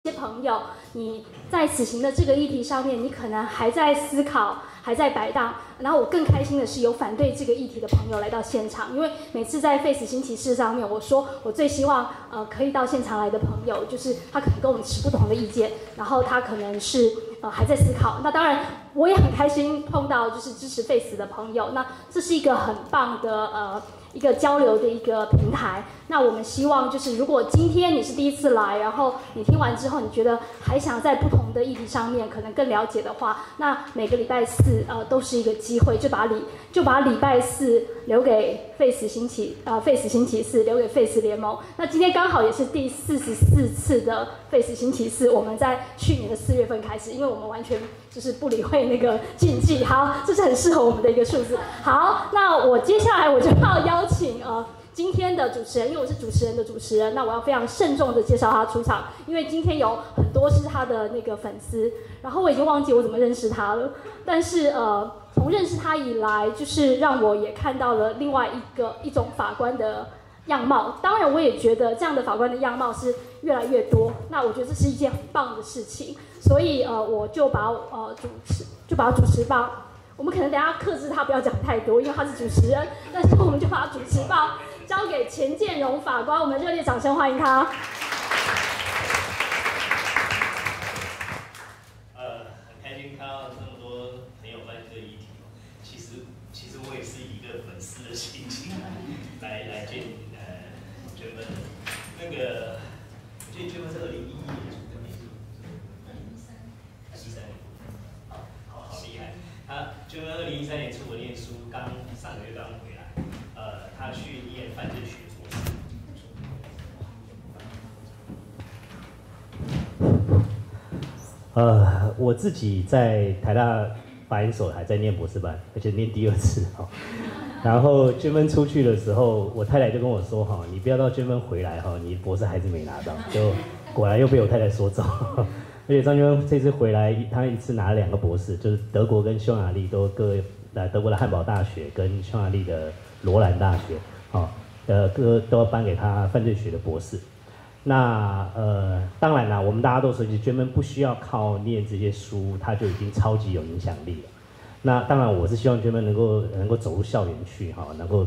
些朋友，你在死刑的这个议题上面，你可能还在思考，还在摆荡。然后我更开心的是有反对这个议题的朋友来到现场，因为每次在废死星期四上面，我说我最希望可以到现场来的朋友，就是他可能跟我们持不同的意见，然后他可能是还在思考。那当然我也很开心碰到就是支持废死的朋友，那这是一个很棒的一个交流的一个平台。那我们希望就是如果今天你是第一次来，然后你听完之后你觉得还想在不同的议题上面可能更了解的话，那每个礼拜四都是一个机会，就把礼拜四留给废死星期四，留给废死联盟。那今天刚好也是第44次的废死星期四，我们在去年的4月份开始，因为我们完全就是不理会那个禁忌。好，这是很适合我们的一个数字。好，那我接下来我就要邀请今天的主持人，因为我是主持人的主持人，那我要非常慎重的介绍他出场，因为今天有很多是他的那个粉丝，然后我已经忘记我怎么认识他了，但是从认识他以来，就是让我也看到了另外一种法官的样貌。当然，我也觉得这样的法官的样貌是越来越多，那我觉得这是一件很棒的事情，所以我就把主持棒。我们可能等一下克制他不要讲太多，因为他是主持人，但是我们就把主持棒交给钱建荣法官，我们热烈掌声欢迎他。 很开心看到这么多朋友关注这个议题。其实我也是以一个粉丝的心情来见娟芬。那个，我记得娟芬是2011年出的，13年，好厉害。娟芬2013年出国念书，上个月刚回来。他去念犯罪学博士。我自己在台大法研所还在念博士班，而且念第2次哈。然后娟芬出去的时候，我太太就跟我说哈，你不要到娟芬回来哈，你博士还是没拿到，就果然又被我太太说中。而且张娟芬这次回来，她一次拿了2个博士，就是德国跟匈牙利都各德国的汉堡大学跟匈牙利的罗兰大学，各都要颁给她犯罪学的博士。那当然啦，我们大家都说，其实娟芬不需要靠念这些书，她就已经超级有影响力了。那当然，我是希望娟芬能够走入校园去哈，能够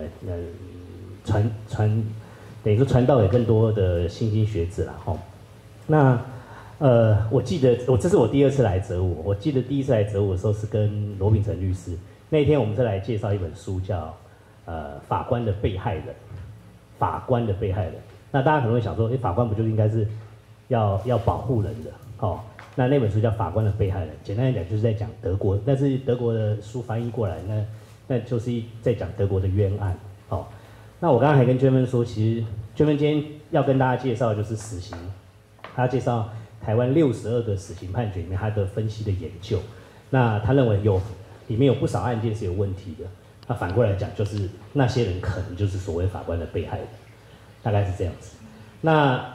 等于说传道给更多的新兴学子啦哈。那我记得这是我第2次来泽武，我记得第1次来泽武的时候是跟罗秉成律师，那天我们是来介绍一本书叫法官的被害人，法官的被害人。那大家可能会想说，法官不就应该是要保护人的？那本书叫《法官的被害人》，简单来讲就是在讲德国，但是德国的书翻译过来，那就是在讲德国的冤案。那我刚刚还跟娟芬说，其实娟芬今天要跟大家介绍的就是死刑，他介绍台湾62个死刑判决里面他的分析的研究。那他认为里面有不少案件是有问题的。那反过来讲，就是那些人可能就是所谓法官的被害人。大概是这样子。那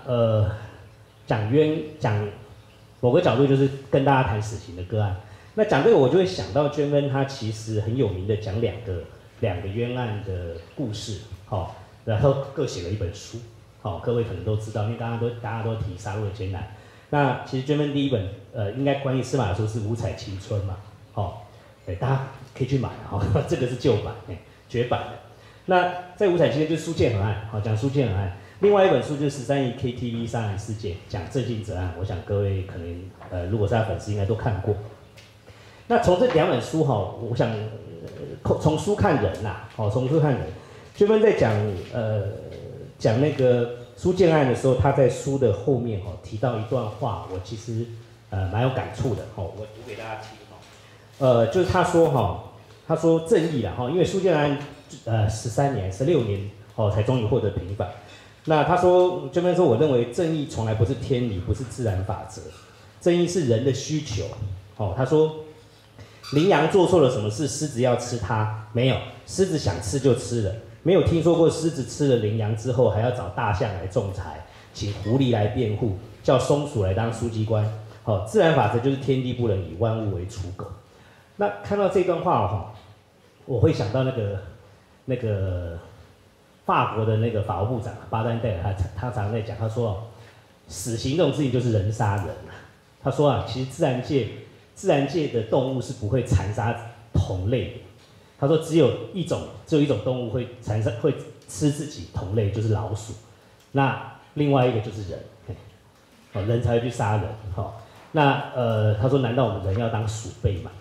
讲某个角度就是跟大家谈死刑的个案。那讲这个我就会想到娟芬她其实很有名的讲两个冤案的故事，然后各写了一本书，各位可能都知道，因为大家都提杀戮的艰难。那其实娟芬第一本应该关于司马的书是《五彩青春》嘛，对，大家可以去买这个是旧版，绝版的。那在五彩青春就是苏建和案，讲苏建和案。另外一本书就是13亿 KTV 杀人事件，讲郑进哲案。我想各位可能如果是他粉丝应该都看过。那从这2本书我想从书看人呐，从书看人。娟芬在讲那个苏建案的时候，他在书的后面提到一段话，我其实蛮有感触的，我读给大家听。就是他说正义啦，因为苏建案13年、16年才终于获得平反。那他说，娟芬说，我认为正义从来不是天理，不是自然法则，正义是人的需求。他说，羚羊做错了什么事，狮子要吃它？没有，狮子想吃就吃了。没有听说过狮子吃了羚羊之后还要找大象来仲裁，请狐狸来辩护，叫松鼠来当书记官。自然法则就是天地不能以万物为刍狗。那看到这段话我会想到那个法国的那个法务部长巴丹戴尔，他常常在讲，他说死刑这种事情就是人杀人啊。他说啊，其实自然界的动物是不会残杀同类的。他说只有一种动物会吃自己同类，就是老鼠。那另外一个就是人，人才会去杀人。那他说难道我们人要当鼠辈吗？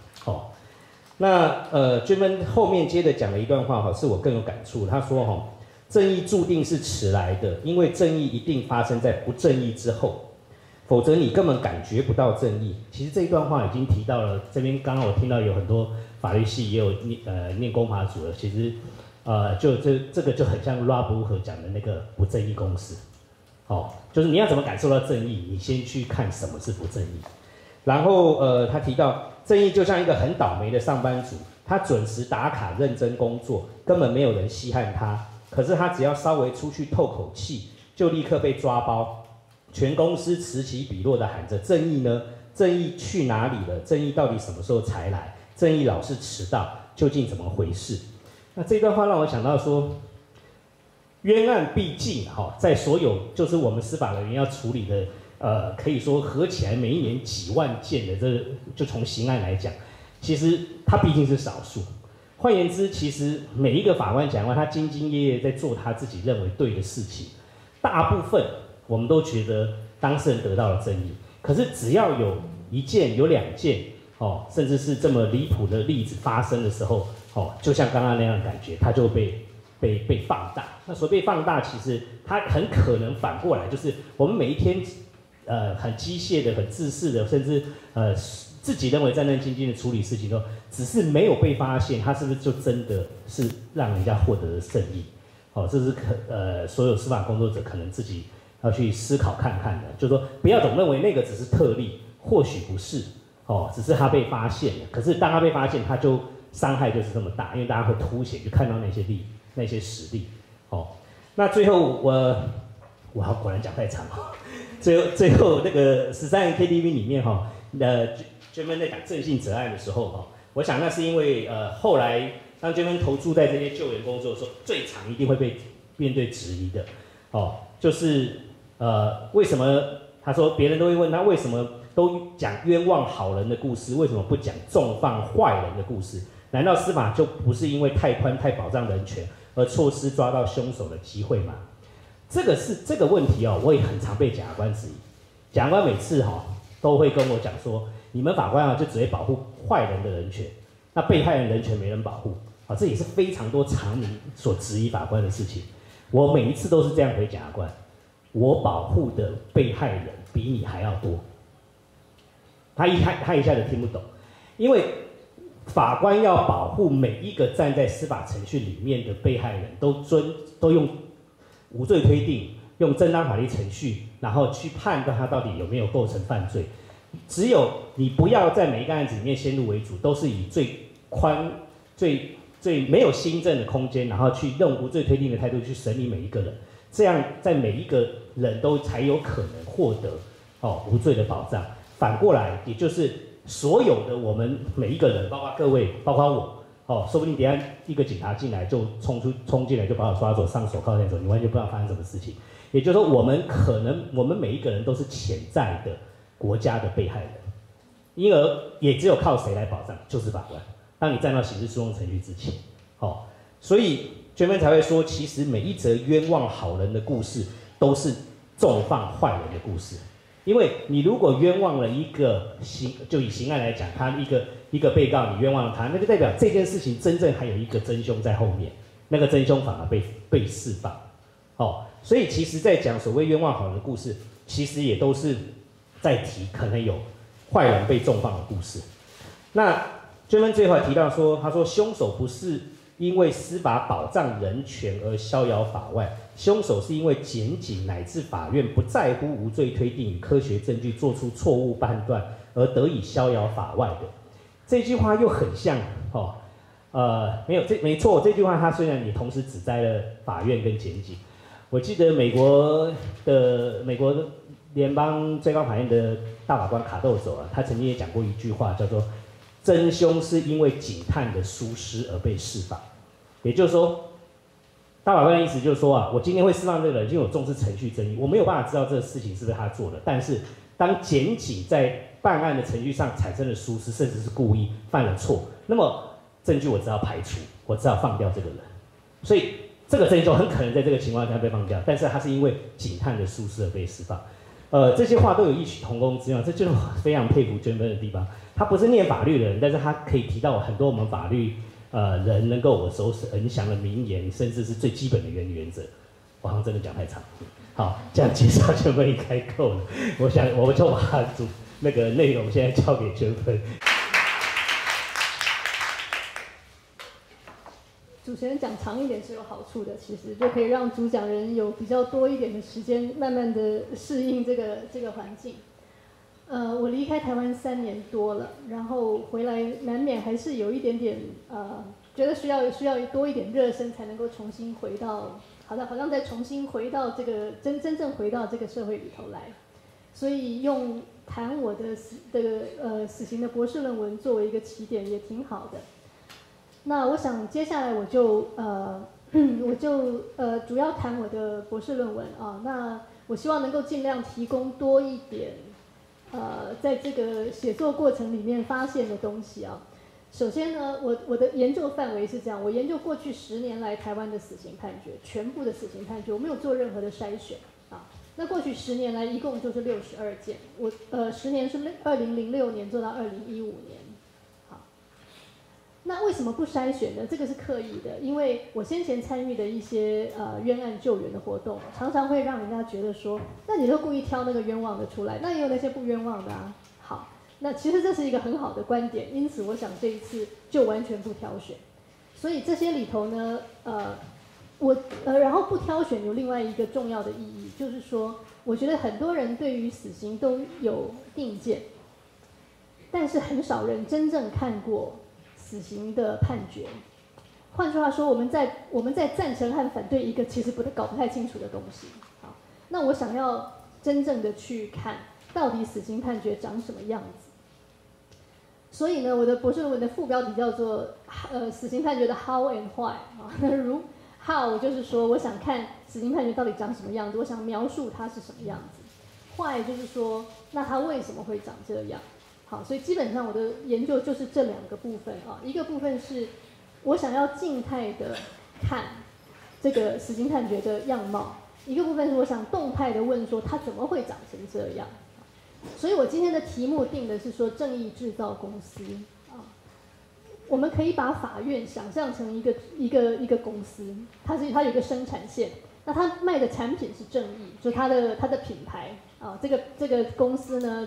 那娟芬后面接着讲了一段话是我更有感触。他说正义注定是迟来的，因为正义一定发生在不正义之后，否则你根本感觉不到正义。其实这一段话已经提到了，这边刚刚我听到有很多法律系也有念公法组的，其实就这个就很像 Rob Wood 讲的那个不正义公式。就是你要怎么感受到正义，你先去看什么是不正义。然后他提到正义就像一个很倒霉的上班族，他准时打卡认真工作，根本没有人稀罕他，可是他只要稍微出去透口气，就立刻被抓包，全公司此起彼落的喊着正义呢？正义去哪里了？正义到底什么时候才来？正义老是迟到，究竟怎么回事？那这段话让我想到说，冤案毕竟在所有就是我们司法人员要处理的可以说合起来每一年几万件的，就从刑案来讲，其实它毕竟是少数。换言之，其实每一个法官、检察官，他兢兢业业在做他自己认为对的事情，大部分我们都觉得当事人得到了正义。可是只要有一件、有两件甚至是这么离谱的例子发生的时候，就像刚刚那样的感觉，它就被放大。那所谓被放大，其实它很可能反过来，就是我们每一天很机械的、很自私的，甚至自己认为战战兢兢的处理事情都，只是没有被发现，它是不是就真的是让人家获得了正义？这是所有司法工作者可能自己要去思考看看的，就是说不要总认为那个只是特例，或许不是，只是他被发现了。可是当他被发现，他就伤害就是这么大，因为大家会凸显去看到那些实例。那最后我果然讲太长了。最后那个13人 KTV 里面娟芬在讲正信责案的时候我想那是因为后来当娟芬投注在这些救援工作的时候，最常一定会被面对质疑的就是为什么他说别人都会问他为什么都讲冤枉好人的故事，为什么不讲重放坏人的故事？难道司法就不是因为太宽太保障人权而错失抓到凶手的机会吗？这个问题我也很常被检察官质疑。检察官每次都会跟我讲说，你们法官就只会保护坏人的人权，那被害人人权没人保护这也是非常多常民所质疑法官的事情。我每一次都是这样回检察官，我保护的被害人比你还要多。他一下子听不懂，因为法官要保护每一个站在司法程序里面的被害人，都用无罪推定，用正当法律程序，然后去判断他到底有没有构成犯罪。只有你不要在每一个案子里面先入为主，都是以最宽、最没有新政的空间，然后去用无罪推定的态度去审理每一个人，这样在每一个人都才有可能获得无罪的保障。反过来，也就是所有的我们每一个人，包括各位，包括我，说不定等一下一个警察进来就冲进来就把我抓走，上手铐带走，你完全不知道发生什么事情。也就是说，我们每一个人都是潜在的国家的被害人，因而也只有靠谁来保障，就是法官。当你站到刑事诉讼程序之前，所以娟芬才会说，其实每一则冤枉好人的故事，都是重放坏人的故事。因为你如果冤枉了一个就以刑案来讲，他一个被告你冤枉了他，那就代表这件事情真正还有一个真凶在后面，那个真凶反而被释放。所以其实在讲所谓冤枉好人的故事，其实也都是在提可能有坏人被重放的故事。那娟芬最后还提到说，他说凶手不是因为司法保障人权而逍遥法外，凶手是因为检警乃至法院不在乎无罪推定与科学证据，做出错误判断而得以逍遥法外的。这句话又很像没错，这句话它虽然也同时指摘了法院跟检警。我记得美国联邦最高法院的大法官卡豆佐他曾经也讲过一句话，叫做“真凶是因为警探的疏失而被释放”。也就是说， 大法官的意思就是说啊，我今天会释放这个人，因为我重视程序正义，我没有办法知道这个事情是不是他做的，但是当检警在办案的程序上产生了疏失，甚至是故意犯了错，那么证据我只好排除，我只好放掉这个人，所以这个证据就很可能在这个情况下被放掉，但是他是因为警探的疏失而被释放。这些话都有异曲同工之妙，这就是我非常佩服娟芬的地方。他不是念法律的人，但是他可以提到很多我们法律人能够耳熟能详的名言，甚至是最基本的原则。我好像真的讲太长，好，这样介绍娟芬应该够了。我想我们就把那个内容现在交给娟芬。 主持人讲长一点是有好处的，其实就可以让主讲人有比较多一点的时间，慢慢的适应这个环境。我离开台湾3年多了，然后回来难免还是有一点点觉得需要多一点热身才能够重新回到，好像再重新回到这个真正回到这个社会里头来，所以用谈我的死刑的博士论文作为一个起点也挺好的。那我想接下来我就主要谈我的博士论文啊。那我希望能够尽量提供多一点在这个写作过程里面发现的东西啊。首先呢，我的研究范围是这样，我研究过去10年来台湾的死刑判决，全部的死刑判决，我没有做任何的筛选啊。那过去10年来一共就是62件，我10年是2006年做到2015年。那为什么不筛选呢？这个是刻意的，因为我先前参与的一些冤案救援的活动，常常会让人家觉得说，那你就故意挑那个冤枉的出来，那也有那些不冤枉的啊。好，那其实这是一个很好的观点，因此我想这一次就完全不挑选。所以这些里头呢，然后不挑选有另外一个重要的意义，就是说，我觉得很多人对于死刑都有定见，但是很少人真正看过死刑的判决。换句话说，我们在赞成和反对一个其实搞不太清楚的东西。好，那我想要真正的去看到底死刑判决长什么样子。所以呢，我的博士论文的副标题叫做死刑判决的 How and Why 啊。那如 How 就是说我想看死刑判决到底长什么样子，我想描述它是什么样子。Why 就是说那它为什么会长这样。好，所以基本上我的研究就是这2个部分啊。一个部分是我想要静态的看这个死刑判决的样貌，一个部分是我想动态的问说它怎么会长成这样。所以我今天的题目定的是说正义制造公司啊。我们可以把法院想象成一个公司，它有一个生产线，那它卖的产品是正义，就它的品牌啊。这个公司呢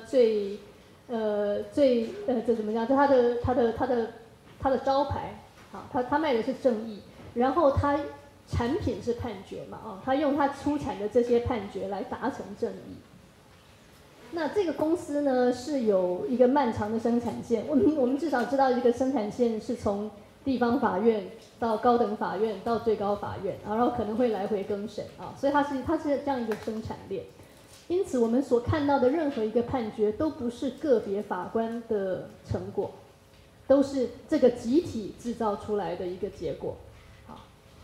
这怎么讲？就它的招牌，好，它卖的是正义，然后它产品是判决嘛，啊，它用它出产的这些判决来达成正义。那这个公司呢是有一个漫长的生产线，我们至少知道一个生产线是从地方法院到高等法院到最高法院，然后可能会来回更审啊，所以它是这样一个生产链。因此，我们所看到的任何一个判决都不是个别法官的成果，都是这个集体制造出来的一个结果。好，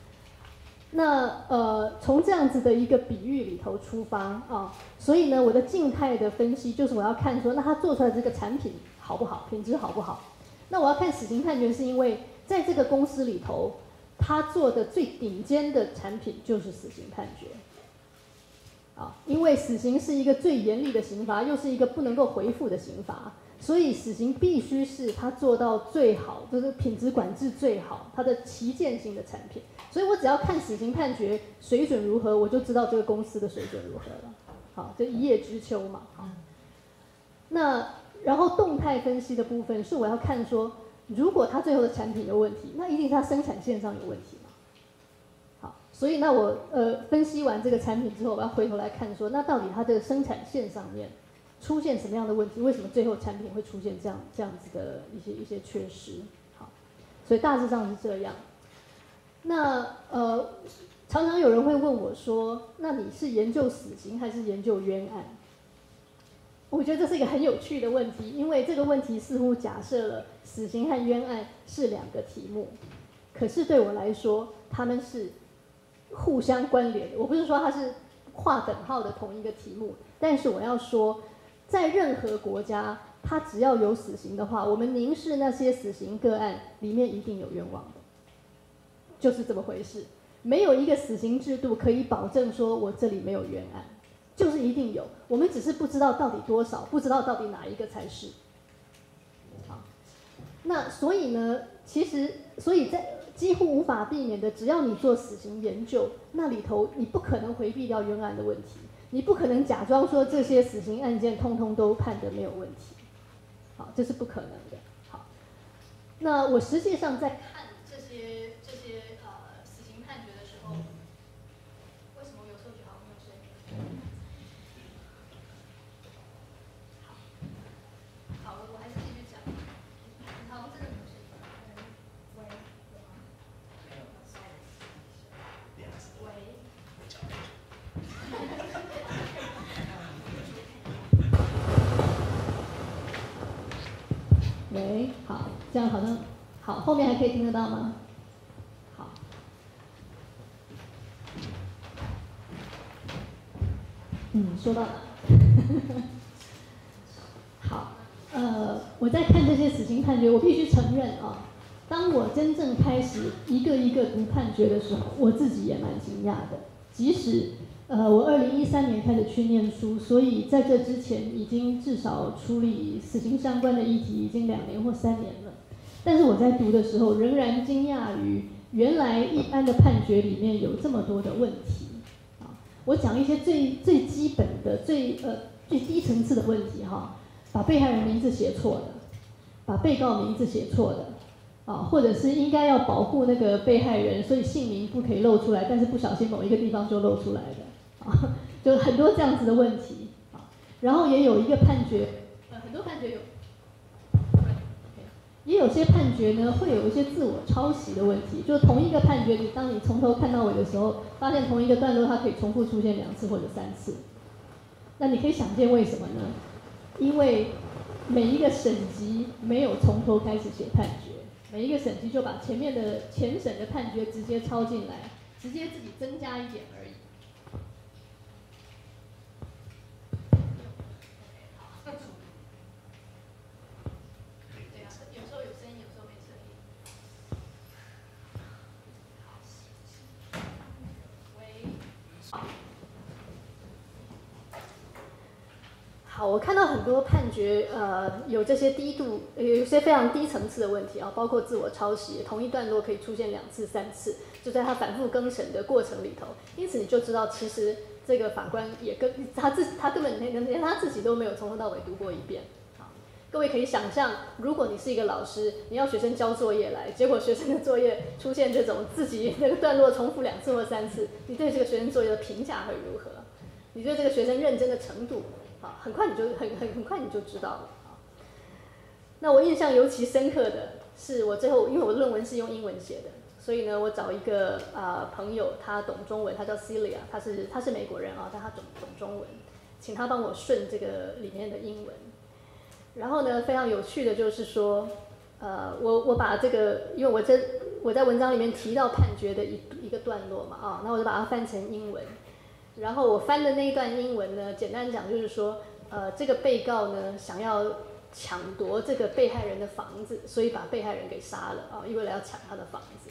那从这样子的一个比喻里头出发啊，所以呢，我的静态的分析就是我要看说，那他做出来这个产品好不好，品质好不好？那我要看死刑判决，是因为在这个公司里头，他做的最顶尖的产品就是死刑判决。因为死刑是一个最严厉的刑罚，又是一个不能够回复的刑罚，所以死刑必须是它做到最好，就是品质管制最好，它的旗舰性的产品。所以我只要看死刑判决水准如何，我就知道这个公司的水准如何了。好，这一叶知秋嘛。好，那然后动态分析的部分是我要看说，如果它最后的产品有问题，那一定是它生产线上有问题。所以那我分析完这个产品之后，我要回头来看说，那到底它的生产线上面出现什么样的问题？为什么最后产品会出现这样子的一些缺失？好，所以大致上是这样。那常常有人会问我说，那你是研究死刑还是研究冤案？我觉得这是一个很有趣的问题，因为这个问题似乎假设了死刑和冤案是2个题目，可是对我来说，他们是互相关联的。我不是说它是划等号的同一个题目，但是我要说，在任何国家，它只要有死刑的话，我们凝视那些死刑个案里面一定有冤枉的，就是这么回事。没有一个死刑制度可以保证说我这里没有冤案，就是一定有，我们只是不知道到底多少，不知道到底哪一个才是。好，那所以呢，其实所以在几乎无法避免的，只要你做死刑研究，那里头你不可能回避掉冤案的问题，你不可能假装说这些死刑案件通通都判得没有问题。好，这是不可能的。好，那我实际上在看这些死刑判决的时候，为什么有时候觉得好像没有声音？好，我还是继续讲。好，这个没有声音。喂，有吗？没有，稍微喂。喂，好，这样好像好，后面还可以听得到吗？好，说到哪？好，我在看这些死刑判决，我必须承认啊，当我真正开始一个一个读判决的时候，我自己也蛮惊讶的。即使我2013年开始去念书，所以在这之前已经至少处理死刑相关的议题已经2年或3年了。但是我在读的时候，仍然惊讶于原来一般的判决里面有这么多的问题。我讲一些最基本的、最低层次的问题哈，把被害人名字写错的，把被告名字写错的，或者是应该要保护那个被害人，所以姓名不可以露出来，但是不小心某一个地方就露出来的，就很多这样子的问题。然后也有一个判决，很多判决有。也有些判决呢，会有一些自我抄袭的问题，就是同一个判决里，当你从头看到尾的时候，发现同一个段落它可以重复出现2次或者3次。那你可以想见为什么呢？因为每一个审级没有从头开始写判决，每一个审级就把前面的前审的判决直接抄进来，直接自己增加一点而已。好，我看到很多判决，有这些低度，有一些非常低层次的问题啊，包括自我抄袭，同一段落可以出现2次、3次，就在他反复更审的过程里头，因此你就知道，其实这个法官也他根本连他自己都没有从头到尾读过一遍。好，各位可以想象，如果你是一个老师，你要学生交作业来，结果学生的作业出现这种自己那个段落重复2次或3次，你对这个学生作业的评价会如何？你对这个学生认真的程度？很快你就很快你就知道了。那我印象尤其深刻的是，我最后因为我的论文是用英文写的，所以呢，我找一个朋友，他懂中文，他叫 Celia， 他是美国人啊，但他懂中文，请他帮我顺这个里面的英文。然后呢，非常有趣的就是说，我把这个，因为我在文章里面提到判决的一个段落嘛，那我就把它翻成英文。然后我翻的那一段英文呢，简单讲就是说，这个被告呢想要抢夺这个被害人的房子，所以把被害人给杀了为了要抢他的房子。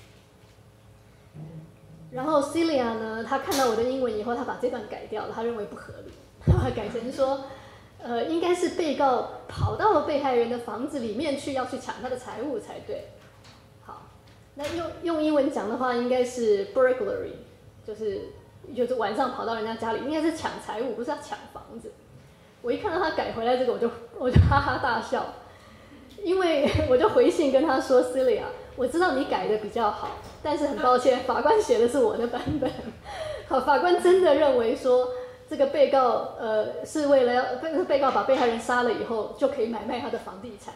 然后 Celia 呢，她看到我的英文以后，她把这段改掉了，她认为不合理，她把它改成说，应该是被告跑到了被害人的房子里面去，要去抢他的财物才对。好，那用英文讲的话，应该是 burglary，就是晚上跑到人家家里，应该是抢财物，不是要抢房子。我一看到他改回来这个，我就哈哈大笑，因为我就回信跟他说 ，Celia， 我知道你改的比较好，但是很抱歉，法官写的是我的版本。好，法官真的认为说这个被告是为了被告把被害人杀了以后，就可以买卖他的房地产。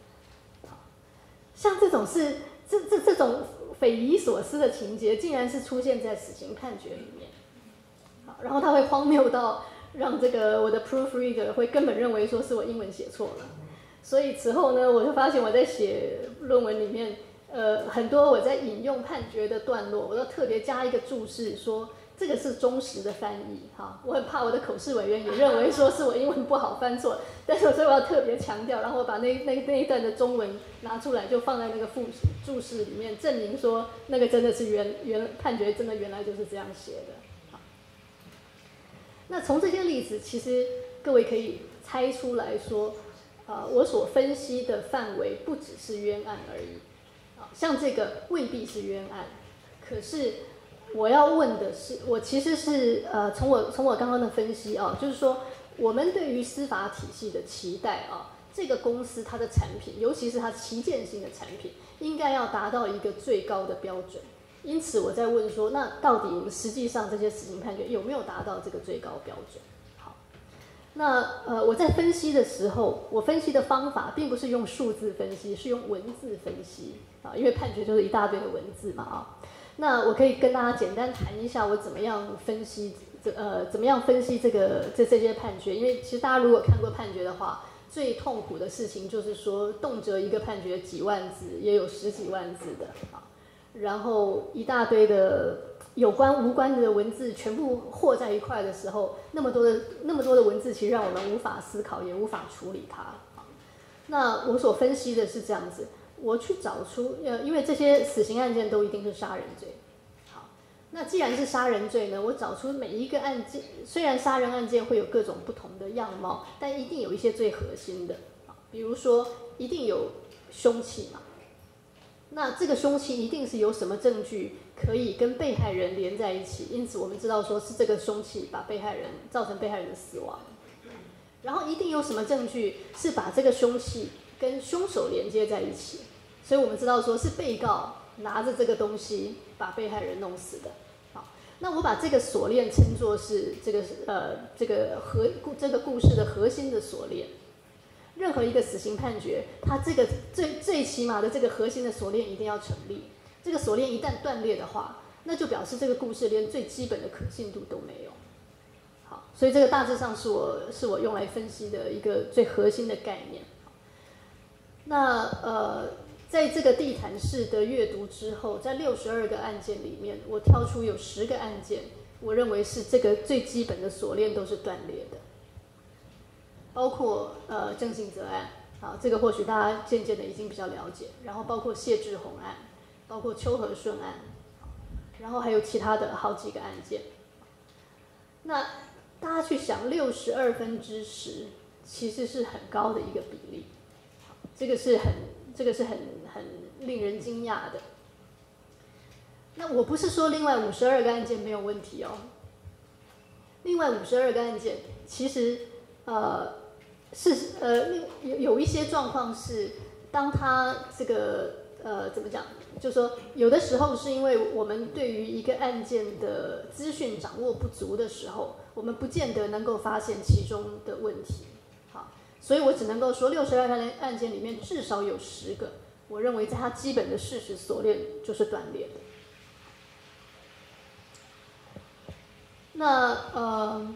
像这种这种匪夷所思的情节，竟然是出现在死刑判决里面。然后他会荒谬到让这个我的 proofreader 会根本认为说是我英文写错了，所以此后呢，我就发现我在写论文里面， 很多我在引用判决的段落，我要特别加一个注释说这个是忠实的翻译哈，我很怕我的口试委员也认为说是我英文不好翻错，但是所以我要特别强调，然后我把那一段的中文拿出来，就放在那个注释里面，证明说那个真的是判决真的原来就是这样写的。好，那从这些例子，其实各位可以猜出来说，我所分析的范围不只是冤案而已。像这个未必是冤案，可是我要问的是，我其实是从我刚刚的分析啊，就是说我们对于司法体系的期待啊，这个公司它的产品，尤其是它旗舰性的产品，应该要达到一个最高的标准。因此我在问说，那到底我们实际上这些死刑判决有没有达到这个最高标准？好，那我在分析的时候，我分析的方法并不是用数字分析，是用文字分析。因为判决就是一大堆的文字嘛啊，那我可以跟大家简单谈一下我怎么样分析这些判决，因为其实大家如果看过判决的话，最痛苦的事情就是说动辄一个判决几万字，也有十几万字的啊，然后一大堆的有关无关的文字全部和在一块的时候，那么多的文字，其实让我们无法思考，也无法处理它啊。那我所分析的是这样子。我去找出，因为这些死刑案件都一定是杀人罪。好，那既然是杀人罪呢，我找出每一个案件，虽然杀人案件会有各种不同的样貌，但一定有一些最核心的。比如说，一定有凶器嘛。那这个凶器一定是有什么证据可以跟被害人连在一起，因此我们知道说是这个凶器把造成被害人的死亡。然后一定有什么证据是把这个凶器跟凶手连接在一起，所以我们知道说是被告拿着这个东西把被害人弄死的。好，那我把这个锁链称作是这个故事的核心的锁链。任何一个死刑判决，它这个最起码的这个核心的锁链一定要成立。这个锁链一旦断裂的话，那就表示这个故事连最基本的可信度都没有。好，所以这个大致上是我用来分析的一个最核心的概念。那在这个地毯式的阅读之后，在62个案件里面，我挑出有10个案件，我认为是这个最基本的锁链都是断裂的，包括郑信哲案，啊，这个或许大家渐渐的已经比较了解，然后包括谢志宏案，包括邱和顺案，然后还有其他的好几个案件。那大家去想，62%其实是很高的一个比例，这个是很令人惊讶的。那我不是说另外52个案件没有问题哦，另外52个案件其实有一些状况是，当他这个怎么讲，就是说有的时候是因为我们对于一个案件的资讯掌握不足的时候，我们不见得能够发现其中的问题。好，所以我只能够说62个案件里面至少有10个，我认为在它基本的事实锁链就是断裂的。那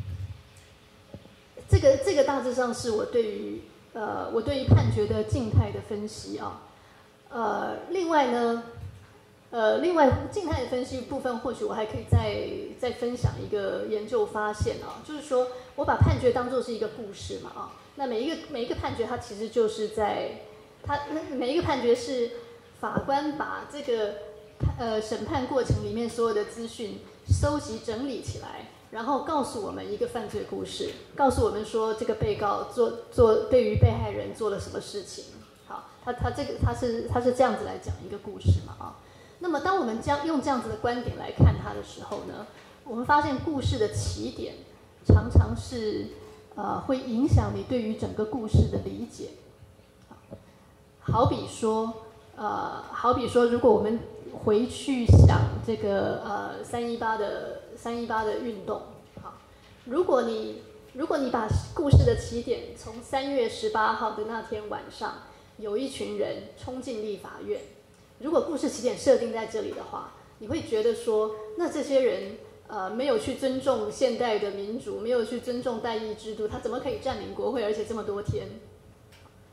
这个大致上是我对于判决的静态的分析啊。另外呢，静态的分析部分，或许我还可以再分享一个研究发现啊，就是说我把判决当作是一个故事嘛啊，那每一个判决它其实就是每一个判决是法官把这个审判过程里面所有的资讯收集整理起来，然后告诉我们一个犯罪故事，告诉我们说这个被告对于被害人做了什么事情。好，他是这样子来讲一个故事嘛啊。那么当我们用这样子的观点来看它的时候呢，我们发现故事的起点常常是会影响你对于整个故事的理解。好比说，如果我们回去想这个318的运动，好，如果你把故事的起点从3月18号的那天晚上，有一群人冲进立法院，如果故事起点设定在这里的话，你会觉得说，那这些人没有去尊重现代的民主，没有去尊重代议制度，他怎么可以占领国会，而且这么多天？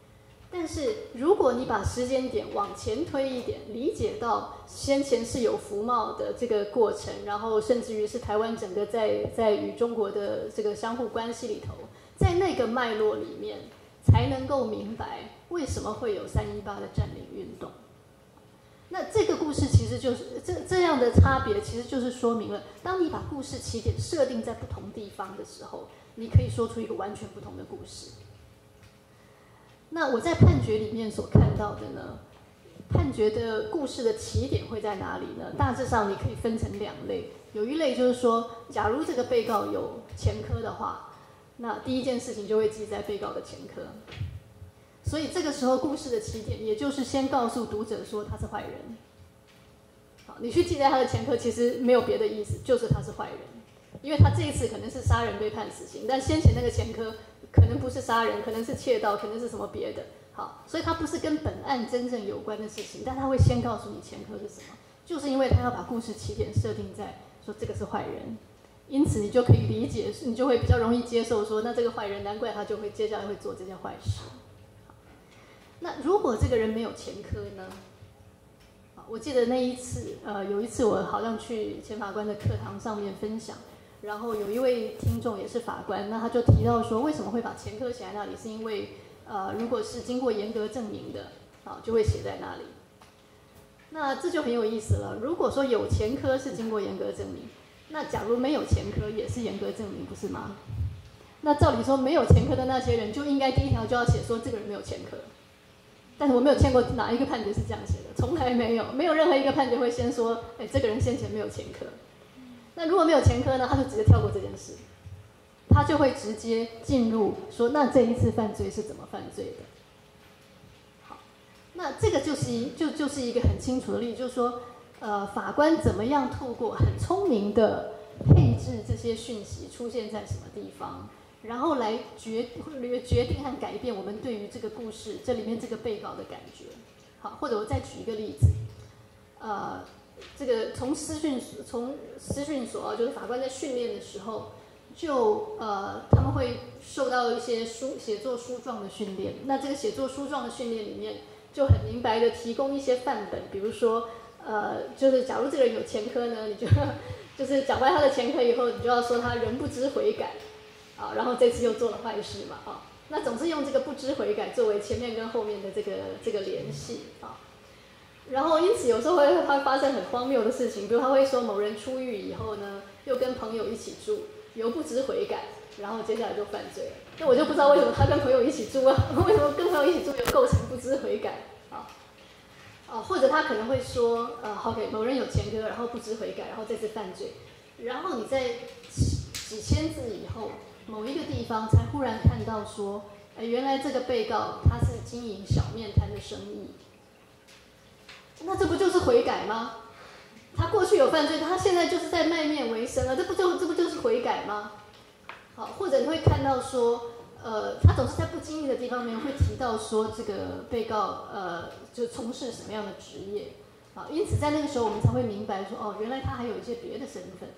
但是如果你把时间点往前推一点，理解到先前是有服贸的这个过程，然后甚至于是台湾整个在与中国的这个相互关系里头，在那个脉络里面，才能够明白为什么会有318的占领运动。那这个故事其实就是这样的差别，其实就是说明了，当你把故事起点设定在不同地方的时候，你可以说出一个完全不同的故事。那我在判决里面所看到的呢，判决的故事的起点会在哪里呢？大致上你可以分成2类，有一类就是说，假如这个被告有前科的话，那第一件事情就会记在被告的前科。所以这个时候故事的起点，也就是先告诉读者说他是坏人。好，你去记在他的前科，其实没有别的意思，就是他是坏人，因为他这一次可能是杀人被判死刑，但先前那个前科可能不是杀人，可能是窃盗，可能是什么别的。好，所以他不是跟本案真正有关的事情，但他会先告诉你前科是什么，就是因为他要把故事起点设定在说这个是坏人，因此你就可以理解，你就会比较容易接受说，那这个坏人难怪他就会接下来会做这件坏事。那如果这个人没有前科呢？我记得那一次，有一次我好像去前法官的课堂上面分享，然后有一位听众也是法官，那他就提到说，为什么会把前科写在那里？是因为如果是经过严格证明的，就会写在那里。那这就很有意思了。如果说有前科是经过严格证明，那假如没有前科也是严格证明，不是吗？那照理说，没有前科的那些人就应该第一条就要写说这个人没有前科。但是我没有见过哪一个判决是这样写的，从来没有，没有任何一个判决会先说，这个人先前没有前科。那如果没有前科呢，他就直接跳过这件事，他就会直接进入说，那这一次犯罪是怎么犯罪的？好，那这个就是一个很清楚的例子，就是说，法官怎么样透过很聪明的配置这些讯息出现在什么地方？然后来决定和改变我们对于这个故事这里面这个被告的感觉。好，或者我再举一个例子，这个从私训所就是法官在训练的时候，就他们会受到一些写作书状的训练。那这个写作书状的训练里面，就很明白的提供一些范本，比如说就是假如这个人有前科呢，你就是讲完他的前科以后，你就要说他人不知悔改。然后这次又做了坏事嘛，那总是用这个不知悔改作为前面跟后面的这个联系然后因此有时候会发生很荒谬的事情，比如他会说某人出狱以后呢，又跟朋友一起住，由不知悔改，然后接下来就犯罪了。那我就不知道为什么他跟朋友一起住啊？为什么跟朋友一起住有构成不知悔改或者他可能会说OK 某人有前科，然后不知悔改，然后这次犯罪，然后你在几千字以后。某一个地方才忽然看到说，原来这个被告他是经营小面摊的生意，那这不就是悔改吗？他过去有犯罪，他现在就是在卖面为生啊，这不就是悔改吗？好，或者你会看到说，他总是在不经意的地方面会提到说，这个被告就从事什么样的职业，因此在那个时候我们才会明白说，原来他还有一些别的身份。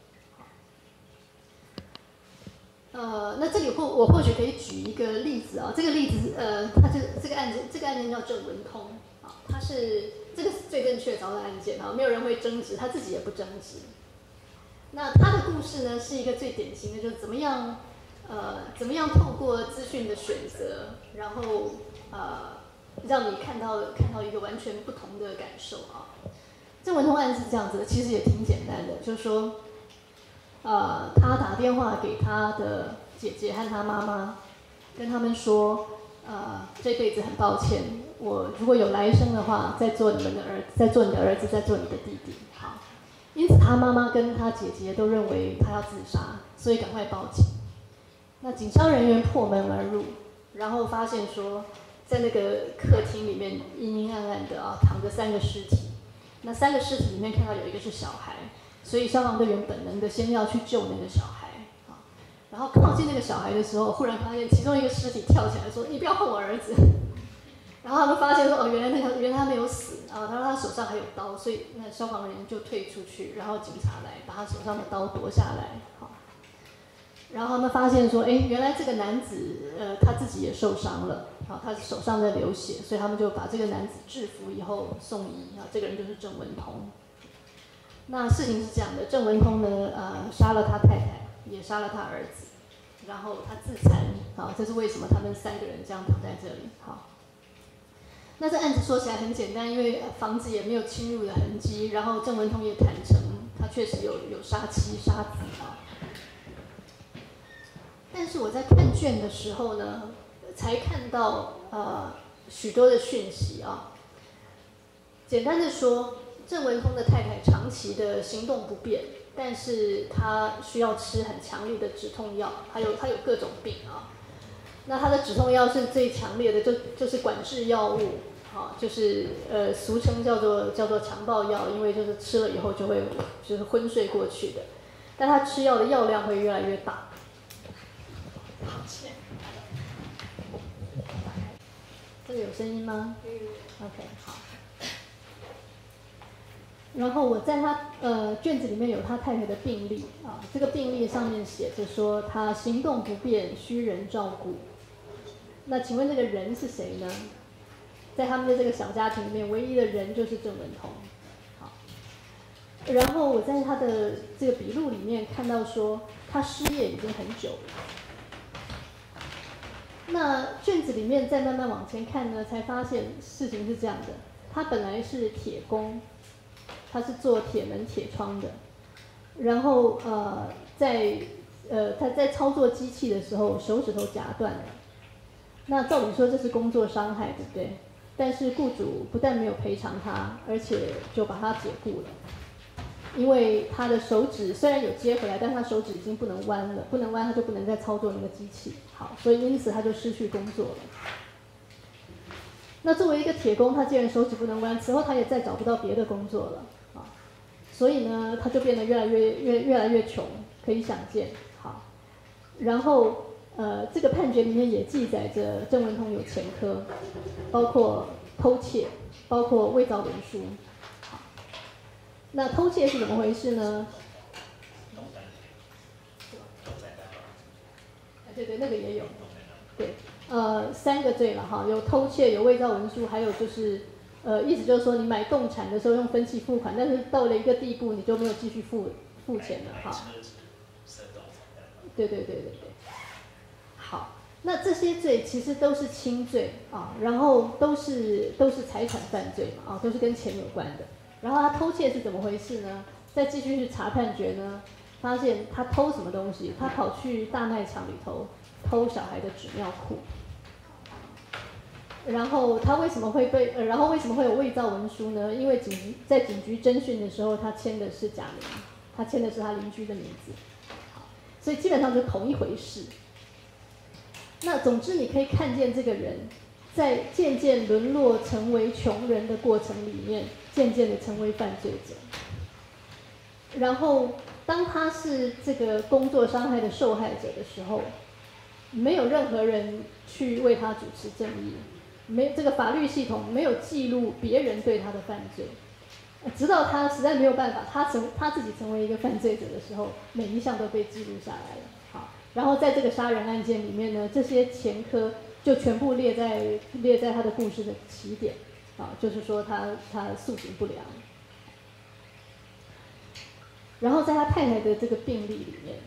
那这里我或许可以举一个例子这个例子它这个案件叫郑文通它是这个是最正确凿的案件没有人会争执，他自己也不争执。那他的故事呢是一个最典型的，就是怎么样透过资讯的选择，然后让你看到一个完全不同的感受郑文通案是这样子的，其实也挺简单的，就是说。他打电话给他的姐姐和他妈妈，跟他们说，这辈子很抱歉，我如果有来生的话，再做你的儿子，再做你的弟弟。好，因此他妈妈跟他姐姐都认为他要自杀，所以赶快报警。那警消人员破门而入，然后发现说，在那个客厅里面阴阴暗暗的躺着3个尸体，那3个尸体里面看到有一个是小孩。所以消防队员本能的先要去救那个小孩然后靠近那个小孩的时候，忽然发现其中一个尸体跳起来说：“你不要碰我儿子。”然后他们发现说：“原来他没有死他说他手上还有刀，所以那消防人员就退出去，然后警察来把他手上的刀夺下来然后他们发现说：“原来这个男子他自己也受伤了好，他手上在流血，所以他们就把这个男子制服以后送医，这个人就是郑文通。那事情是这样的，郑文通呢，杀了他太太，也杀了他儿子，然后他自残，好，这是为什么他们3个人这样躺在这里，好。那这案子说起来很简单，因为房子也没有侵入的痕迹，然后郑文通也坦诚，他确实有杀妻杀子啊。但是我在看卷的时候呢，才看到许多的讯息啊。简单的说，郑文通的太太长期的行动不便，但是他需要吃很强烈的止痛药，他有各种病啊。那他的止痛药是最强烈的，就是管制药物，好，就是俗称叫做强暴药，因为就是吃了以后就是昏睡过去的。但他吃药的药量会越来越大。这个有声音吗 ？OK， 好。然后我在他卷子里面有他太太的病历啊，这个病历上面写着说他行动不便，需人照顾。那请问这个人是谁呢？在他们的这个小家庭里面，唯一的人就是郑文通。好，然后我在他的这个笔录里面看到说他失业已经很久了。那卷子里面再慢慢往前看呢，才发现事情是这样的：他本来是铁工，他是做铁门、铁窗的，然后他在操作机器的时候手指头夹断了。那照理说这是工作伤害，对不对？但是雇主不但没有赔偿他，而且就把他解雇了，因为他的手指虽然有接回来，但他手指已经不能弯了，不能弯他就不能再操作那个机器，好，所以因此他就失去工作了。那作为一个铁工，他既然手指不能弯，此后他也再找不到别的工作了啊，所以呢，他就变得越来越穷，可以想见，好，然后。这个判决里面也记载着郑文通有前科，包括偷窃，包括伪造文书。好，那偷窃是怎么回事呢？对，那个也有。对，3个罪了哈，有偷窃，有伪造文书，还有就是意思就是说你买动产的时候用分期付款，但是到了一个地步你就没有继续付钱了哈。对。好，那这些罪其实都是轻罪啊，然后都是财产犯罪嘛啊，都是跟钱有关的。然后他偷窃是怎么回事呢？再继续去查判决呢，发现他偷什么东西？他跑去大卖场里头偷小孩的纸尿裤。然后他为什么会然后为什么会有伪造文书呢？因为在警局侦讯的时候，他签的是假名，他签的是他邻居的名字。好，所以基本上就同一回事。那总之，你可以看见这个人，在渐渐沦落成为穷人的过程里面，渐渐的成为犯罪者。然后，当他是这个工作伤害的受害者的时候，没有任何人去为他主持正义，这个法律系统没有记录别人对他的犯罪，直到他实在没有办法，他自己成为一个犯罪者的时候，每一项都被记录下来了。好。然后在这个杀人案件里面呢，这些前科就全部列在他的故事的起点，啊，就是说他素行不良。然后在他太太的这个病历里面，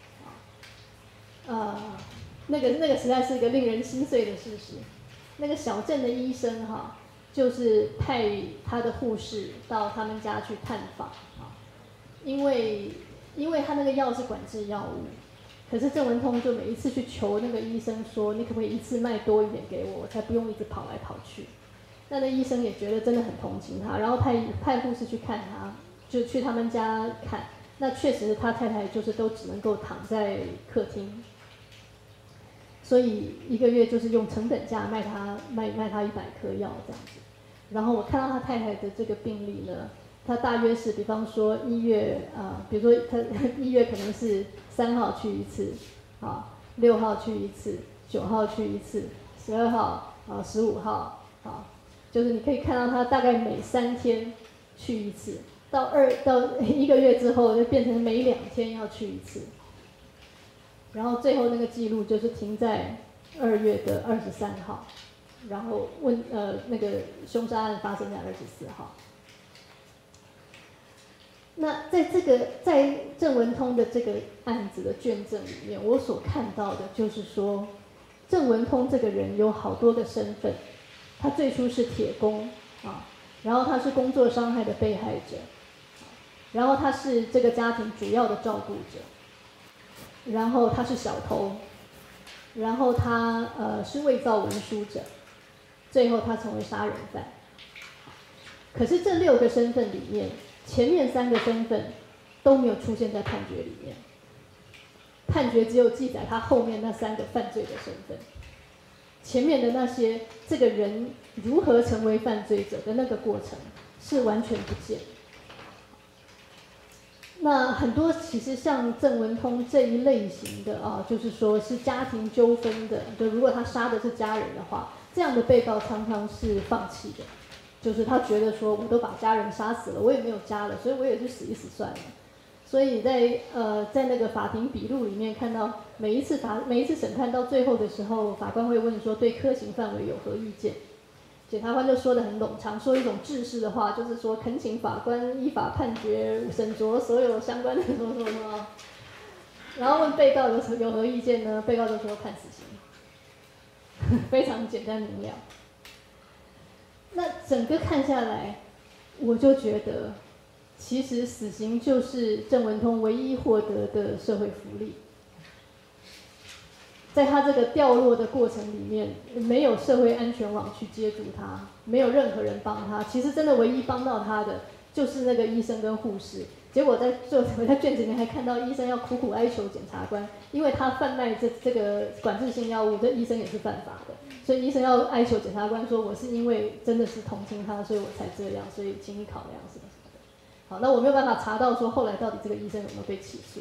那个实在是一个令人心碎的事实。那个小镇的医生就是派他的护士到他们家去探访啊，因为他那个药是管制药物。可是郑文通就每一次去求那个医生说，你可不可以一次卖多一点给我，我才不用一直跑来跑去。那医生也觉得真的很同情他，然后派护士去看他，就去他们家看。那确实他太太就是都只能够躺在客厅，所以1个月就是用成本价卖他100颗药这样子。然后我看到他太太的这个病历呢，他大约是比方说1月比如说他1月可能是3号去一次，6号去一次，9号去一次，12号15号就是你可以看到他大概每3天去一次，到1个月之后就变成每2天要去一次，然后最后那个记录就是停在 2月23号，然后那个凶杀案发生在24号。那在郑文通的这个案子的卷证里面，我所看到的就是说，郑文通这个人有好多个身份，他最初是铁工啊，然后他是工作伤害的被害者，然后他是这个家庭主要的照顾者，然后他是小偷，然后他是伪造文书者，最后他成为杀人犯。可是这6个身份里面，前面3个身份都没有出现在判决里面，判决只有记载他后面那3个犯罪的身份，前面的那些这个人如何成为犯罪者的那个过程是完全不见。那很多其实像郑文通这一类型的啊，就是说是家庭纠纷的，就如果他杀的是家人的话，这样的被告常常是放弃的。就是他觉得说，我都把家人杀死了，我也没有家了，所以我也去死一死算了。所以在那个法庭笔录里面看到，每一次审判到最后的时候，法官会问说对科刑范围有何意见？检察官就说得很冗长，说一种制式的话，就是说恳请法官依法判决审酌所有相关的什么什么什么。然后问被告有何意见呢？被告就说判死刑，非常简单明了。那整个看下来，我就觉得，其实死刑就是郑文通唯一获得的社会福利。在他这个掉落的过程里面，没有社会安全网去接住他，没有任何人帮他。其实真的唯一帮到他的，就是那个医生跟护士。结果我在卷子里面还看到医生要苦苦哀求检察官，因为他贩卖这个管制性药物，这医生也是犯法的。所以医生要哀求检察官说，我是因为真的是同情他，所以我才这样，所以请你考量什么什么的。好，那我没有办法查到说后来到底这个医生有没有被起诉。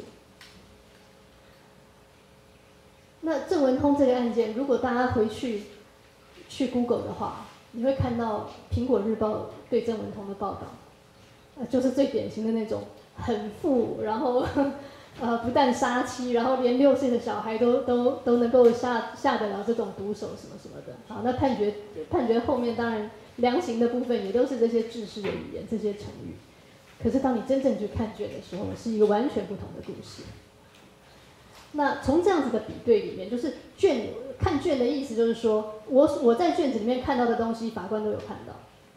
那郑文通这个案件，如果大家回去 Google 的话，你会看到《苹果日报》对郑文通的报道，就是最典型的那种很富，然后不但杀妻，然后连6岁的小孩都能够下得了这种毒手什么什么的。好，那判决后面当然量刑的部分也都是这些制式的语言，这些成语。可是当你真正去看卷的时候，是一个完全不同的故事。那从这样子的比对里面，就是看卷的意思就是说，我在卷子里面看到的东西，法官都有看到。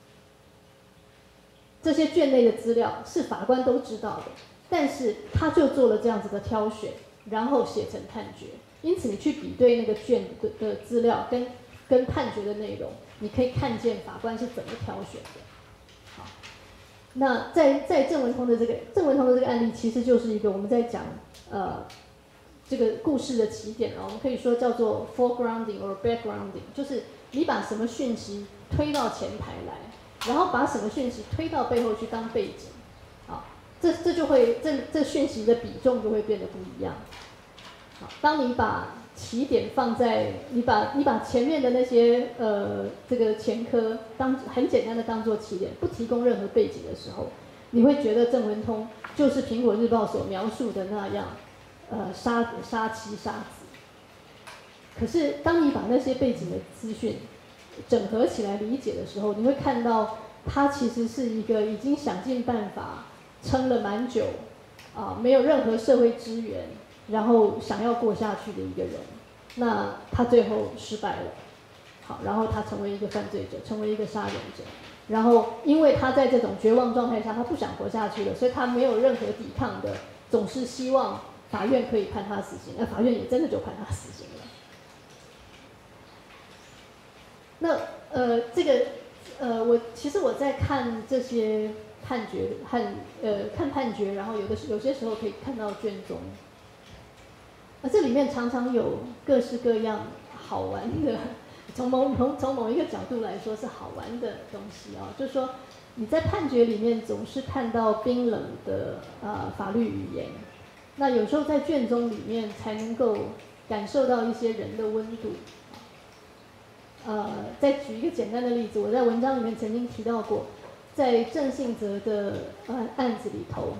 这些卷内的资料是法官都知道的，但是他就做了这样子的挑选，然后写成判决。因此你去比对那个卷的资料跟判决的内容，你可以看见法官是怎么挑选的。好，那在郑文通的这个案例，其实就是一个我们在讲这个故事的起点我们可以说叫做 foregrounding or backgrounding， 就是你把什么讯息推到前排来，然后把什么讯息推到背后去当背景，好，这就会这讯息的比重就会变得不一样。好，当你把起点放在你把前面的那些这个前科很简单的当做起点，不提供任何背景的时候，你会觉得郑文通就是《苹果日报》所描述的那样。杀妻杀子，可是当你把那些背景的资讯整合起来理解的时候，你会看到他其实是一个已经想尽办法撑了蛮久没有任何社会资源，然后想要过下去的一个人。那他最后失败了，好，然后他成为一个犯罪者，成为一个杀人者。然后因为他在这种绝望状态下，他不想活下去了，所以他没有任何抵抗的，总是希望法院可以判他死刑，法院也真的就判他死刑了。那这个其实我在看这些判决看判决，然后有些时候可以看到卷宗，这里面常常有各式各样好玩的，从某一个角度来说是好玩的东西就是说你在判决里面总是看到冰冷的法律语言。那有时候在卷宗里面才能够感受到一些人的温度。再举一个简单的例子，我在文章里面曾经提到过，在郑信哲的案子里头，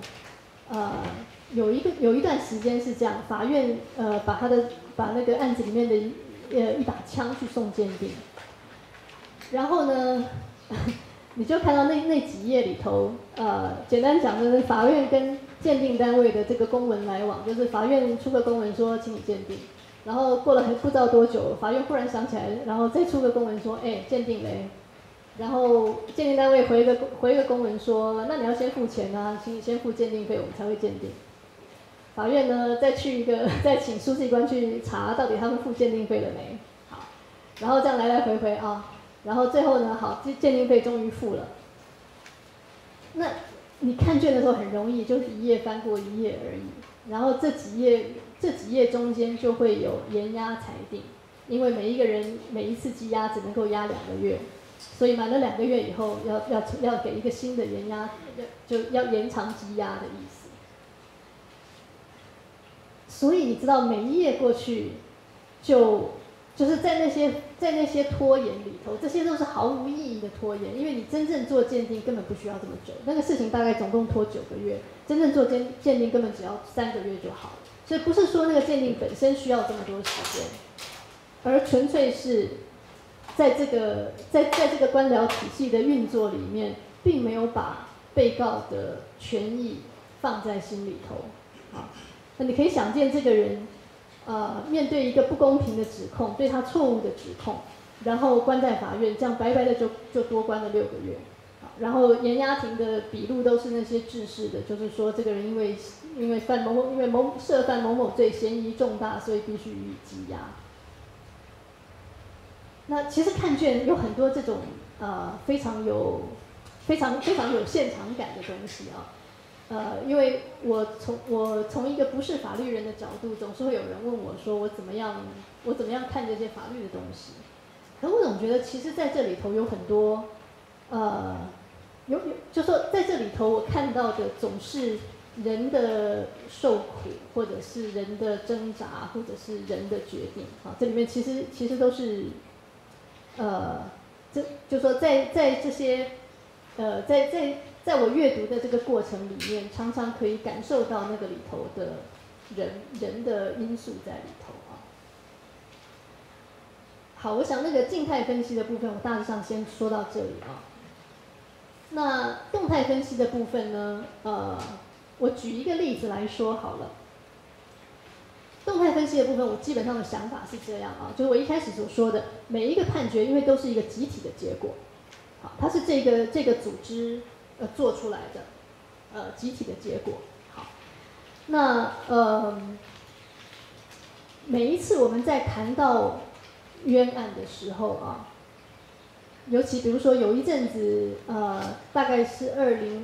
有一段时间是这样，法院把那个案子里面的一把枪去送鉴定。然后呢，你就看到那几页里头，简单讲就是法院跟鉴定单位的这个公文来往，就是法院出个公文说请你鉴定，然后过了不知道多久，法院忽然想起来，然后再出个公文说，哎，鉴定嘞。然后鉴定单位回一个公文说，那你要先付钱啊，请你先付鉴定费，我们才会鉴定。法院呢再请书记官去查到底他们付鉴定费了没，好，然后这样来来回回啊，然后最后呢，好，鉴定费终于付了。那你看卷的时候很容易，就是一页翻过一页而已，然后这几页中间就会有延押裁定，因为每一个人每一次羁押只能够押2个月。所以满了2个月以后，要给一个新的延押，就要延长羁押的意思。所以你知道，每一页过去，就是在那些拖延里头，这些都是毫无意义的拖延，因为你真正做鉴定根本不需要这么久，那个事情大概总共拖9个月，真正做鉴定根本只要3个月就好了。所以不是说那个鉴定本身需要这么多时间，而纯粹是。在这个官僚体系的运作里面，并没有把被告的权益放在心里头。好，那你可以想见这个人，面对一个不公平的指控，对他错误的指控，然后关在法院，这样白白的就多关了6个月。好，然后延押庭的笔录都是那些制式的，就是说这个人因为涉犯某某罪，嫌疑重大，所以必须予以羁押。那其实看卷有很多这种非常有现场感的东西啊，因为我从一个不是法律人的角度，总是会有人问我说我怎么样看这些法律的东西，可我总觉得其实在这里头有很多就说在这里头我看到的总是人的受苦，或者是人的挣扎，或者是人的决定啊，这里面其实都是。就说在这些，在我阅读的这个过程里面，常常可以感受到那个里头的人的因素在里头啊。好，我想那个静态分析的部分，我大致上先说到这里啊。那动态分析的部分呢，我举一个例子来说好了。动态分析的部分，我基本上的想法是这样啊，就是我一开始所说的，每一个判决，因为都是一个集体的结果，好，它是这个组织做出来的集体的结果。好，那每一次我们在谈到冤案的时候啊，尤其比如说有一阵子大概是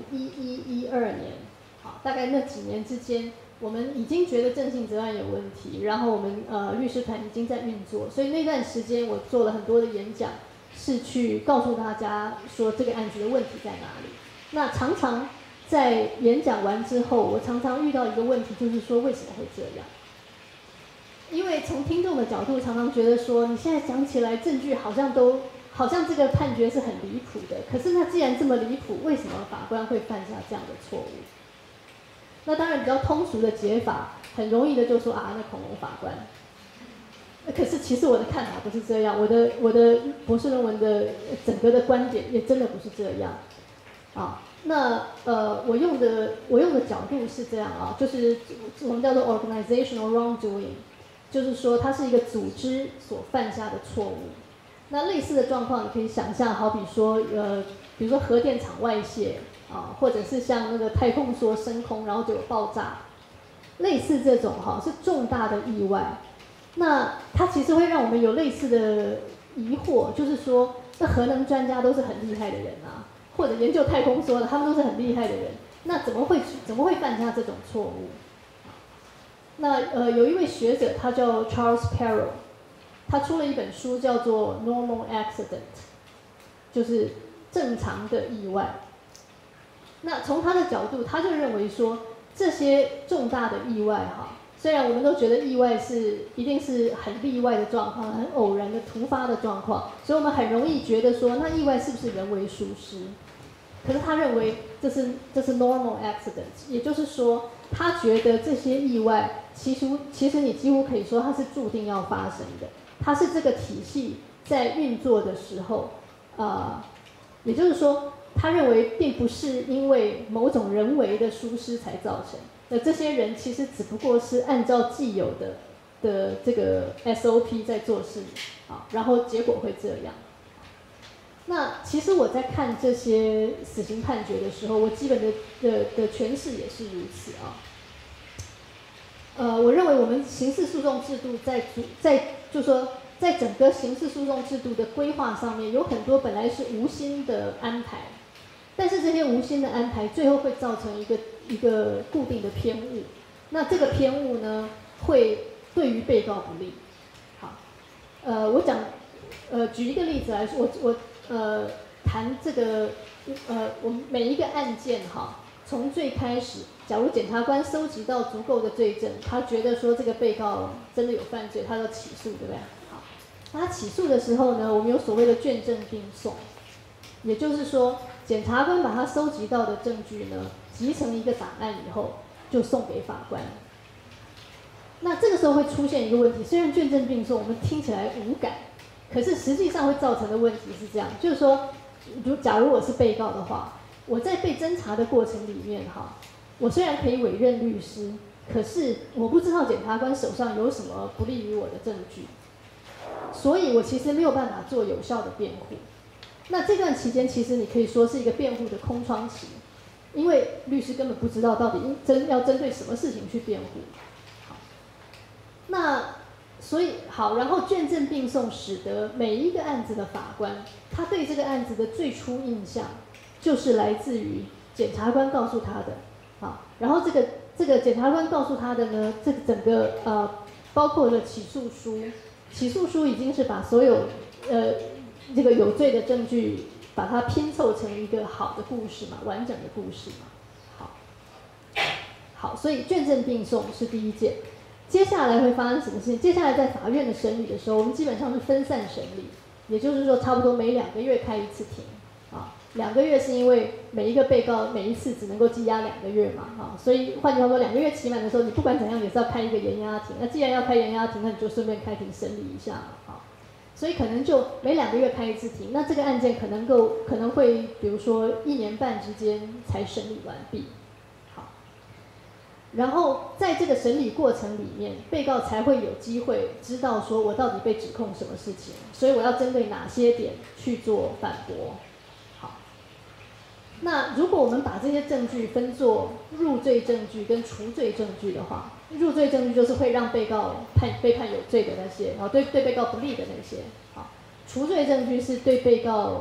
2011-12年，好，大概那几年之间。我们已经觉得郑性泽案有问题，然后我们律师团已经在运作，所以那段时间我做了很多的演讲，是去告诉大家说这个案子的问题在哪里。那常常在演讲完之后，我常常遇到一个问题，就是说为什么会这样？因为从听众的角度，常常觉得说你现在讲起来证据好像这个判决是很离谱的，可是那既然这么离谱，为什么法官会犯下这样的错误？那当然比较通俗的解法，很容易的就说啊，那恐龙法官。可是其实我的看法不是这样，我的博士论文的整个的观点也真的不是这样。啊，那我用的角度是这样啊，就是我们叫做 organizational wrongdoing， 就是说它是一个组织所犯下的错误。那类似的状况你可以想象，好比说比如说核电厂外泄。或者是像那个太空梭升空，然后就有爆炸，类似这种是重大的意外。那它其实会让我们有类似的疑惑，就是说，那核能专家都是很厉害的人啊，或者研究太空梭的，他们都是很厉害的人，那怎么会犯下这种错误？那有一位学者，他叫 Charles Perrow， 他出了一本书叫做 Normal Accident， 就是正常的意外。那从他的角度，他就认为说，这些重大的意外虽然我们都觉得意外一定是很例外的状况，很偶然的突发的状况，所以我们很容易觉得说，那意外是不是人为疏失？可是他认为这是 normal accident， 也就是说，他觉得这些意外其实你几乎可以说它是注定要发生的。 它是这个体系在运作的时候，也就是说，他认为并不是因为某种人为的疏失才造成，这些人其实只不过是按照既有的这个 SOP 在做事啊，然后结果会这样。那其实我在看这些死刑判决的时候，我基本的诠释也是如此啊。我认为我们刑事诉讼制度就是说，在整个刑事诉讼制度的规划上面，有很多本来是无心的安排，但是这些无心的安排最后会造成一个固定的偏误。那这个偏误呢，会对于被告不利。好，我举一个例子来说，我谈这个我们每一个案件哈，从最开始，假如检察官收集到足够的罪证，他觉得说这个被告真的有犯罪，他要起诉，对不对？好，那他起诉的时候呢，我们有所谓的卷证并送，也就是说，检察官把他收集到的证据呢，集成一个档案以后，就送给法官。那这个时候会出现一个问题，虽然卷证并送，我们听起来无感，可是实际上会造成的问题是这样，就是说，假如我是被告的话，我在被侦查的过程里面哈，我虽然可以委任律师，可是我不知道检察官手上有什么不利于我的证据，所以我其实没有办法做有效的辩护。那这段期间，其实你可以说是一个辩护的空窗期，因为律师根本不知道到底要针对什么事情去辩护。好，那所以好，然后卷证并送，使得每一个案子的法官，他对这个案子的最初印象，就是来自于检察官告诉他的。好，然后这个检察官告诉他的呢，这个整个包括了起诉书，起诉书已经是把所有这个有罪的证据，把它拼凑成一个好的故事嘛，完整的故事嘛。好，所以卷证并送是第一件。接下来会发生什么事情？接下来在法院的审理的时候，我们基本上是分散审理，也就是说，差不多每2个月开一次庭。啊，2个月是因为每一个被告每一次只能够羁押2个月嘛，啊，所以换句话说，2个月期满的时候，你不管怎样也是要开一个延押庭。那既然要开延押庭，那你就顺便开庭审理一下嘛，啊，所以可能就每2个月开一次庭。那这个案件可能会，比如说1年半之间才审理完毕。好，然后在这个审理过程里面，被告才会有机会知道说我到底被指控什么事情，所以我要针对哪些点去做反驳。那如果我们把这些证据分作入罪证据跟除罪证据的话，入罪证据就是会让被告被判有罪的那些，然后对被告不利的那些，好，除罪证据是对被告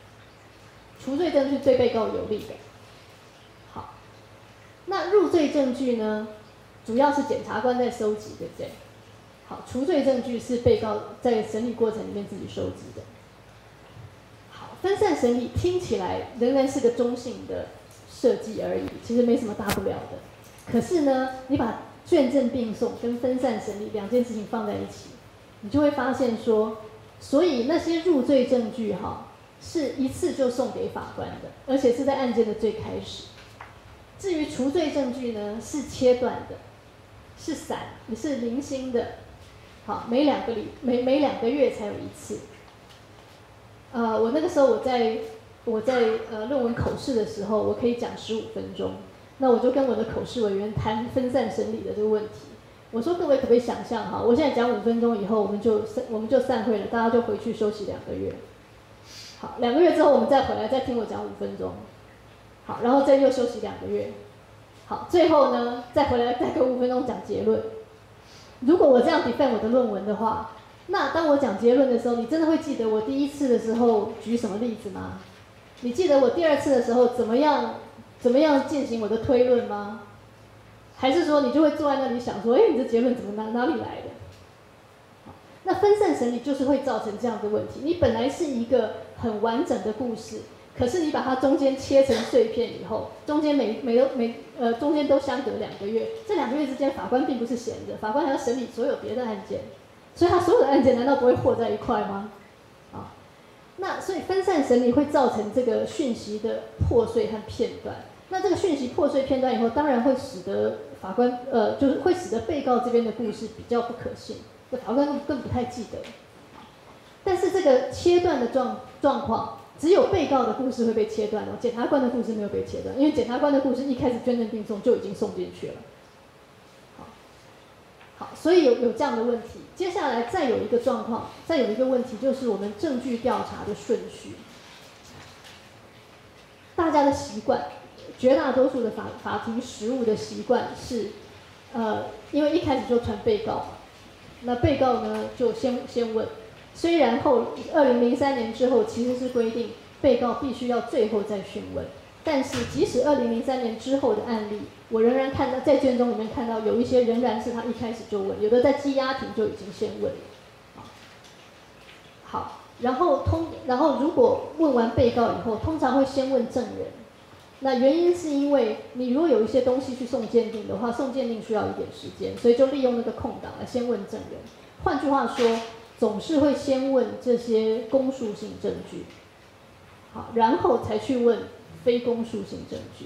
有利的。好，那入罪证据呢，主要是检察官在收集，对不对？好，除罪证据是被告在审理过程里面自己收集的。分散审理听起来仍然是个中性的设计而已，其实没什么大不了的。可是呢，你把卷证并送跟分散审理2件事情放在一起，你就会发现说，所以那些入罪证据是一次就送给法官的，而且是在案件的最开始。至于除罪证据呢，是切断的，是也是零星的，好，每2个月才有一次。我那个时候我在论文口试的时候，我可以讲15分钟。那我就跟我的口试委员谈分散审理的这个问题。我说各位可不可以想象哈，我现在讲5分钟以后，我们就散会了，大家就回去休息2个月。好，2个月之后我们再回来再听我讲5分钟。好，然后再又休息2个月。好，最后呢再回来再跟5分钟讲结论。如果我这样 defend 我的论文的话，那当我讲结论的时候，你真的会记得我第1次的时候举什么例子吗？你记得我第2次的时候怎么样进行我的推论吗？还是说你就会坐在那里想说，你这结论怎么哪里来的？那分散审理就是会造成这样的问题。你本来是一个很完整的故事，可是你把它中间切成碎片以后，中间中间都相隔2个月，这2个月之间法官并不是闲着，法官还要审理所有别的案件。所以他所有的案件难道不会和在一块吗？啊，那所以分散审理会造成这个讯息的破碎和片段。那这个讯息破碎片段以后，当然会使得法官就是会使得被告这边的故事比较不可信，法官更不太记得。 但是这个切断的状况，只有被告的故事会被切断哦，检察官的故事没有被切断，因为检察官的故事一开始捐赠并送就已经送进去了。好，所以有这样的问题。接下来再有一个状况，再有一个问题就是我们证据调查的顺序。大家的习惯，绝大多数的法庭实务的习惯是，因为一开始就传被告嘛，那被告呢就先问。虽然2003年之后其实是规定被告必须要最后再讯问，但是即使2003年之后的案例，我仍然看到在卷宗里面看到有一些仍然是他一开始就问，有的在羁押庭就已经先问了。好，然后如果问完被告以后，通常会先问证人。那原因是因为你如果有一些东西去送鉴定的话，送鉴定需要一点时间，所以就利用那个空档来先问证人。换句话说，总是会先问这些公诉性证据，好，然后才去问非公诉性证据。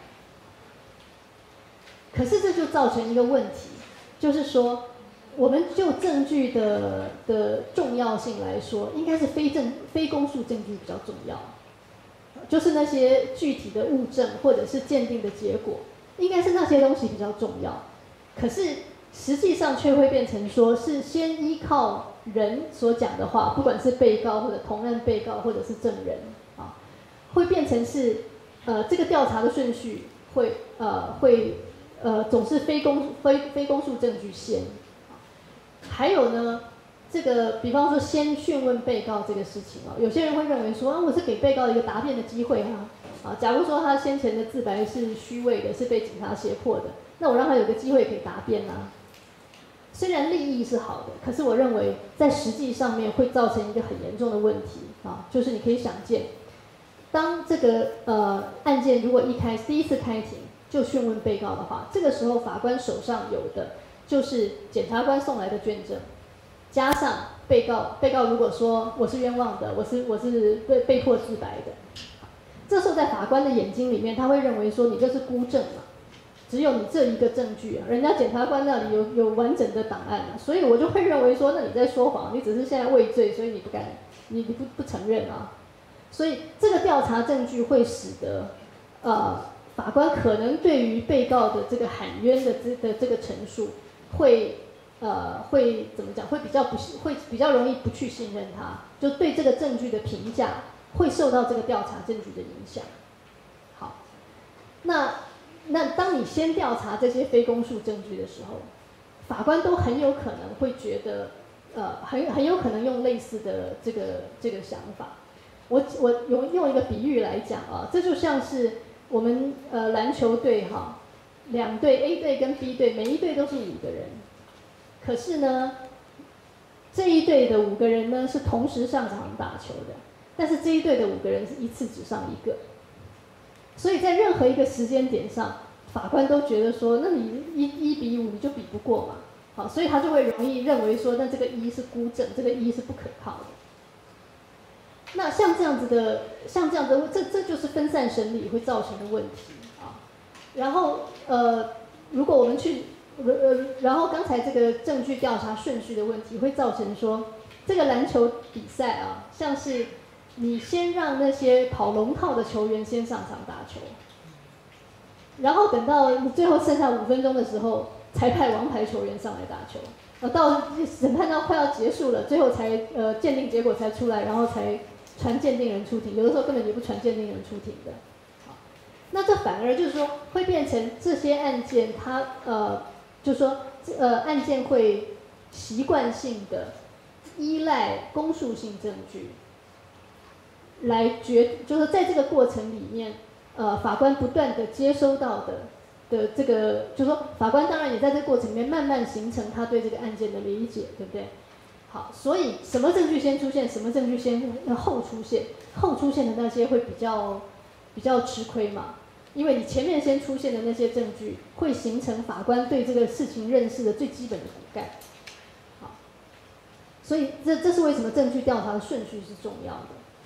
可是这就造成一个问题，就是说，我们就证据的重要性来说，应该是非公诉证据比较重要，就是那些具体的物证或者是鉴定的结果，应该是那些东西比较重要。可是实际上却会变成说是先依靠人所讲的话，不管是被告或者同案被告或者是证人啊，会变成是这个调查的顺序会总是非公诉证据先。还有呢，这个比方说先讯问被告这个事情有些人会认为说我是给被告一个答辩的机会假如说他先前的自白是虚伪的，是被警察胁迫的，那我让他有个机会可以答辩虽然利益是好的，可是我认为在实际上面会造成一个很严重的问题就是你可以想见，当这个案件如果第一次开庭就讯问被告的话，这个时候法官手上有的就是检察官送来的卷证，加上被告如果说我是冤枉的，我是被迫自白的，这时候在法官的眼睛里面，他会认为说你这是孤证嘛，只有你这一个证据人家检察官那里有完整的档案所以我就会认为说，那你在说谎，你只是现在畏罪，所以你不敢，你不承认所以这个调查证据会使得法官可能对于被告的这个喊冤的这个陈述会怎么讲？会比较容易不去信任他，就对这个证据的评价会受到这个调查证据的影响。好，那当你先调查这些非公诉证据的时候，法官都很有可能会觉得很有可能用类似的这个想法。我用一个比喻来讲这就像是我们篮球队两队 A 队跟 B 队，每一队都是5个人，可是呢，这一队的5个人呢是同时上场打球的，但是这一队的5个人是一次只上1个，所以在任何一个时间点上，法官都觉得说，那你1比5你就比不过嘛，好，所以他就会容易认为说，那这个1是孤证，这个1是不可靠的。那像这样子的，这就是分散审理会造成的问题然后如果我们去然后刚才这个证据调查顺序的问题会造成说，这个篮球比赛像是你先让那些跑龙套的球员先上场打球，然后等到你最后剩下5分钟的时候，才派王牌球员上来打球，到审判到快要结束了，最后才鉴定结果才出来，然后才传鉴定人出庭，有的时候根本也不传鉴定人出庭的。那这反而就是说会变成这些案件它就是说案件会习惯性的依赖公诉性证据来就是在这个过程里面法官不断的接收到的这个，就是说法官当然也在这个过程里面慢慢形成他对这个案件的理解，对不对？好，所以什么证据先出现，什么证据后出现，后出现的那些会比较吃亏嘛，因为你前面先出现的那些证据会形成法官对这个事情认识的最基本的骨干。好，所以这是为什么证据调查的顺序是重要的。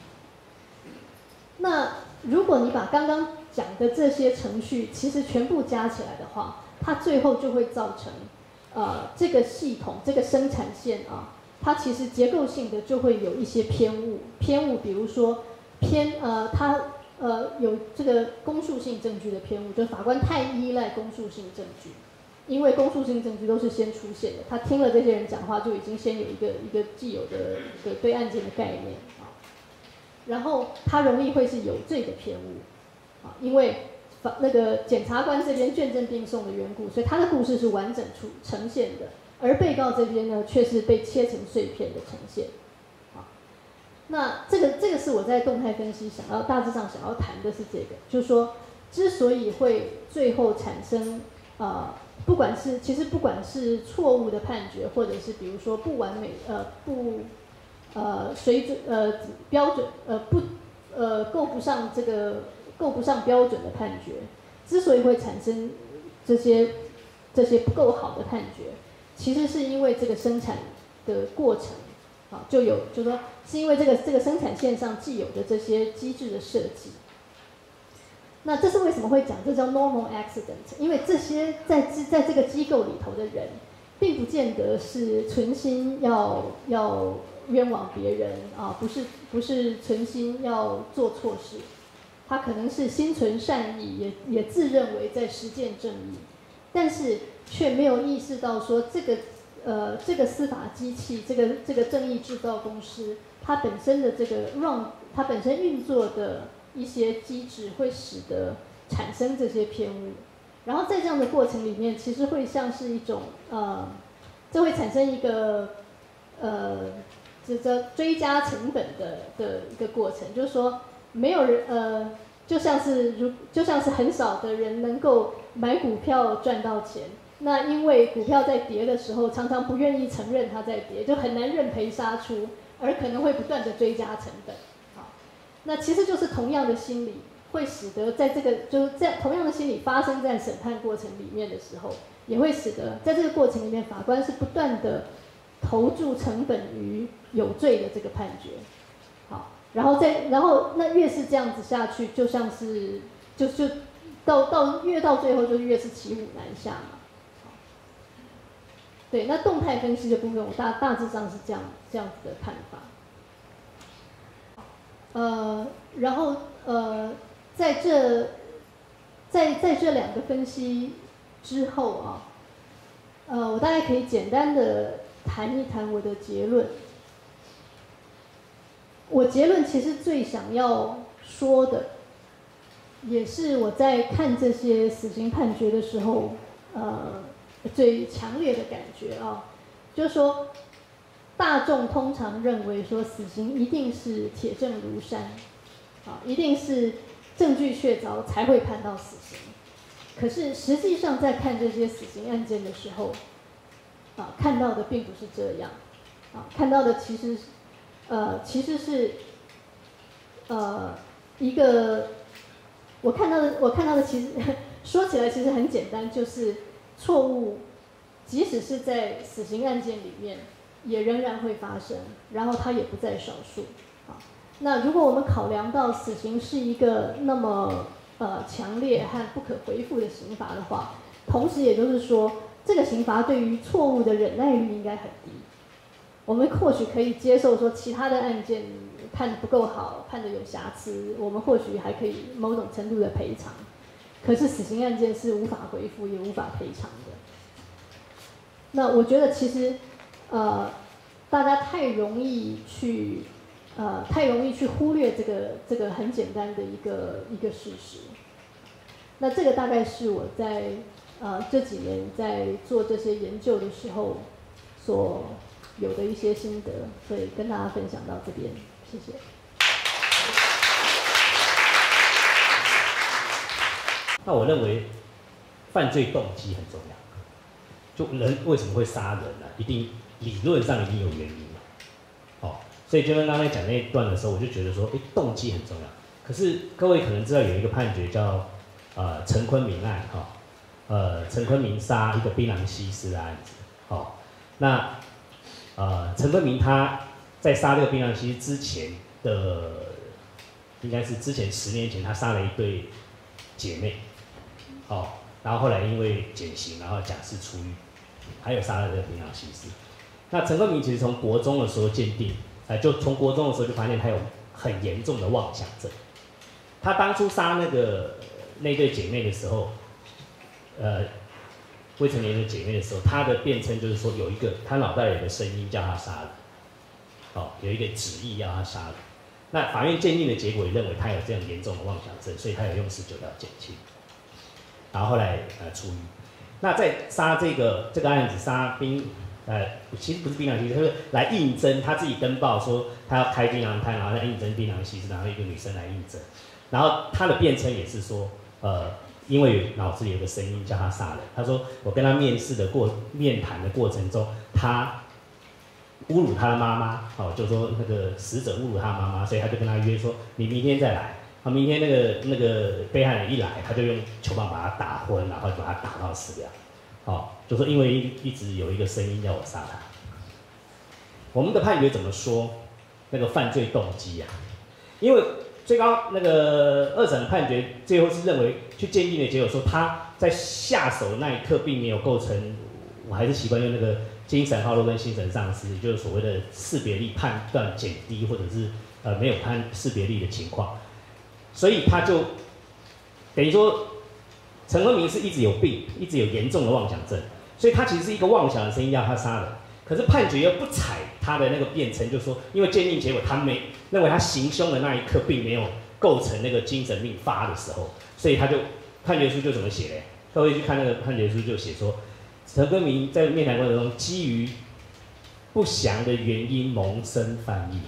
那如果你把刚刚讲的这些程序其实全部加起来的话，它最后就会造成这个系统这个生产线它其实结构性的就会有一些偏误，比如说有这个公诉性证据的偏误，就是法官太依赖公诉性证据，因为公诉性证据都是先出现的，他听了这些人讲话就已经先有一个既有的对案件的概念啊，然后他容易会是有罪的偏误啊，因为那个检察官这边卷证并送的缘故，所以他的故事是完整呈现的，而被告这边呢却是被切成碎片的呈现。那这个是我在动态分析大致上想要谈的是这个，就是说，之所以会最后产生不管是错误的判决，或者是比如说不完美水准标准够不上标准的判决，之所以会产生这些不够好的判决，其实是因为这个生产的过程。就是说，是因为这个生产线上既有的这些机制的设计。那这是为什么会讲这叫 normal accident？ 因为这些在这个机构里头的人，并不见得是存心要冤枉别人啊，不是存心要做错事，他可能是心存善意，也自认为在实践正义，但是却没有意识到说这个司法机器，这个正义制造公司，它本身的它本身运作的一些机制，会使得产生这些偏误，然后在这样的过程里面，其实会像是一种这会产生一个这追加成本的一个过程，就是说没有人就像是很少的人能够买股票赚到钱。那因为股票在跌的时候，常常不愿意承认它在跌，就很难认赔杀出，而可能会不断的追加成本。好，那其实就是同样的心理，会使得就是在同样的心理发生在审判过程里面的时候，也会使得在这个过程里面，法官是不断的投注成本于有罪的这个判决。好，然后那越是这样子下去，就像是越到最后就越是骑虎难下嘛。对，那动态分析的部分，我大致上是这样子的看法。然后在这两个分析之后啊，我大概可以简单的谈一谈我的结论。我结论其实最想要说的，也是我在看这些死刑判决的时候，最强烈的感觉啊，就是说，大众通常认为说死刑一定是铁证如山，啊，一定是证据确凿才会判到死刑。可是实际上在看这些死刑案件的时候，看到的并不是这样，看到的其实是一个我看到的其实说起来其实很简单，就是错误，即使是在死刑案件里面，也仍然会发生，然后它也不在少数。那如果我们考量到死刑是一个那么强烈和不可回复的刑罚的话，同时也就是说，这个刑罚对于错误的忍耐率应该很低。我们或许可以接受说其他的案件判得不够好，判得有瑕疵，我们或许还可以某种程度的赔偿。可是死刑案件是无法回复也无法赔偿的。那我觉得其实大家太容易去忽略这个很简单的一个事实。那这个大概是我在这几年在做这些研究的时候所有的一些心得，所以跟大家分享到这边，谢谢。 那我认为犯罪动机很重要，就人为什么会杀人呢？一定理论上一定有原因嘛。哦，所以就跟刚才讲那一段的时候，我就觉得说，动机很重要。可是各位可能知道有一个判决叫陈坤明案哈，陈坤明杀一个槟榔西施的案子。哦，那陈坤明他在杀这个槟榔西施之前的，应该是之前10年前他杀了一对姐妹。哦，然后后来因为减刑，然后假释出狱，还有杀了这个槟榔西施。 那陈克明其实从国中的时候鉴定，就从国中的时候就发现他有很严重的妄想症。他当初杀那对姐妹的时候，未成年的姐妹的时候，他的辩称就是说有一个他脑袋有个声音叫他杀人，有一个旨意要他杀人。那法院鉴定的结果也认为他有这样严重的妄想症，所以他有用19条减轻。然后后来出狱。那在杀这个案子杀其实不是槟榔西施，他是来应征，他自己登报说他要开槟榔摊，然后来应征槟榔西施，然后一个女生来应征。然后他的辩称也是说，因为脑子里有个声音叫他杀人。他说我跟他面谈的过程中，他侮辱他的妈妈，就说那个死者侮辱他的妈妈，所以他就跟他约说，你明天再来。明天那个被害人一来，他就用球棒把他打昏，然后就把他打到死掉。就说因为一直有一个声音要我杀他。我们的判决怎么说？那个犯罪动机啊，因为最高那个2审的判决最后是认为去鉴定的结果说他在下手的那一刻并没有构成，我还是习惯用那个精神耗弱跟精神丧失，也就是所谓的识别力判断减低或者是没有识别力的情况。所以他就等于说，陈文明是一直有病，一直有严重的妄想症，所以他其实是一个妄想的声音要他杀人。可是判决又不采他的那个辩称，就说因为鉴定结果他认为他行凶的那一刻并没有构成那个精神病发的时候，所以他就判决书就怎么写嘞？各位去看那个判决书就写说，陈根明在面谈过程中基于不详的原因萌生犯意。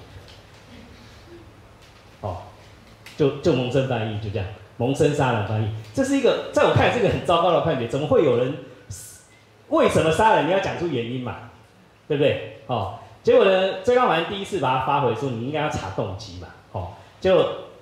就萌生犯意，就这样，萌生杀人犯意，这是一个在我看来是一个很糟糕的判决。怎么会有人为什么杀人？你要讲出原因嘛，对不对？结果呢，最高法院第一次把它发回说，你应该要查动机嘛，就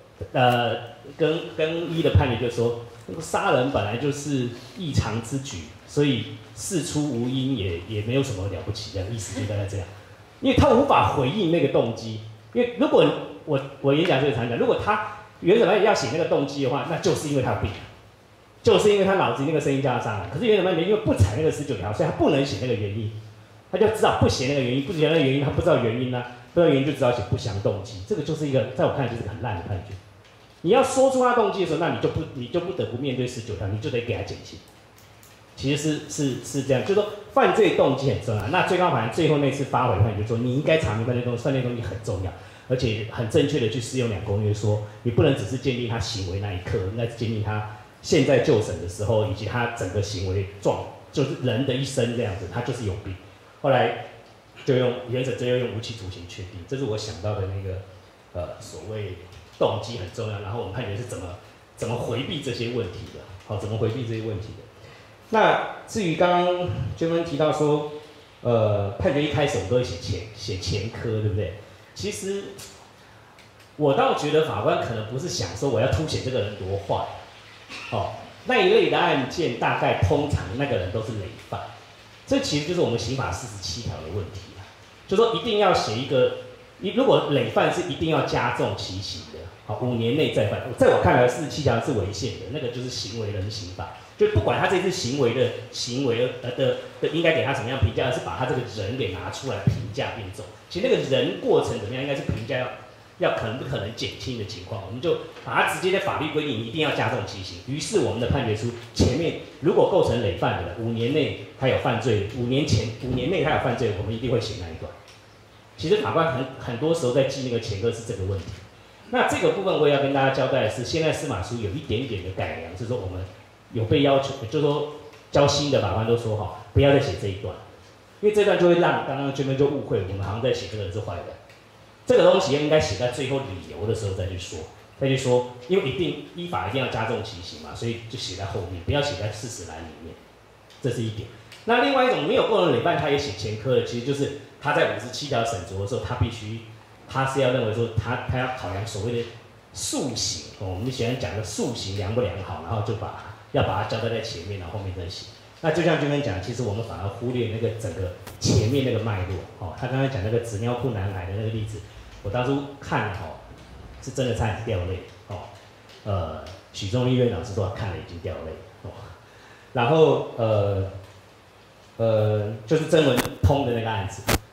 跟一的判决就说，杀人本来就是异常之举，所以事出无因也没有什么了不起的意思，就大概这样，因为他无法回应那个动机，因为如果我演讲这个常讲，如果他原审判决要写那个动机的话，那就是因为他有病，就是因为他脑子里那个声音叫他杀人。可是原审判决因为不采那个19条，所以他不能写那个原因，他就只好不写那个原因，不写那个原因，他不知道原因啊，不知道原因就只好写不详动机。这个就是一个在我看来就是个很烂的判决。你要说出他动机的时候，那你就不得不面对19条，你就得给他减刑。其实是这样，就是说犯罪动机很重要。那最高法院最后那次发回判决说，你应该查明犯罪动机很重要。而且很正确的去适用2公约，说你不能只是鉴定他行为那一刻，应该是鉴定他现在就审的时候，以及他整个行为就是人的一生这样子，他就是有病。后来就原审最后用无期徒刑确定，这是我想到的那个所谓动机很重要。然后我们判决是怎么回避这些问题的，怎么回避这些问题的。那至于刚刚娟芬提到说，判决一开始我们都会写前科，对不对？其实，我倒觉得法官可能不是想说我要凸显这个人多坏，那一类的案件大概通常那个人都是累犯，这其实就是我们刑法47条的问题啊，就说一定要写一个，如果累犯是一定要加重其刑的，5年内再犯，在我看来47条是违宪的，那个就是行为人刑法，就不管他这次行为的应该给他什么样评价，而是把他这个人给拿出来评价并重。其实那个人过程怎么样，应该是评价要可能不可能减轻的情况，我们就把它直接在法律规定一定要加重其刑。于是我们的判决书前面如果构成累犯的5年内他有犯罪，5年内他有犯罪，我们一定会写那一段。其实法官很多时候在记那个前科是这个问题。那这个部分我也要跟大家交代的是，现在司马书有一点点的改良，是说我们有被要求，就是说教新的法官都说不要再写这一段。因为这段就会让刚刚娟芬就误会我们好像在写这个人是坏人，这个东西应该写在最后理由的时候再去说，因为依法一定要加重其刑嘛，所以就写在后面，不要写在事实栏里面，这是一点。那另外一种没有构成累犯，他也写前科的，其实就是他在57条审酌的时候，他是要认为说他要考量所谓的诉刑，我们喜欢讲的诉刑良不良好，然后就要把它交代在前面，然后后面再写。那就像娟芬讲，其实我们反而忽略那个整个前面那个脉络。他刚才讲那个纸尿裤男孩的那个例子，我当初看是真的差点掉泪。许宗力院老师都看了已经掉泪。然后就是曾文通的那个案子，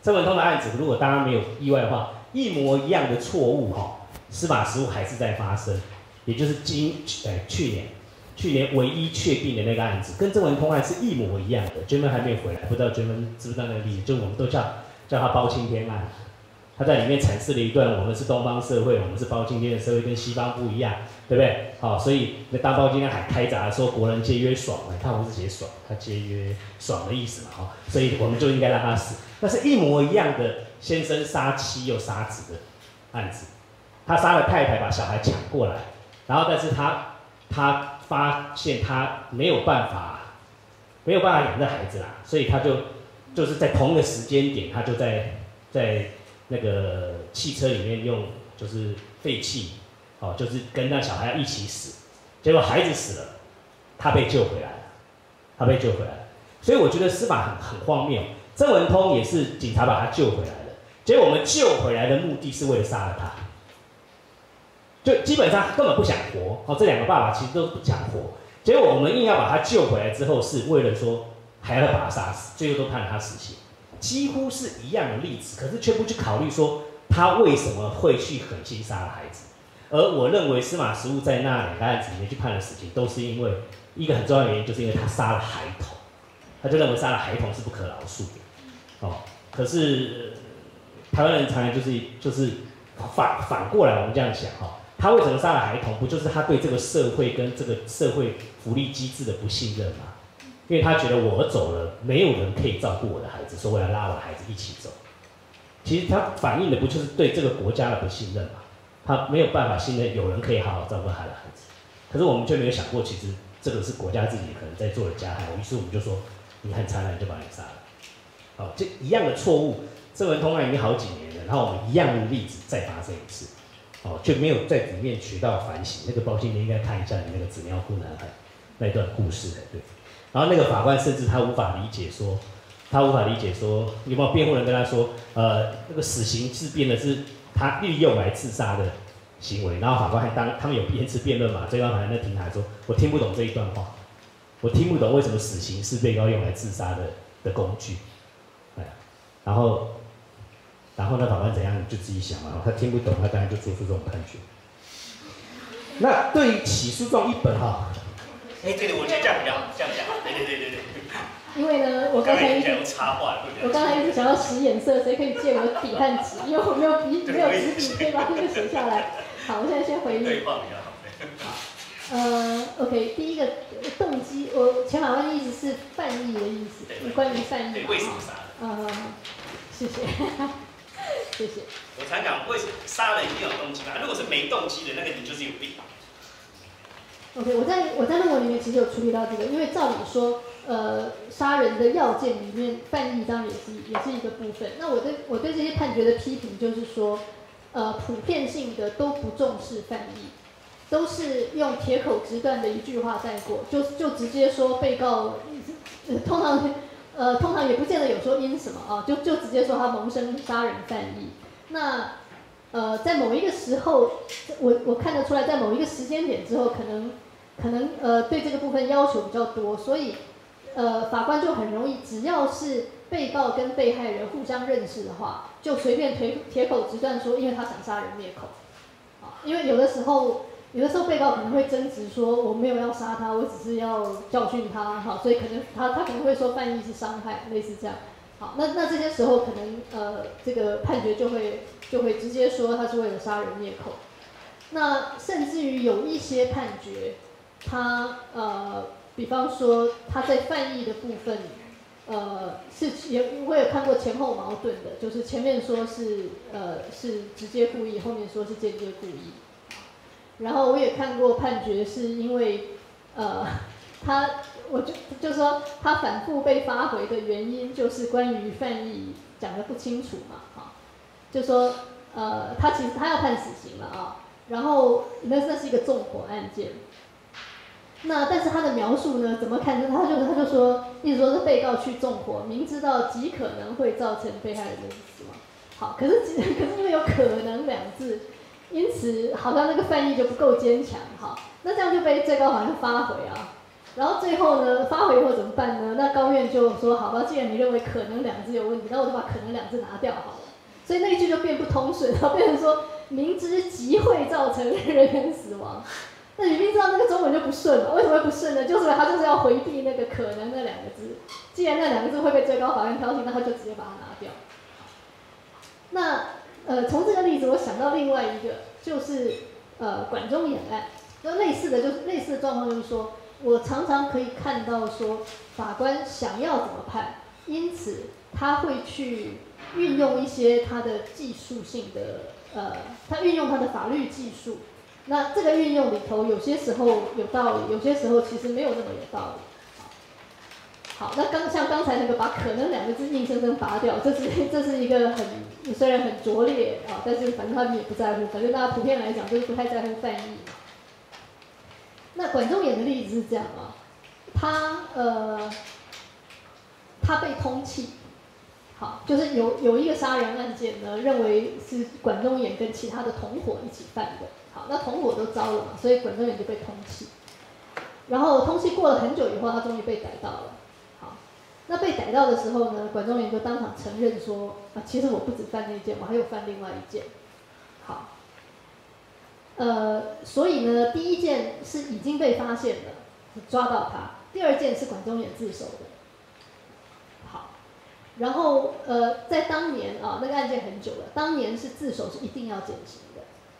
郑文通的案子，如果大家没有意外的话，一模一样的错误哈，司法实务还是在发生，也就是去年唯一确定的那个案子，跟郑文通案是一模一样的。娟芬还没有回来，不知道娟芬知不知道那个例子？就我们都叫他包青天案。他在里面阐释了一段，我们是东方社会，我们是包青天的社会，跟西方不一样，对不对？好，所以那当包青天还开闸说国人皆曰爽，他不是写爽，他皆曰爽的意思嘛，哈，所以我们就应该让他死。那是一模一样的，先生杀妻又杀子的案子，他杀了太太，把小孩抢过来，然后但是他发现他没有办法养这孩子啦，所以他就是在同一个时间点，他就在那个汽车里面用就是废气，哦，就是跟那小孩一起死，结果孩子死了，他被救回来了，所以我觉得司法很荒谬。郑文通也是警察把他救回来了，结果我们救回来的目的是为了杀了他，就基本上根本不想活，哦，这两个爸爸其实都不想活，结果我们硬要把他救回来之后，是为了说还要把他杀死，最后都判了他死刑。几乎是一样的例子，可是却不去考虑说他为什么会去狠心杀了孩子。而我认为司马实务在那两个案子里面去判了死刑，都是因为一个很重要的原因，就是因为他杀了孩童，他就认为杀了孩童是不可饶恕的。哦，可是台湾人常常就是反过来我们这样想哈，他为什么杀了孩童？不就是他对这个社会跟这个社会福利机制的不信任吗？因为他觉得我走了，没有人可以照顾我的孩子，所以我要拉我的孩子一起走。其实他反映的不就是对这个国家的不信任吗？他没有办法信任有人可以好好照顾他的孩子。可是我们却没有想过，其实这个是国家自己可能在做的加害。于是我们就说，你很残忍就把你杀了。好，这一样的错误，郑文通案已经好几年了，然后我们一样的例子再发生一次，哦，却没有在里面学到反省。那个包青天应该看一下你那个纸尿裤男孩那段故事才对。然后那个法官甚至他无法理解说，有没有辩护人跟他说，那个死刑是变的是他利用来自杀的行为。然后法官还他们有言辞辩论嘛，最高法院在庭台说，我听不懂这一段话，我听不懂为什么死刑是被告用来自杀的工具。然后那法官怎样你就自己想嘛，他听不懂，他当然就做出这种判决。那对于起诉状一本哈。对，我觉得这样比较好，这样好。对。 因为呢，我刚才一直想要使眼色，谁可以借我的笔和纸？因为我没有纸笔，可以把这个写下来。好，我现在先回应。 对话比较好。OK， 第一个动机，前法官的意思是犯意的意思，关于犯意。 为什么杀？ 谢谢，谢谢。 我常讲，为什么杀人一定有动机嘛？如果是没动机的，那个你就是有病。 OK， 我在论文里面其实有处理到这个，因为照理说，杀人的要件里面，犯意当然也是一个部分。那我对这些判决的批评就是说，普遍性的都不重视犯意，都是用铁口直断的一句话带过，就直接说被告，通常也不见得有说因什么啊，就直接说他谋生杀人犯意。那在某一个时候，我看得出来，在某一个时间点之后，可能对这个部分要求比较多，所以法官就很容易，只要是被告跟被害人互相认识的话，就随便铁口直断说，因为他想杀人灭口，啊，因为有的时候被告可能会争执说，我没有要杀他，我只是要教训他，好，所以可能他可能会说犯意是伤害，类似这样。好，那这些时候可能这个判决就会直接说他是为了杀人灭口。那甚至于有一些判决，他比方说他在犯意的部分，我有看过前后矛盾的，就是前面说是直接故意，后面说是间接故意。然后我也看过判决是因为我就说他反复被发回的原因就是关于犯意讲得不清楚嘛，哈，就说他其实他要判死刑了啊，然后那是一个纵火案件，那但是他的描述呢怎么看？他就说一直说是被告去纵火，明知道极可能会造成被害人的死亡，好，可是因为有可能两字，因此好像那个犯意就不够坚强，哈，那这样就被最高法院发回啊。 然后最后呢，发回以后怎么办呢？那高院就说，好吧，既然你认为可能两个字有问题，那我就把可能两个字拿掉好了。所以那一句就变不通顺，然后变成说明知即会造成人员死亡。那你明知道那个中文就不顺了，为什么会不顺呢？就是他就是要回避那个可能那两个字。既然那两个字会被最高法院挑剔，那他就直接把它拿掉。那从这个例子我想到另外一个，就是管中衍案，就类似的状况，就是说我常常可以看到说法官想要怎么判，因此他会去运用一些他的技术性的他运用他的法律技术。那这个运用里头，有些时候有道理，有些时候其实没有那么有道理。好，那像刚才那个把可能两个字硬生生拔掉，这是一个虽然很拙劣啊，但是反正他们也不在乎，反正大家普遍来讲就是不太在乎翻译。那管仲衍的例子是这样啊，他被通缉，好，就是有一个杀人案件呢，认为是管仲衍跟其他的同伙一起犯的。好，那同伙都招了嘛，所以管仲衍就被通缉。然后通缉过了很久以后，他终于被逮到了。好，那被逮到的时候呢，管仲衍就当场承认说，其实我不止犯那件，我还有犯另外一件。好，所以呢，第一件是已经被发现了，抓到他；第二件是管仲衍自首的。好，然后在当年啊，那个案件很久了，当年是自首是一定要减刑的。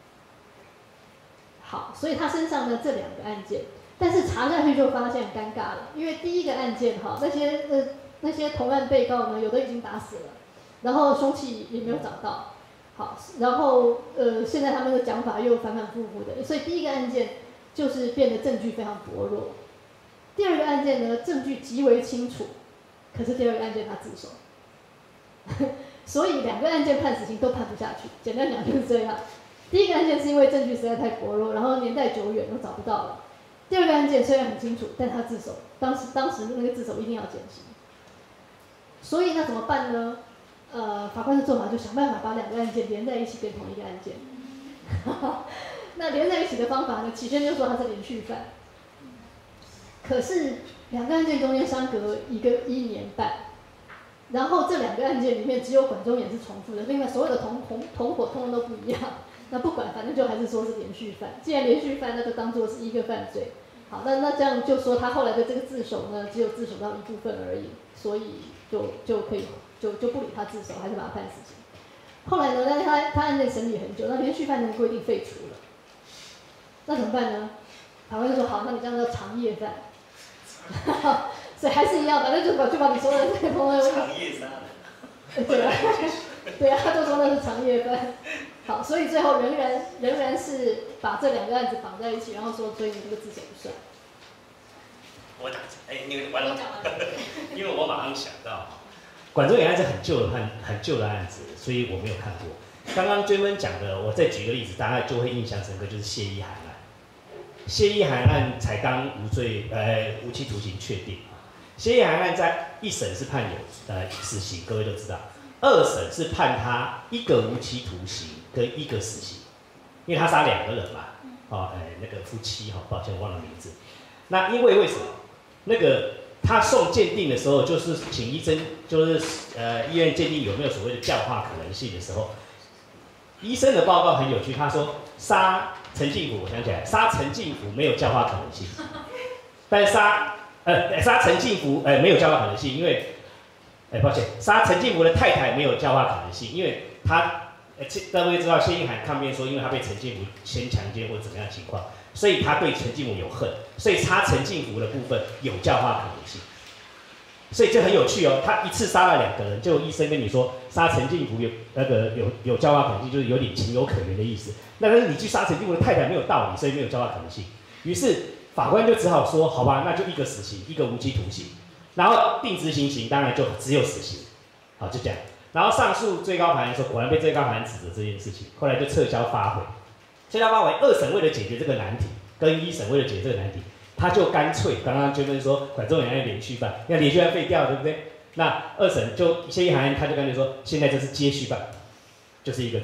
好，所以他身上呢这两个案件，但是查下去就发现尴尬了，因为第一个案件哈，那些同案被告呢，有的已经打死了，然后凶器也没有找到，好，然后现在他们的讲法又反反复复的，所以第一个案件就是变得证据非常薄弱，第二个案件呢证据极为清楚，可是第二个案件他自首，所以两个案件判死刑都判不下去，简单讲就是这样。第一个案件是因为证据实在太薄弱，然后年代久远都找不到了。第二个案件虽然很清楚，但他自首，当时那个自首一定要减刑。所以那怎么办呢？法官的做法就想办法把两个案件连在一起变同一个案件。那连在一起的方法呢，起先就说他是连续犯，可是两个案件中间相隔1年半，然后这两个案件里面只有管仲衍是重复的，另外所有的同伙通通都不一样。那不管，反正就还是说是连续犯。既然连续犯，那就当做是一个犯罪。好，那这样就说他后来的这个自首呢，只有自首到一部分而已，所以就可以就不理他自首，还是把他判死刑。后来呢，但是他案件审理很久，那连续犯的规定废除了，那怎么办呢？法官就说好，那你这样叫长夜犯，所以还是一样，反正就把你说的这个通通长夜杀人。 对啊，对啊，他就说那是长夜犯。好，所以最后仍然是把这两个案子绑在一起，然后说，所以你这个自首不算。 我讲，你完了， 因为我马上想到，管仲衍案是很旧的案子，所以我没有看过。刚刚追问讲的，我再举个例子，大家就会印象深刻，就是谢依涵案。谢依涵案才刚无期徒刑确定。谢依涵案在一审是判有死刑，各位都知道。二审是判他一个无期徒刑跟一个死刑，因为他杀2个人嘛，那个夫妻抱歉我忘了名字。那因为什么？那个他送鉴定的时候，就是请医生，就是医院鉴定有没有所谓的教化可能性的时候，医生的报告很有趣，他说杀陈进福，我想起来，杀陈进福没有教化可能性，但杀陈进福没有教化可能性，因为。抱歉，杀陈进福的太太没有教化可能性，因为他，各位知道谢依涵抗辩说，因为他被陈进福先强奸或者怎么样的情况，所以他对陈进福有恨，所以杀陈进福的部分有教化可能性，所以这很有趣哦。他一次杀了2个人，就医生跟你说杀陈进福有教化可能性，就是有点情有可原的意思。那但是你去杀陈进福的太太没有道理，所以没有教化可能性。于是法官就只好说，好吧，那就一个死刑，一个无期徒刑。然后定执行刑当然就只有死刑，好就这样。然后上诉最高法院说，果然被最高法院指责这件事情，后来就撤销发回。撤销发回，二审为了解决这个难题，跟一审为了解决这个难题，他就干脆刚刚娟芬说管仲衍案连续犯，那连续犯废掉，对不对？那二审就谢依涵他就干脆说，现在这是接续犯，就是一个罪。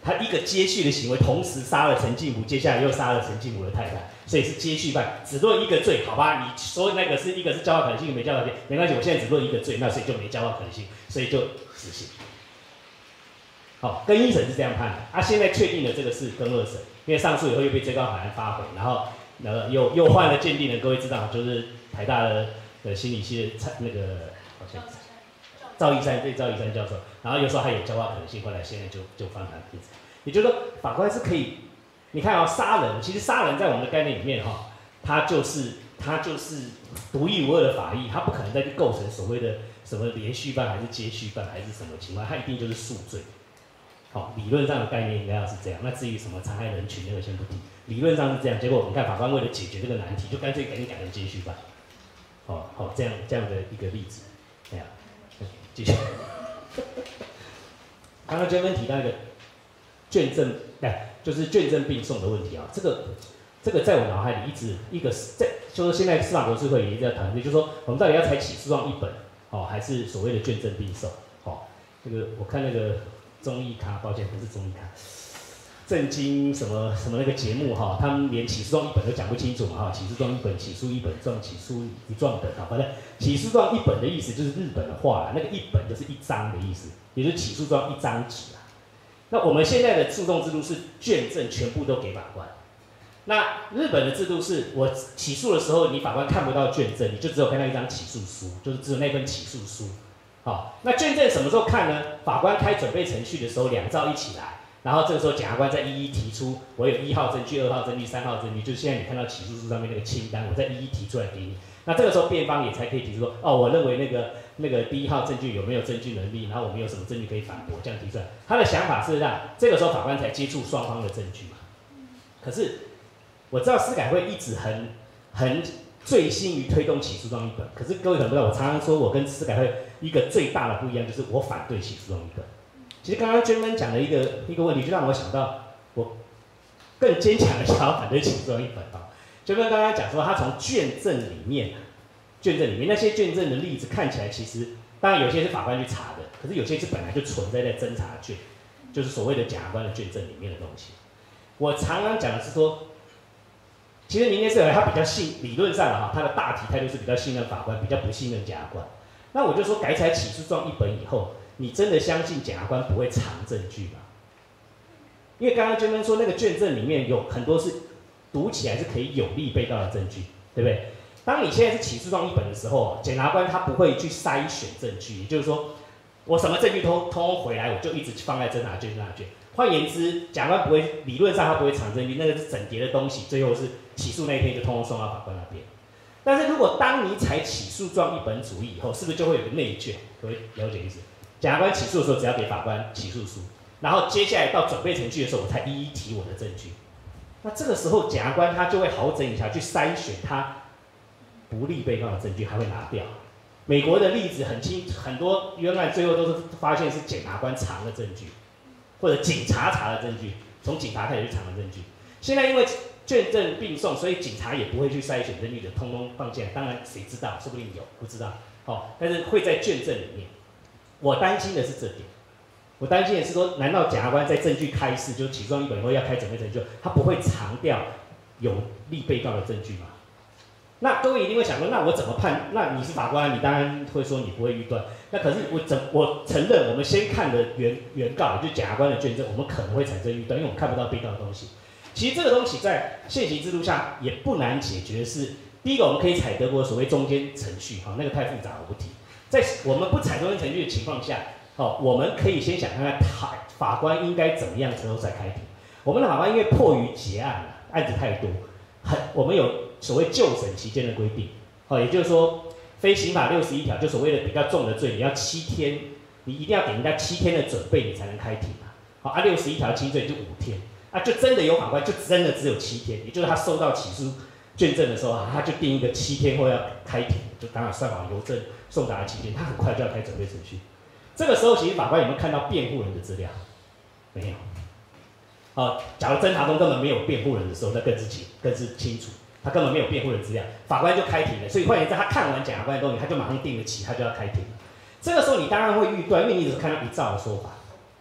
他一个接续的行为，同时杀了陈继母，接下来又杀了陈继母的太太，所以是接续犯，只论一个罪，好吧？你说那个是一个是教化可能性，一个没教化可能性，没关系，我现在只论一个罪，那所以就没教化可能性，所以就死刑。好，更一审是这样判的，啊，现在确定了这个是更二审，因为上诉以后又被最高法院发回，然后又换了鉴定人，各位知道，就是台大的心理系的那个好像赵一山教授，然后又说他有教化可能性，后来现在就放他鸽子。也就是说，法官是可以，你看啊、杀人，其实杀人在我们的概念里面哈、它就是独一无二的法益，它不可能再去构成所谓的什么连续犯还是接续犯还是什么情况，它一定就是数罪。好，理论上的概念应该要是这样。那至于什么残害人群那个先不提，理论上是这样。结果你看法官为了解决这个难题，就干脆给你改成接续犯。好，这样的一个例子，这样，继续。刚刚娟芬提到一个卷证，就是卷证并送的问题啊。这个在我脑海里就是现在司法国是会也一直在谈，就是说我们到底要采起诉状一本，还是所谓的卷证并送？那个我看那个综艺咖，抱歉不是综艺咖，正经什么那个节目他们连起诉状一本都讲不清楚嘛起诉状一本、起诉一本状、起诉一状等反正起诉状一本的意思就是日本的话那个一本就是一张的意思，也就是起诉状一张纸那我们现在的诉讼制度是卷证全部都给法官。那日本的制度是我起诉的时候，你法官看不到卷证，你就只有看到一张起诉书，就是只有那份起诉书。那卷证什么时候看呢？法官开准备程序的时候，两造一起来，然后这个时候检察官再一一提出，我有1号证据、2号证据、3号证据，就是现在你看到起诉书上面那个清单，我再一一提出来给你。那这个时候辩方也才可以提出说，我认为那个第1号证据有没有证据能力，然后我们有什么证据可以反驳，这样提出来。他的想法是让这个时候法官才接触双方的证据嘛。可是我知道司改会一直很醉心于推动起诉状一本，可是各位可能不知道，我常常说我跟司改会一个最大的不一样，就是我反对起诉状一本。其实刚刚娟芬讲的一个问题，就让我想到我更坚强的想要反对起诉状一本娟芬刚刚讲说，他从卷证里面那些卷证的例子看起来，其实当然有些是法官去查的，可是有些是本来就存在在侦查卷，就是所谓的检察官的卷证里面的东西。我常常讲的是说，其实民间司法他比较理论上他的大体态度是比较信任法官，比较不信任检察官。那我就说，改采起诉状一本以后，你真的相信检察官不会藏证据吗？因为刚刚娟芬说那个卷证里面有很多是读起来是可以有利被告的证据，对不对？当你现在是起诉状一本的时候，检察官他不会去筛选证据，也就是说，我什么证据通回来，我就一直放在侦查卷。换言之，检察官不会，理论上他不会藏证据，那个是整叠的东西，最后是起诉那一天就通送到法官那边。但是如果当你采起诉状一本主义以后，是不是就会有个内卷？各位了解意思？检察官起诉的时候，只要给法官起诉书，然后接下来到准备程序的时候，我才一一提我的证据。那这个时候，检察官他就会好整以暇去筛选他不利被告的证据，他会拿掉。美国的例子很多冤案最后都是发现是检察官藏的证据，或者警察查的证据，从警察开始去藏的证据。现在因为卷证并送，所以警察也不会去筛选证据的，通通放进来。当然谁知道，说不定有，不知道。但是会在卷证里面。我担心的是这点。我担心的是说，难道检察官在证据开示，就是起诉状一本以后要开准备程序，他不会藏掉有利被告的证据吗？那各位一定会想说，那我怎么判？那你是法官，你当然会说你不会预断。那可是我承认，我们先看的原告，就是检察官的卷证，我们可能会产生预断，因为我们看不到被告的东西。其实这个东西在现行制度下也不难解决的是，第一个我们可以采德国所谓中间程序，那个太复杂我不提。在我们不采中间程序的情况下，我们可以先想看看法官应该怎么样之后再开庭。我们的法官因为迫于结案案子太多，我们有所谓就审期间的规定，也就是说，非刑法61条就所谓的比较重的罪，你要7天，你一定要给人家7天的准备，你才能开庭61条轻罪就5天，就真的有法官就真的只有7天，也就是他收到起诉卷证的时候他就定一个7天后要开庭，就当然算好邮政送达的期间，他很快就要开准备程序。这个时候，其实法官有没有看到辩护人的资料？没有。假如侦查中根本没有辩护人的时候，那更是清楚，他根本没有辩护人资料，法官就开庭了。所以换言之，他看完检察官的东西，他就马上定了期，他就要开庭了。这个时候你当然会预断，因为你只看到一造的说法。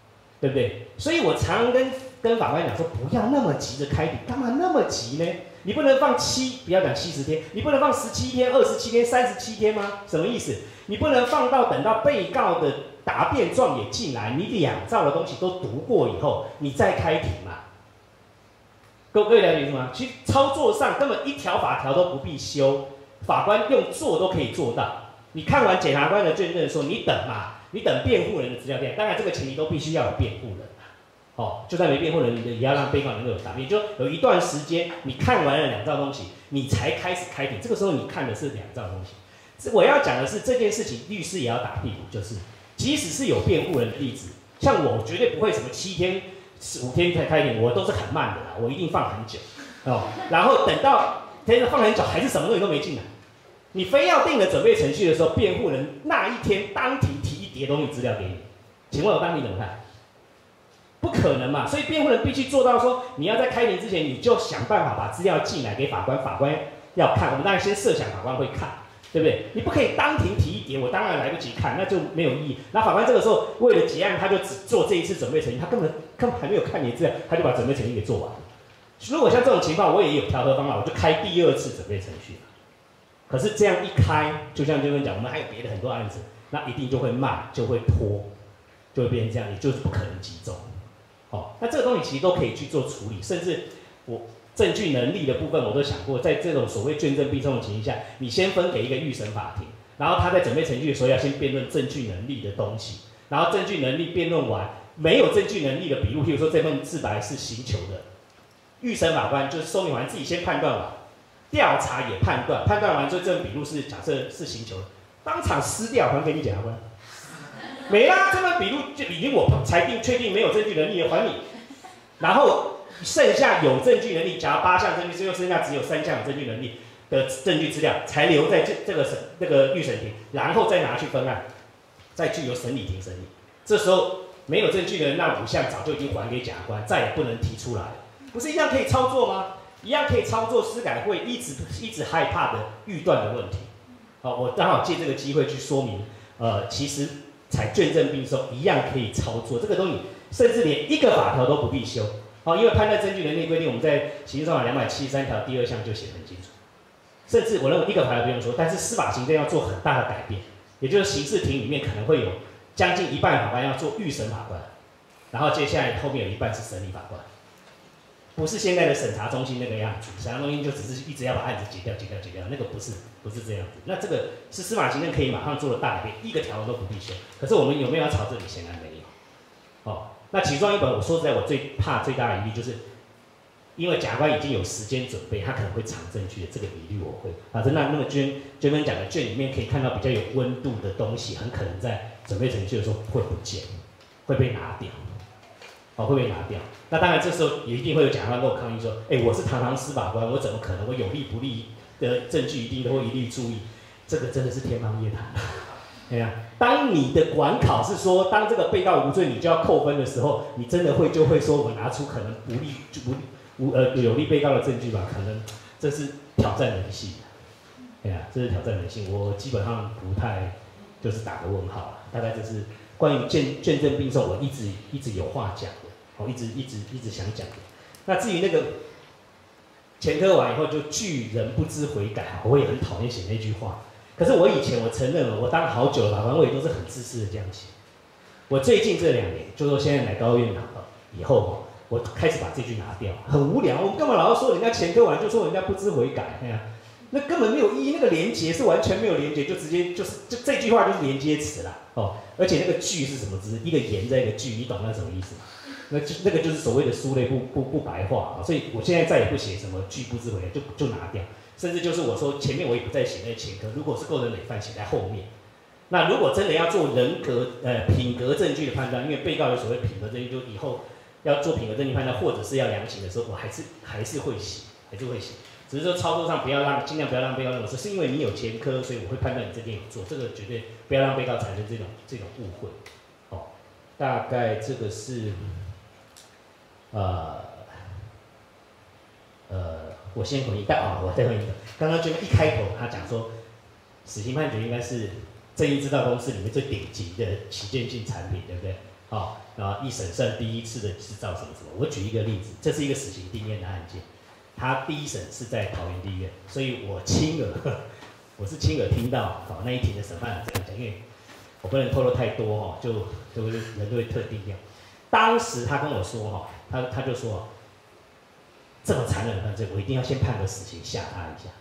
对不对？所以我常跟法官讲说，不要那么急着开庭，干嘛那么急呢？你不能放不要讲70天，你不能放17天、27天、37天吗？什么意思？你不能放到等到被告的答辩状也进来，你2造的东西都读过以后，你再开庭嘛？各位了解吗？其实操作上根本一条法条都不必修，法官用做都可以做到。你看完检察官的卷证的时候，你等嘛，你等辩护人的资料片，当然这个前提都必须要有辩护人。哦，就算没辩护人，你也要让被告能够有答辩。就有一段时间，你看完了2造东西，你才开始开庭。这个时候你看的是2造东西。我要讲的是这件事情，律师也要打屁股，就是即使是有辩护人的例子，像我绝对不会什么7天、5天才开庭，我都是很慢的啦，我一定放很久哦。然后等到放很久，还是什么东西都没进来。你非要定了准备程序的时候，辩护人那一天当庭提一叠东西资料给你，请问我当庭怎么看？不可能嘛，所以辩护人必须做到说，你要在开庭之前，你就想办法把资料进来给法官，法官要看。我们当然先设想法官会看，对不对？你不可以当庭提一叠，我当然来不及看，那就没有意义。那法官这个时候为了结案，他就只做这一次准备程序，他根本还没有看你的资料，他就把准备程序给做完了。如果像这种情况，我也有调和方法，我就开第2次准备程序。可是这样一开，就像这边讲，我们还有别的很多案子，那一定就会慢，就会拖，就会变成这样，你就是不可能集中。哦，那这个东西其实都可以去做处理，甚至我证据能力的部分我都想过，在这种所谓卷证并重的情形下，你先分给一个预审法庭，然后他在准备程序的时候要先辩论证据能力的东西，然后证据能力辩论完，没有证据能力的笔录，譬如说这份自白是刑求的，预审法官就是说明完自己先判断完，调查也判断，判断完之后这份笔录是假设是刑求的，当场撕掉还给你检察官。没啦，这份笔录就已经我裁定确定没有证据能力的还你，然后剩下有证据能力，假如8项证据，最后剩下只有3项有证据能力的证据资料才留在这个预审庭，然后再拿去分案，再具由审理庭审理。这时候没有证据的那5项早就已经还给检察官，再也不能提出来了，不是一样可以操作吗？一样可以操作司改会一直害怕的预断的问题。好，我刚好借这个机会去说明，其实采卷证并收一样可以操作这个东西，甚至连一个法条都不必修。好，因为判断证据能力规定，我们在刑事诉讼法273条第2项就写得很清楚。甚至我认为一个法条不用说，但是司法行政要做很大的改变，也就是刑事庭里面可能会有将近1半法官要做预审法官，然后接下来后面有1半是审理法官，不是现在的审查中心那个样子。审查中心就只是一直要把案子解掉，那个不是这样子。那这个是司法行政可以马上做的大改变，一个条文都不必修。可是我们有没有要朝这里？显然没有。哦，那其中一本我说实在，我最怕最大的疑虑就是，因为检察官已经有时间准备，他可能会藏证据的这个疑虑我会。反正那么娟讲的卷里面可以看到比较有温度的东西，很可能在准备程序的时候会不见，会被拿掉。哦，会被拿掉。那当然，这时候也一定会有检察官跟我抗议说：“我是堂司法官，我怎么可能？我有利不利的证据一定都会一律注意。”这个真的是天方夜谭。对呀，当你的管考是说，当这个被告无罪，你就要扣分的时候，你真的就会说，我拿出可能有利被告的证据吧？可能这是挑战人性。对呀，这是挑战人性。我基本上不太就是打个问号了。大概这是关于卷证并送，我一直有话讲的，我一直想讲的。那至于那个前科完以后就拒人不知悔改，我也很讨厌写那句话。可是我以前我承认了，我当好久了，法官我也都是很自私的这样写。我最近这2年，就说现在来高院以后，我开始把这句拿掉，很无聊。我们干嘛老是说人家前科完就说人家不知悔改？哎呀，那根本没有意义，那个连结是完全没有连结，就直接就这句话就是连接词啦。哦，而且那个句是什么字？一个言在一个句，你懂那什么意思吗？那个就是所谓的书类不白话啊。所以我现在再也不写什么句不知悔改，就拿掉。甚至就是我说前面我也不再写那前科，如果是构成累犯，写在后面。那如果真的要做品格证据的判断，因为被告有所谓品格证据，就以后要做品格证据判断，或者是要量刑的时候，我还是会写，只是说操作上尽量不要让被告认为是因为你有前科，所以我会判断你这件有做，这个绝对不要让被告产生这种误会。哦，大概这个是我先回应，我再回应一个。刚刚一开头他讲说，死刑判决应该是正义制造公司里面最顶级的旗舰性产品，对不对？ 一审胜第一次的制造什么什么。我举一个例子，这是一个死刑定谳的案件，他第一审是在桃园地院，所以我是亲耳听到那一庭的审判长这样讲，因为我不能透露太多就是人都会特定掉。当时他跟我说他就说这么残忍的犯罪，我一定要先判个死刑吓他一下。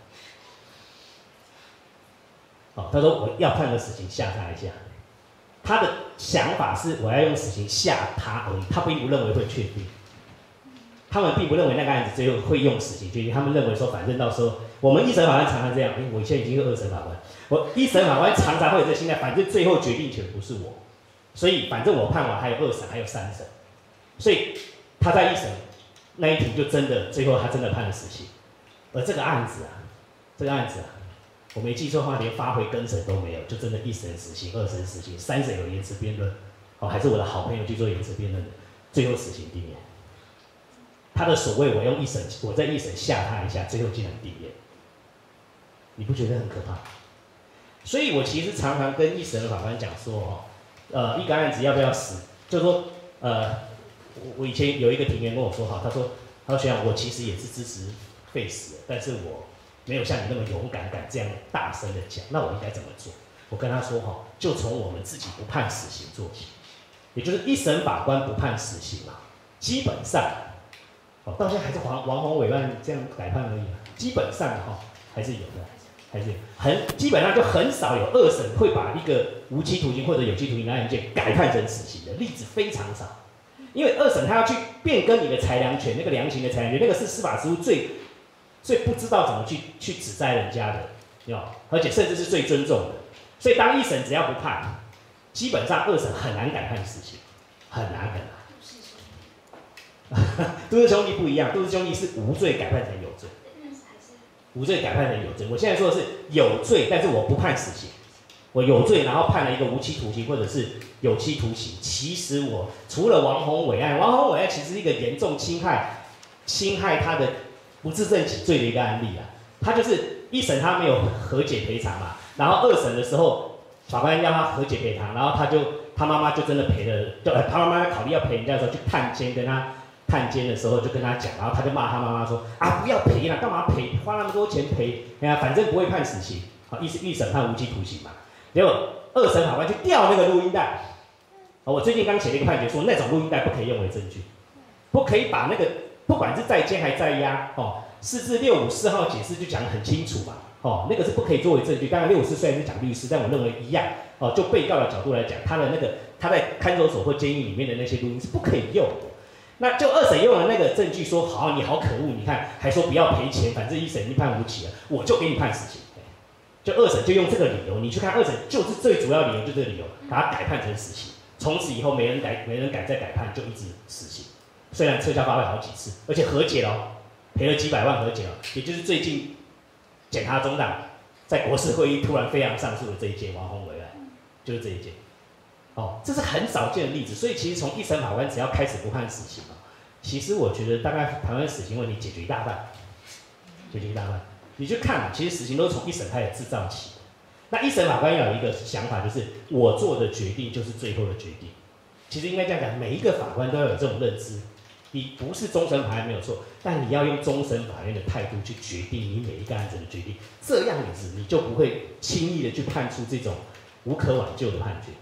他说我要判个死刑吓他一下。他的想法是我要用死刑吓他而已，他并不认为会确定。他们并不认为那个案子最后会用死刑决定，他们认为说反正到时候我们一审法官常常这样，我现在已经是二审法官，我一审法官常常会有这个心态，反正最后决定权不是我，所以反正我判完还有二审还有三审，所以他在一审那一庭就真的最后他真的判了死刑，而这个案子啊，我没记错的话，连发回更审都没有，就真的一审死刑、二审死刑、三审有言辞辩论，还是我的好朋友去做言辞辩论的，最后死刑定谳。他的所谓我在一审吓他一下，最后竟然定谳，你不觉得很可怕？所以我其实常常跟一审的法官讲说，一个案子要不要死，就是说，我以前有一个庭员跟我说，他说学长，我其实也是支持废死的，但是我没有像你那么勇敢，敢这样大声的讲，那我应该怎么做？我跟他说，就从我们自己不判死刑做起，也就是一审法官不判死刑嘛，基本上，到现在还是王宏伟案这样改判而已，基本上还是有的，还是基本上就很少有二审会把一个无期徒刑或者有期徒刑的案件改判成死刑的例子非常少，因为二审他要去变更你的裁量权，那个量刑的裁量权，那个是司法实务最不知道怎么去指摘人家的，而且甚至是最尊重的。所以当一审只要不判，基本上二审很难改判死刑，很难。都市兄弟不一样，都市兄弟是无罪改判成有罪，无罪改判成有罪。我现在说的是有罪，但是我不判死刑，我有罪，然后判了一个无期徒刑或者是有期徒刑。其实我除了王宏伟案，王宏伟案其实是一个严重侵害他的不自证己罪的一个案例啊。他就是一审他没有和解赔偿嘛，然后二审的时候法官要他和解赔偿，然后他妈妈就真的赔了，他妈妈考虑要赔人家的时候去探监，跟他探监的时候就跟他讲，然后他就骂他妈妈说不要赔了，干嘛赔，花那么多钱赔，反正不会判死刑，一审判无期徒刑嘛。结果二审法官去调那个录音带，我最近刚写了一个判决说，那种录音带不可以用为证据，不可以把那个不管是在监还在押，4至654号解释就讲得很清楚嘛，那个是不可以作为证据。当然654虽然是讲律师，但我认为一样，就被告的角度来讲，他在看守所或监狱里面的那些录音是不可以用的。那就二审用了那个证据说，好，你好可恶，你看还说不要赔钱，反正一审已经判无期了，我就给你判死刑。就二审就用这个理由，你去看二审就是最主要理由，就这个理由，把它改判成死刑。从此以后没人敢再改判，就一直死刑。虽然撤销发会好几次，而且和解了，赔了几百万和解了，也就是最近检察总长在国是会议突然飞扬上诉的这一件王宏伟案，就是这一件。这是很少见的例子，所以其实从一审法官只要开始不判死刑，其实我觉得大概台湾死刑问题解决一大半，你去看其实死刑都是从一审开始制造起的。那一审法官要有一个想法，就是我做的决定就是最后的决定。其实应该这样讲，每一个法官都要有这种认知。你不是终审法院没有错，但你要用终审法院的态度去决定你每一个案子的决定，这样子你就不会轻易的去判出这种无可挽救的判决。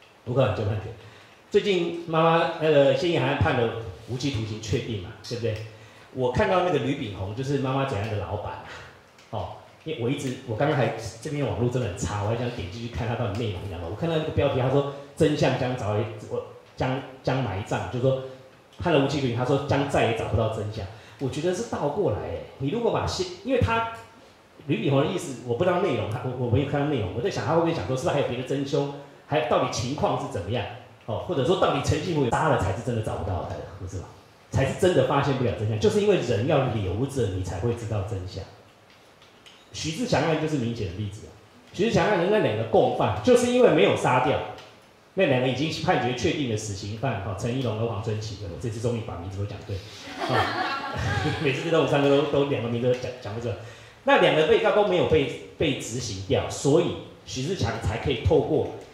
最近妈妈县议好像判了无期徒刑确定嘛，对不对？我看到那个吕炳宏，就是妈妈怎样的老板，因为我刚刚还这边网络真的很差，我还想点进去看他到底内容讲什么。我看到那个标题，他说真相将埋葬，就是说判了无期徒刑，他说将再也找不到真相。我觉得是倒过来你如果因为他吕炳宏的意思我不知道内容，我没有看到内容，我在想他会不会想说是不是还有别的真凶？还到底情况是怎么样？或者说到底陈庆武杀了才是真的找不到他的，不是吗？才是真的发现不了真相，就是因为人要留着，你才会知道真相。许志强案就是明显的例子许志强案的那两个共犯，就是因为没有杀掉那两个已经判决确定的死刑犯，陈一龙和黄春琪，我这次终于把名字都讲对，每次都3个都两个名字都讲不准。那两个被告都没有被执行掉，所以许志强才可以透过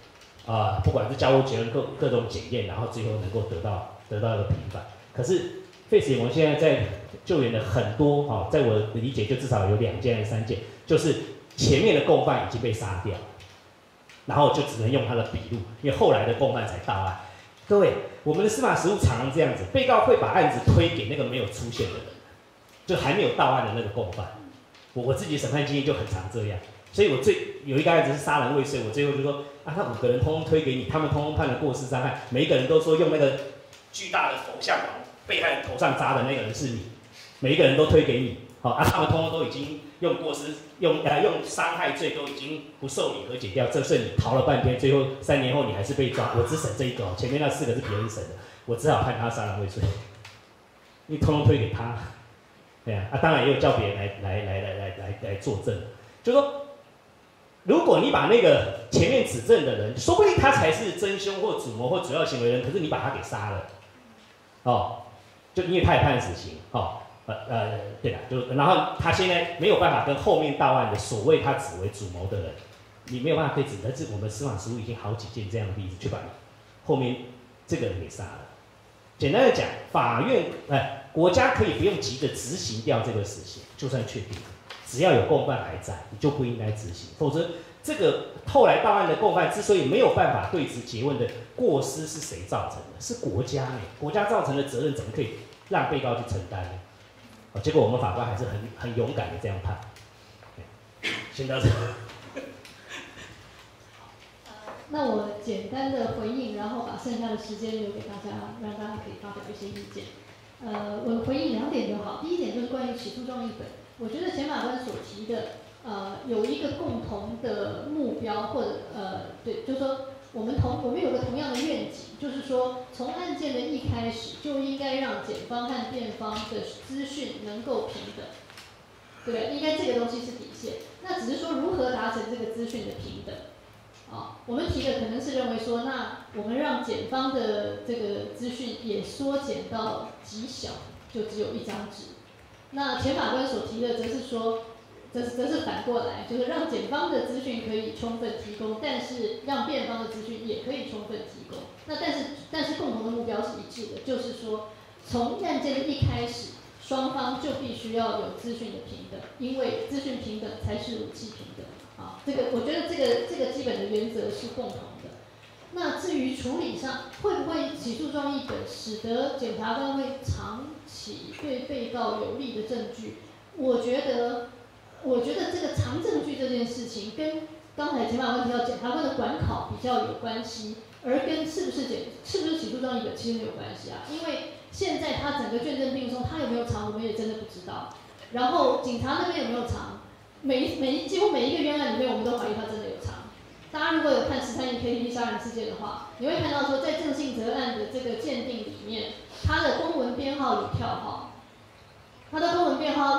不管是交互结论各种检验，然后最后能够得到一个平反。可是废死眼膜现在在救援的很多在我的理解就至少有2件还是3件，就是前面的共犯已经被杀掉，然后就只能用他的笔录，因为后来的共犯才到案。各位，我们的司法实务常常这样子，被告会把案子推给那个没有出现的人，就还没有到案的那个共犯。我自己审判经验就很常这样，所以我有一个案子是杀人未遂，我最后就说那5个人通通推给你，他们通通判了过失伤害，每一个人都说用那个巨大的佛像往被害人头上扎的那个人是你，每一个人都推给你，他们通通都已经用过失用伤害罪都已经不受理和解掉，这是你逃了半天，最后3年后你还是被抓，我只审这一个前面那4个是别人审的，我只好判他杀人未遂，你通通推给他。对啊，当然也有叫别人来作证，就是说，如果你把那个前面指证的人，说不定他才是真凶或主谋或主要行为人，可是你把他给杀了，就因为他也判死刑，对啦，然后他现在没有办法跟后面到案的所谓他指为主谋的人，你没有办法可以指，但是我们司法实务已经好几件这样的例子，去把后面这个人给杀了。简单的讲，法院国家可以不用急着执行掉这个死刑，就算确定，只要有共犯还在，你就不应该执行。否则，这个后来到案的共犯之所以没有办法对质诘问的过失是谁造成的？是国家呢？国家造成的责任怎么可以让被告去承担呢？结果我们法官还是很勇敢的这样判。先到这。 那我简单的回应，然后把剩下的时间留给大家，让大家可以发表一些意见。我回应2点就好。第一点就是关于起诉状议本，我觉得前法官所提的，有一个共同的目标，或者对，就是说我们有个同样的愿景，就是说从案件的一开始就应该让检方和辩方的资讯能够平等，对不对？应该这个东西是底线。那只是说如何达成这个资讯的平等。我们提的可能是认为说，那我们让检方的这个资讯也缩减到极小，就只有1张纸。那前法官所提的则是说，则是反过来，就是让检方的资讯可以充分提供，但是让辩方的资讯也可以充分提供。那但是共同的目标是一致的，就是说从案件的一开始，双方就必须要有资讯的平等，因为资讯平等才是武器平等。这个我觉得这个基本的原则是共同的。那至于处理上，会不会起诉状议本使得检察官会藏起对被告有利的证据？我觉得这个藏证据这件事情跟刚才前法官提到检察官的管考比较有关系，而跟是不是起诉状议本其实没有关系啊。因为现在他整个卷证并送，他有没有藏，我们也真的不知道。然后警察那边有没有藏？几乎每一个冤案里面，我们都怀疑他真的有藏。大家如果有看13亿 KTV 杀人事件的话，你会看到说，在郑信哲案的这个鉴定里面，他的公文编号有跳号，他的公文编号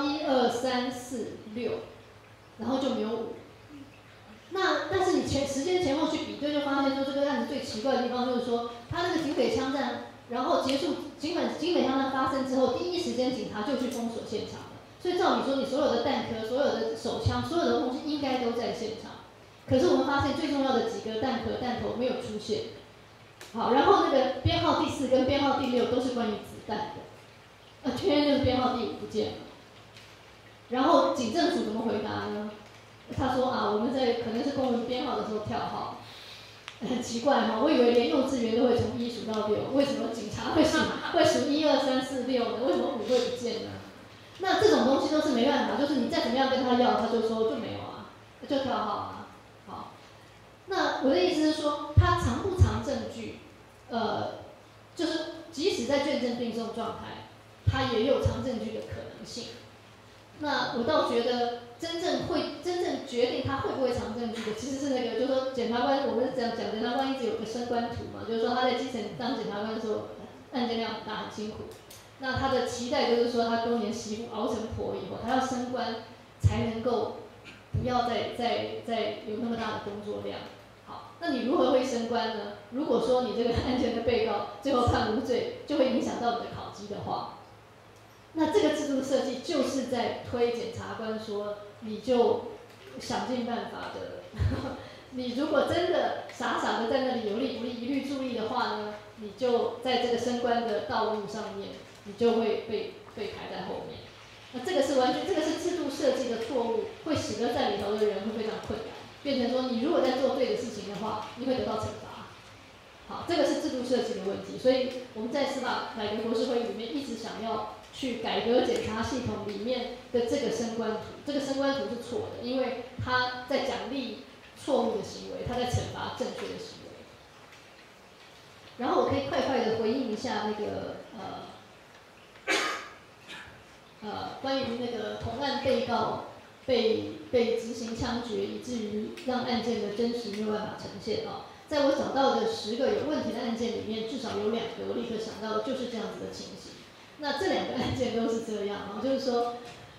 1、2、3、4、6，然后就没有5。但是你时间前后去比对，就发现说这个案子最奇怪的地方就是说，他那个警匪枪战，然后结束警匪枪战发生之后，第一时间警察就去封锁现场。所以照理说，你所有的弹壳、所有的手枪、所有的东西应该都在现场。可是我们发现最重要的几个弹壳、弹头没有出现。好，然后那个编号第4跟编号第6都是关于子弹的，偏偏就是编号第5不见了。然后警政署怎么回答呢？他说我们在可能是公文编号的时候跳号，很奇怪哈，我以为连幼稚园都会从1数到6，为什么警察会数1、2、3、4、6呢？为什么5会不见呢？那这种东西都是没办法，就是你再怎么样跟他要，他就说就没有啊，就跳号啊。好，那我的意思是说，他藏不藏证据，就是即使在卷证并送状态，他也有藏证据的可能性。那我倒觉得真正决定他会不会藏证据的，其实是那个，就是说检察官，我们讲检察官一直有个升官图嘛，就是说他在基层当检察官的时候，案件量很大，很辛苦。那他的期待就是说，他多年媳妇熬成婆以后，他要升官，才能够不要再有那么大的工作量。好，那你如何会升官呢？如果说你这个案件的被告最后判无罪，就会影响到你的考绩的话，那这个制度设计就是在推检察官说，你就想尽办法的你如果真的傻傻的在那里有理不力、一律注意的话呢，你就在这个升官的道路上面，你就会被排在后面。那这个是完全，这个是制度设计的错误，会使得在里头的人会非常困难，变成说你如果在做对的事情的话，你会得到惩罚。好，这个是制度设计的问题，所以我们在司法改革国是会议里面一直想要去改革检察系统里面的这个升官图。这个升官图是错的，因为它在奖励错误的行为，它在惩罚正确的行为。然后我可以快快的回应一下那个关于那个同案被告被执行枪决，以至于让案件的真实没有办法呈现啊。在我找到的10个有问题的案件里面，至少有2个我立刻想到的就是这样子的情形。那这2个案件都是这样啊，就是说，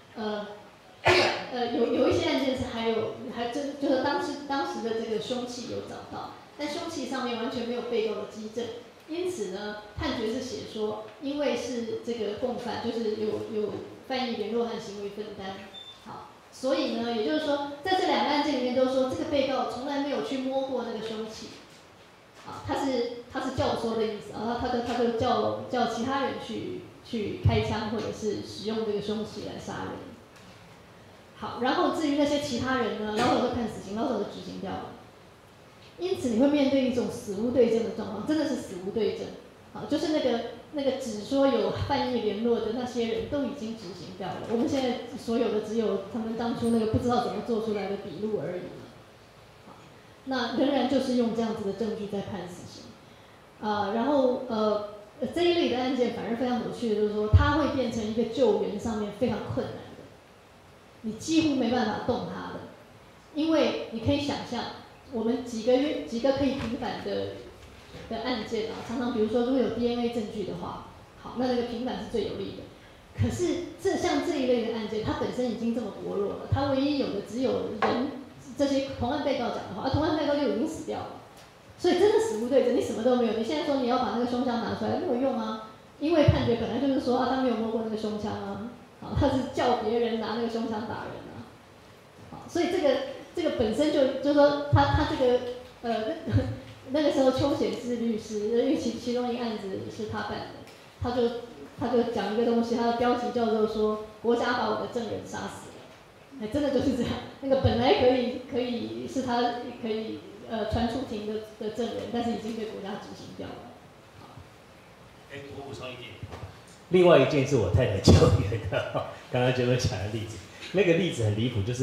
有一些案件是就是当时的这个凶器有找到，但凶器上面完全没有被告的基证，因此呢，判决是写说，因为是这个共犯，就是有犯意联络和行为分担，好，所以呢，也就是说，在这2个案件里面都说，这个被告从来没有去摸过那个凶器，啊，他是教唆的意思，然后他就叫其他人去开枪或者是使用这个凶器来杀人。好，然后至于那些其他人呢，老早就判死刑，老早就执行掉了。因此你会面对一种死无对证的状况，真的是死无对证。好，就是那个只说有犯意联络的那些人都已经执行掉了，我们现在所有的只有他们当初那个不知道怎么做出来的笔录而已。好，那仍然就是用这样子的证据在判死刑。然后这一类的案件反而非常有趣的就是说，它会变成一个救援上面非常困难的，你几乎没办法动它的，因为你可以想象，我们几个可以平反的案件啊，常常比如说如果有 DNA 证据的话，好，那个平反是最有利的。可是像这一类的案件，它本身已经这么薄弱了，它唯一有的只有人这些同案被告讲的话，同案被告就已经死掉了。所以真的死无对证，你什么都没有。你现在说你要把那个凶枪拿出来，没有用啊，因为判决本来就是说他没有摸过那个凶枪啊，他是叫别人拿那个凶枪打人啊，所以这个本身就是说他这个那个时候邱显志律师，因为其中一个案子是他办的，他就讲一个东西，他的标题叫做说国家把我的证人杀死了，真的就是这样。那个本来可以是他可以传出庭的证人，但是已经被国家执行掉了。 我补充一点， 另外一件是我太太救援的，刚刚就讲的例子，那个例子很离谱，就是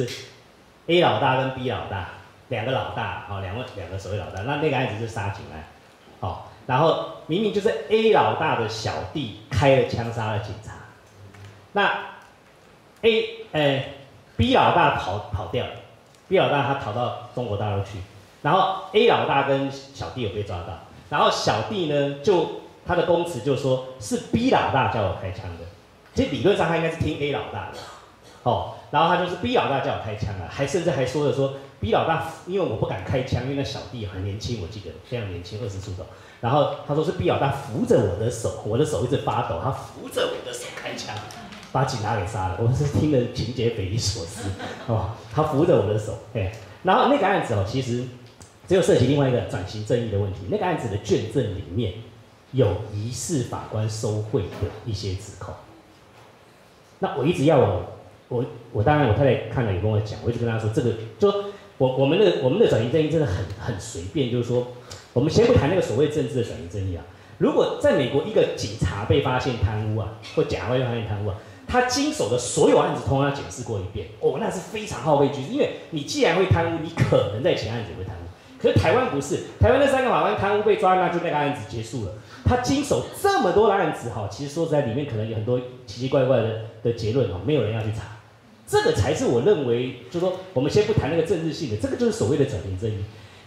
A 老大跟 B 老大2个老大，好，两个所谓老大，那个案子是杀警案，好，然后明明就是 A 老大的小弟开了枪杀了警察，那 B 老大跑掉了 ，B 老大他逃到中国大陆去，然后 A 老大跟小弟有被抓到，然后小弟呢他的供词就说是 B 老大叫我开枪的，其实理论上他应该是听 A 老大的，然后他就是 B 老大叫我开枪了，甚至还说了说 B 老大因为我不敢开枪，因为那小弟很年轻，我记得非常年轻，20出头，然后他说是 B 老大扶着我的手，我的手一直发抖，他扶着我的手开枪，把警察给杀了，我是听了情节匪夷所思，他扶着我的手，然后那个案子其实只有涉及另外一个转型正义的问题，那个案子的卷证里面有疑似法官收贿的一些指控。那我一直要我当然我太太看了也跟我讲，我一直跟她说这个就我们的转型正义真的很随便，就是说我们先不谈那个所谓政治的转型正义啊。如果在美国一个警察被发现贪污啊，或假发现贪污啊，他经手的所有案子通通要检视过一遍，那是非常耗费巨资，因为你既然会贪污，你可能在前案子也会贪污。可是台湾不是，台湾那3个法官贪污被抓，那就那个案子结束了。他经手这么多的案子，其实说实在，里面可能有很多奇奇怪怪的结论，没有人要去查。这个才是我认为，就是说，我们先不谈那个政治性的，这个就是所谓的转型正义。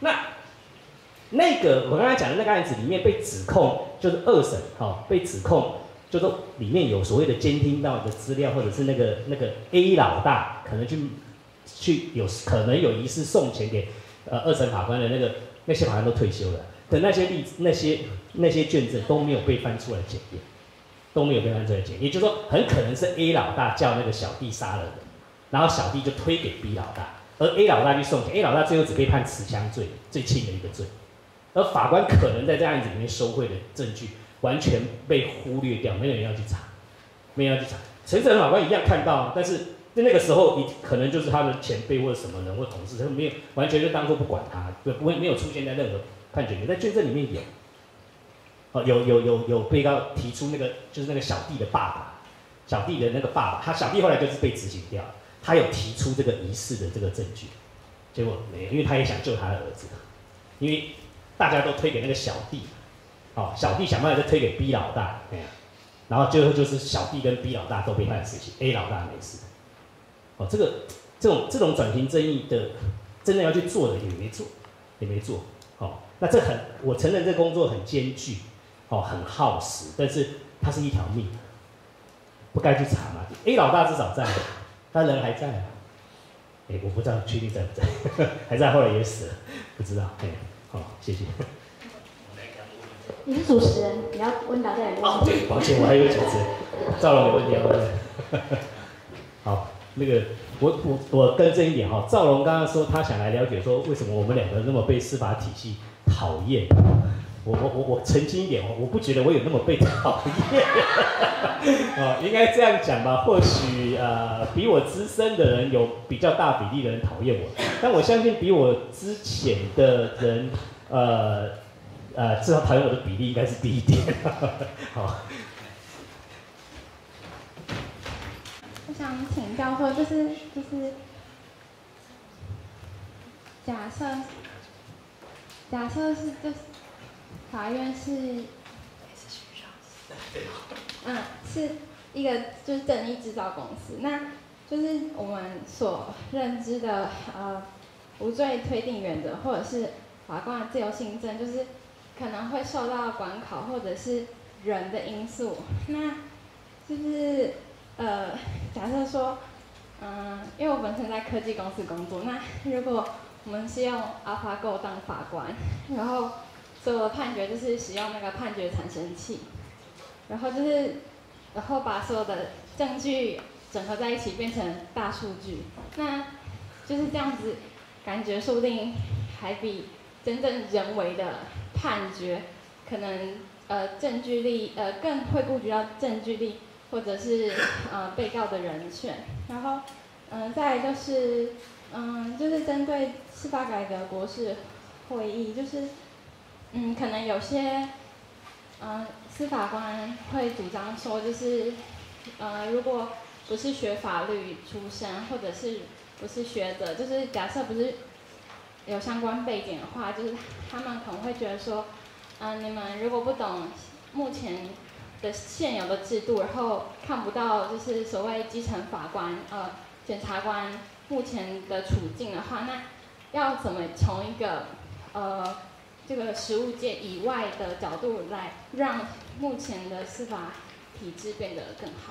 那个我刚才讲的那个案子里面被指控，就是2审，被指控，就是说里面有所谓的监听到的资料，或者是那个 A 老大可能可能有疑似送钱给2审法官的那些法官都退休了。的那些例子、那些卷证都没有被翻出来检验，都没有被翻出来检验，也就是说，很可能是 A 老大叫那个小弟杀了人，然后小弟就推给 B 老大， 而 A 老大去送钱 ，A 老大最后只被判持枪罪，最轻的一个罪，而法官可能在这案子里面收贿的证据完全被忽略掉，没有人要去查，没有人要去查。陈审法官一样看到，但是在那个时候，可能就是他的前辈或者什么人或同事，他没有完全就当作不管他，没有出现在任何判决里面，在卷证里面有。有被告提出那个就是那个小弟的爸爸，小弟的那个爸爸，他小弟后来就是被执行掉了，他有提出这个疑似的这个证据，结果没有，因为他也想救他的儿子，因为大家都推给那个小弟，小弟想办法就推给 B 老大，然后最后就是小弟跟 B 老大都被判死刑 ，A 老大没事，这种转型正义的真的要去做的也没做，那我承认这工作很艰巨。很耗时，但是它是一条命，不该去查嘛。A 老大至少在，他人还在啊。我不知道确定在不在，还在，后来也死了，不知道。好，谢谢。 你是主持人，你要问大家有问题。 对，抱歉，我还有主持人。赵龙有问题要问。好，那个我更正一点哈，赵龙刚刚说他想来了解说为什么我们两个那么被司法体系讨厌。我澄清一点，我不觉得我有那么被讨厌，应该这样讲吧。或许比我资深的人有比较大比例的人讨厌我，但我相信比我之前的人，至少讨厌我的比例应该是低一点。好。 我想请教说，就是假设是就是。法院是一个就是正义制造公司，那就是我们所认知的无罪推定原则，或者是法官的自由行政，就是可能会受到管考或者是人的因素。那就是假设说，因为我本身在科技公司工作，那如果我们是用 AlphaGo 当法官，然后所有的判决就是使用那个判决产生器，然后把所有的证据整合在一起变成大数据，那就是这样子，感觉说不定还比真正人为的判决可能证据力更会顾及到证据力，或者是被告的人权，然后再来就是就是针对司法改革国是会议，就是可能有些司法官会主张说，就是如果不是学法律出身，或者是不是学者，就是假设不是有相关背景的话，就是他们可能会觉得说，你们如果不懂目前的现有的制度，然后看不到就是所谓基层法官检察官目前的处境的话，那要怎么从一个这个实务界以外的角度来让目前的司法体制变得更好？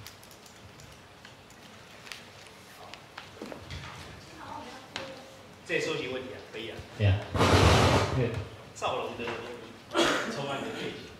再收集问题啊，可以啊。 对啊。 赵龙的抽案的背景。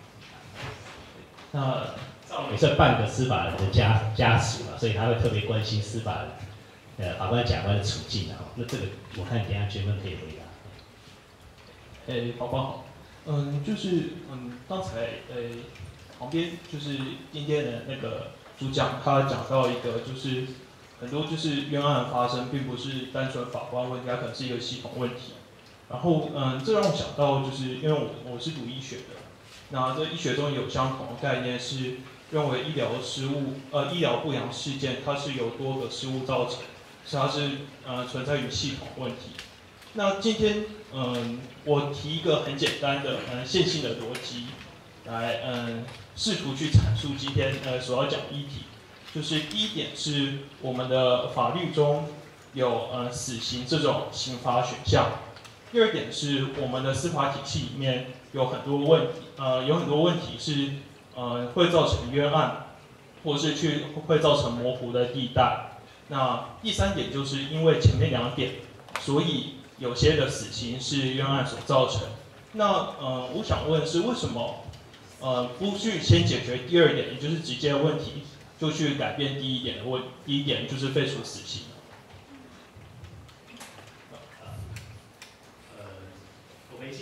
那也算半个司法人的家属嘛，所以他会特别关心司法法官、检察官的处境啊。那这个我看等一下学问可以回答。 法官好，就是刚才旁边就是今天的那个主讲，他讲到一个就是很多就是冤案发生，并不是单纯法官问题，它可能是一个系统问题。然后这让我想到就是因为我是读医学的，那这医学中有相同的概念是认为医疗不良事件它是由多个失误造成，所以它是存在于系统问题。那今天我提一个很简单的线性的逻辑来试图去阐述今天所要讲的议题，就是第一点是我们的法律中有死刑这种刑罚选项，第二点是我们的司法体系里面有很多问题是会造成冤案，或是会造成模糊的地带。那第三点就是因为前面两点，所以有些的死刑是冤案所造成。那我想问是为什么不去先解决第二点，也就是直接的问题，就去改变第一点就是废除死刑？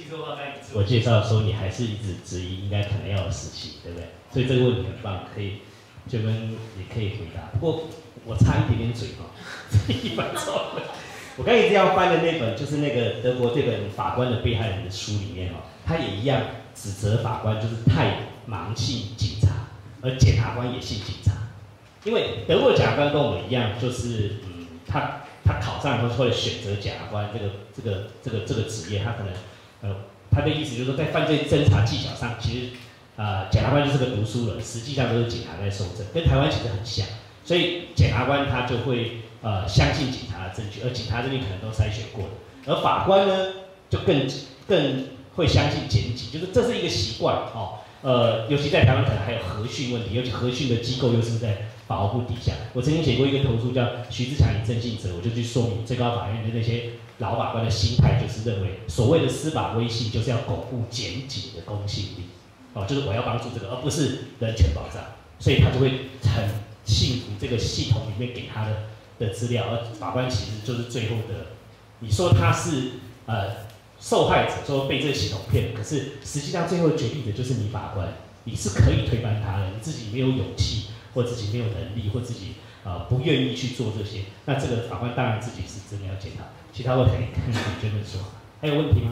我介绍的时候，你还是一直质疑应该可能要有死刑，对不对？所以这个问题很棒，可以就跟也可以回答。不过我插一点点嘴哈，一般错了。我刚一直要翻的那本就是那个德国这本法官的被害人的书里面哈，他也一样指责法官就是太盲信警察，而检察官也信警察。因为德国的检察官跟我们一样，就是他考上以后会选择检察官这个职业，他可能他的意思就是说，在犯罪侦查技巧上，其实检察官就是个读书人，实际上都是警察在搜证，跟台湾其实很像。所以检察官他就会相信警察的证据，而警察这边可能都筛选过了。而法官呢，就更会相信检警，就是这是一个习惯哦。尤其在台湾可能还有核讯问题，尤其核讯的机构又是在法务部底下。我曾经写过一个投诉叫徐自强与郑信哲，我就去说明最高法院的那些老法官的心态，就是认为所谓的司法威信就是要巩固检警的公信力，就是我要帮助这个，而不是人权保障，所以他就会很信服这个系统里面给他的资料，而法官其实就是最后的，你说他是受害者，说被这个系统骗了，可是实际上最后决定的就是你法官，你是可以推翻他的，你自己没有勇气，或自己没有能力，或自己不愿意去做这些，那这个法官当然自己是真的要检讨。其他问题跟你觉得说，还有问题吗？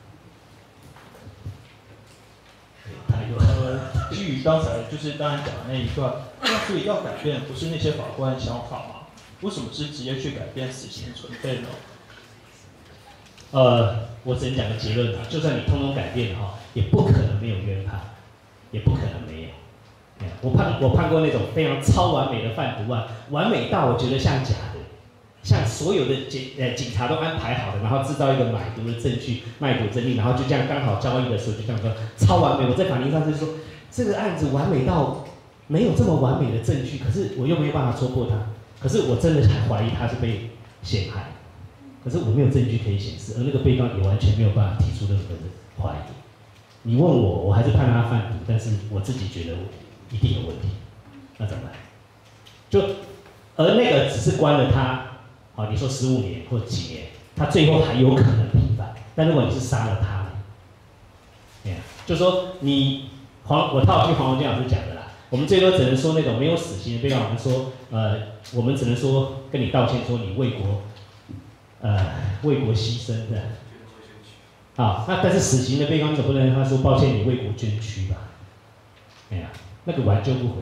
基于刚才就是刚才讲的那一段，那所以要改变不是那些法官想法吗？为什么是直接去改变死刑存废呢？ 我只能讲个结论啊，就算你通通改变哈，也不可能没有冤判，也不可能没有。我判过那种非常超完美的贩毒案，完美到我觉得像假的，像所有的警察都安排好的，然后制造一个买毒的证据、卖毒证据，然后就这样刚好交易的时候就这样说超完美。我在法庭上就是说，这个案子完美到没有这么完美的证据，可是我又没有办法戳破他，可是我真的还怀疑他是被陷害。可是我没有证据可以显示，而那个被告也完全没有办法提出任何的怀疑。你问我，我还是判他贩毒，但是我自己觉得一定有问题，那怎么办？而那个只是关了他，你说15年或几年，他最后还有可能平反。但如果你是杀了他，就说我套句黄荣健老师讲的啦，我们最多只能说那种没有死刑的被告，我们说我们只能说跟你道歉，说你为国牺牲的，那但是死刑的被告，你总不能他说抱歉，你为国捐躯吧？那个挽救不回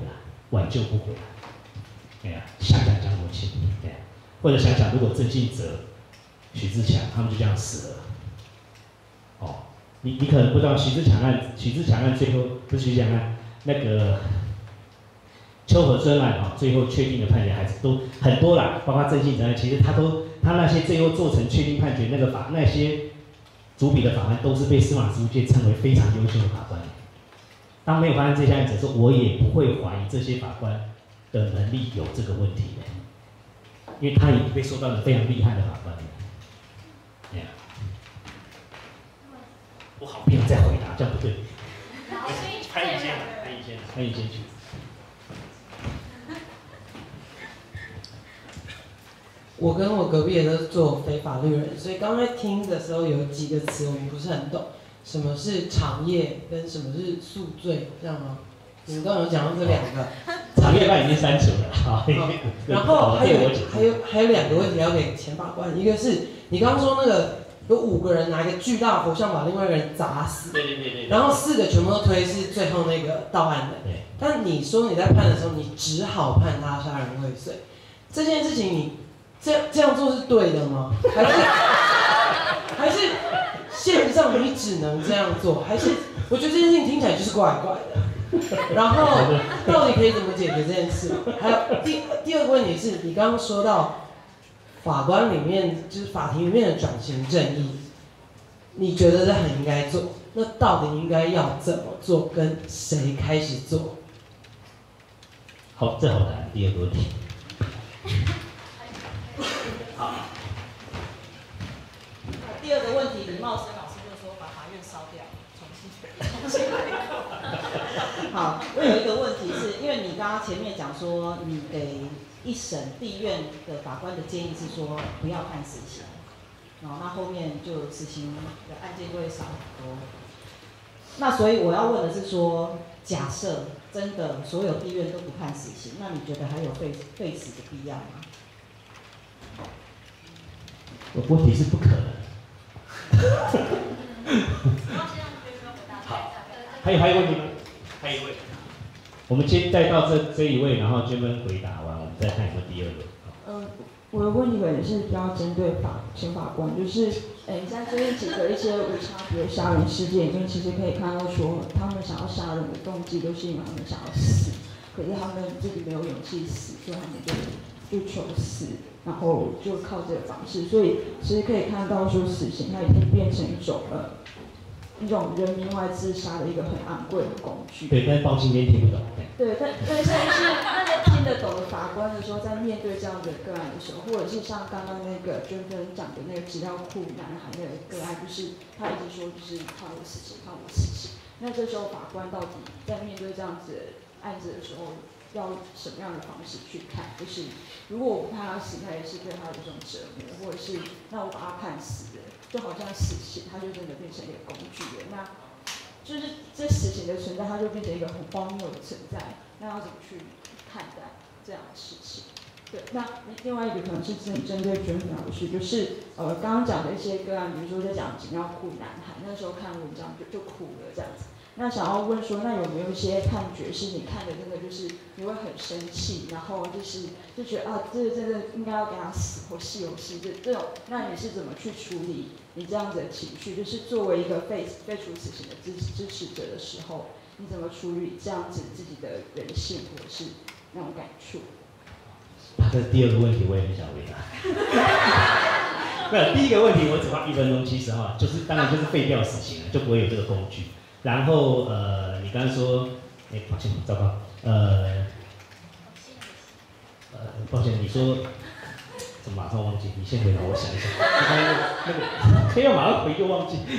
来，想想江国庆，或者想想如果郑信哲、许自强他们就这样死了，你可能不知道许自强案最后不是许自强案，那个邱和尊案最后确定的判决还是都很多啦，包括郑信哲案，其实他那些最后做成确定判决那些主笔的法官都是被司法实务界称为非常优秀的法官。当没有发生这些案子的时候，我也不会怀疑这些法官的能力有这个问题的，因为他已经被受到了非常厉害的法官了。我好不想再回答，这样不对。潘宇先去。 我跟我隔壁也都是做非法律人，所以刚才听的时候有几个词我们不是很懂，什么是长夜跟什么是宿醉，这样吗？你们刚刚有讲到这两个。 长夜犯已经删除了，好。 然后还有两个问题要给前法官，一个是你刚刚说那个有5个人拿一个巨大的佛像把另外一个人砸死， 对。 然后4个全部都推是最后那个到案的， 对。 但你说你在判的时候，你只好判他杀人未遂，这件事情你。这样做是对的吗？还是现实上你只能这样做？还是我觉得这件事情听起来就是怪怪的。然后到底可以怎么解决这件事？还有第二个问题是你刚刚说到法官里面就是法庭里面的转型正义，你觉得这很应该做，那到底应该要怎么做，跟谁开始做？ 好，这好难。第二个问题。 好，第二个问题，李茂生老师就说把法院烧掉，重新来过。好，我有一个问题是，因为你刚刚前面讲说，你给1审地院的法官的建议是说不要判死刑， 那后面就死刑的案件就会少很多。那所以我要问的是说，假设真的所有地院都不判死刑，那你觉得还有废死的必要吗？ 问题是不可能。好，还有问题吗？还有一位。我们先带到这一位，然后娟芬回答完，我们再看有没有第二轮。 我的问题可能是比较针对前法官，就是在最近几个一些无差别杀人事件中，其实可以看到说，他们想要杀人的动机都是因为他们想要死，可是他们自己没有勇气死，所以他们就求死，然后就靠这个方式，所以其实可以看到说，死刑它已经变成一种人民外自杀的一个很昂贵的工具。 对，但是包青天听不懂。 对，但是那些听得懂的法官的时候，在面对这样的个案的时候，或者是像刚刚那个娟芬讲的那个资料库男孩那个个案，就是他一直说就是判我死刑，判我死刑。那这时候法官到底在面对这样子的案子的时候，要什么样的方式去看？就是如果我不判他死，他也是对他有一种折磨，或者是那我把他判死了，就好像死刑，他就真的变成一个工具了。那就是这死刑的存在，它就变成一个很荒谬的存在。那要怎么去看待这样的事情？对，那另外一个可能是针对娟芬老师，就是刚刚讲的一些个案，比如说在讲纸尿裤男孩，那时候看文章就哭了这样子。那想要问说，那有没有一些判决是你看的真的就是你会很生气，然后就觉得啊，这个真的应该要给他死或是有事这种，那你是怎么去处理你这样子的情绪？就是作为一个废除死刑的支持者的时候，你怎么处理这样子自己的人性或者是那种感触？ 这第二个问题我也很想回答。没有，第一个问题我只花1分钟，其实就是当然就是废掉死刑了，就不会有这个工具。然后你刚才说，抱歉，糟糕，抱歉，你说怎么马上忘记？你先回答，我想一想。那个，非要马上回就忘记。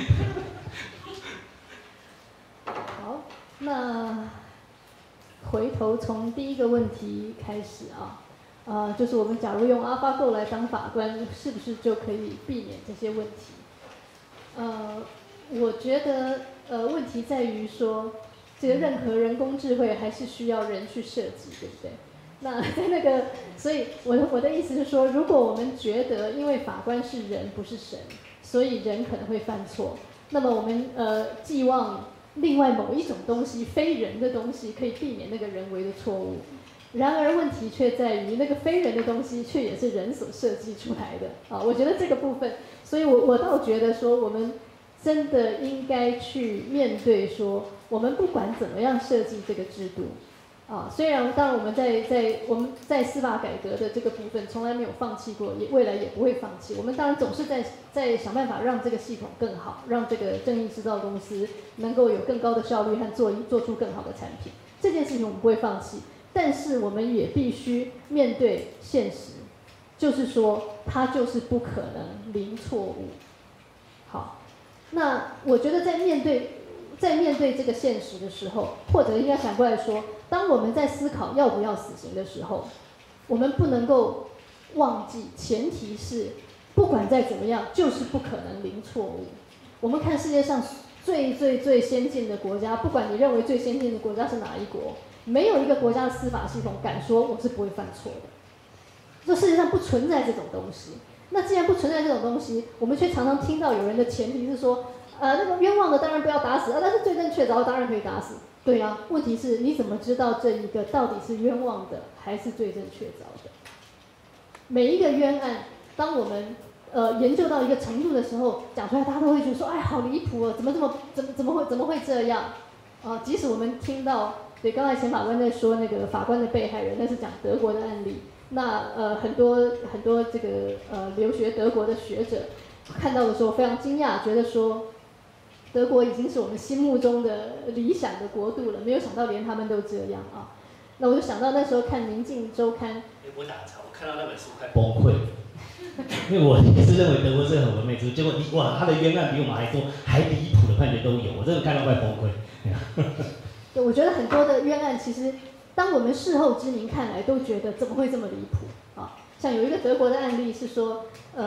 好，那回头从第一个问题开始啊，就是我们假如用 AlphaGo 来当法官，是不是就可以避免这些问题？我觉得问题在于说，这个任何人工智慧还是需要人去设计，对不对？那在那个，所以我的意思是说，如果我们觉得因为法官是人不是神，所以人可能会犯错，那么我们寄望另外某一种东西，非人的东西，可以避免那个人为的错误。然而问题却在于，那个非人的东西却也是人所设计出来的啊！我觉得这个部分，所以我倒觉得说，我们真的应该去面对说，我们不管怎么样设计这个制度，虽然当然我们在司法改革的这个部分从来没有放弃过，也未来也不会放弃。我们当然总是在想办法让这个系统更好，让这个正义制造公司能够有更高的效率和做出更好的产品。这件事情我们不会放弃，但是我们也必须面对现实，就是说它就是不可能零错误。好，那我觉得在面对这个现实的时候，或者应该反过来说，当我们在思考要不要死刑的时候，我们不能够忘记，前提是不管再怎么样，就是不可能零错误。我们看世界上最先进的国家，不管你认为最先进的国家是哪一国，没有一个国家的司法系统敢说我是不会犯错的。这世界上不存在这种东西。那既然不存在这种东西，我们却常常听到有人的前提是说，那个冤枉的当然不要打死，但是罪证确凿当然可以打死。对啊，问题是你怎么知道这一个到底是冤枉的还是罪证确凿的？每一个冤案，当我们研究到一个程度的时候，讲出来大家都会觉得说，哎，好离谱哦，怎么会这样？即使我们听到，对，刚才前法官在说那个法官的被害人，那是讲德国的案例。那很多这个留学德国的学者看到的时候非常惊讶，觉得说德国已经是我们心目中的理想的国度了，没有想到连他们都这样啊。那我就想到那时候看《明镜周刊》， 我打岔，我看到那本书快崩溃，因为我也是认为德国是很完美制度，结果哇，他的冤案比我们还多，还离谱的判决都有，我真的看到快崩溃。 对，我觉得很多的冤案其实，当我们事后之明看来，都觉得怎么会这么离谱啊？ 像有一个德国的案例是说，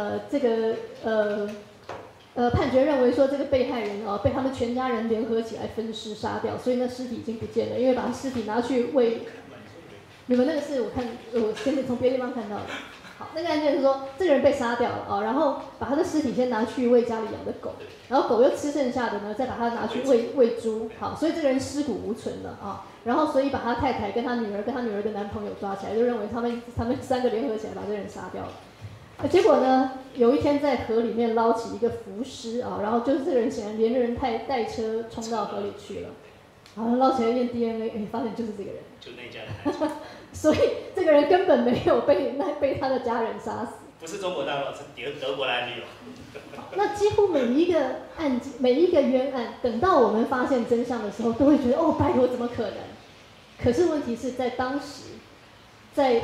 判决认为说这个被害人被他们全家人联合起来分尸杀掉，所以那尸体已经不见了，因为把尸体拿去喂。你们那个是我先前从别的地方看到的。好，那个案件是说这个人被杀掉了然后把他的尸体先拿去喂家里养的狗，然后狗又吃剩下的呢，再把它拿去喂猪。好，所以这个人尸骨无存了然后所以把他太太跟他女儿跟他女儿的男朋友抓起来，就认为他们3个联合起来把这个人杀掉了。结果呢，有一天在河里面捞起一个浮尸然后就是这个人显然连人带车冲到河里去了，然后捞起来验 DNA， 发现就是这个人， 就那家的所以这个人根本没有被他的家人杀死， 不是中国大陆，是德国的案例那几乎每一个案件、每一个冤案，等到我们发现真相的时候，都会觉得拜托怎么可能？可是问题是在当时，在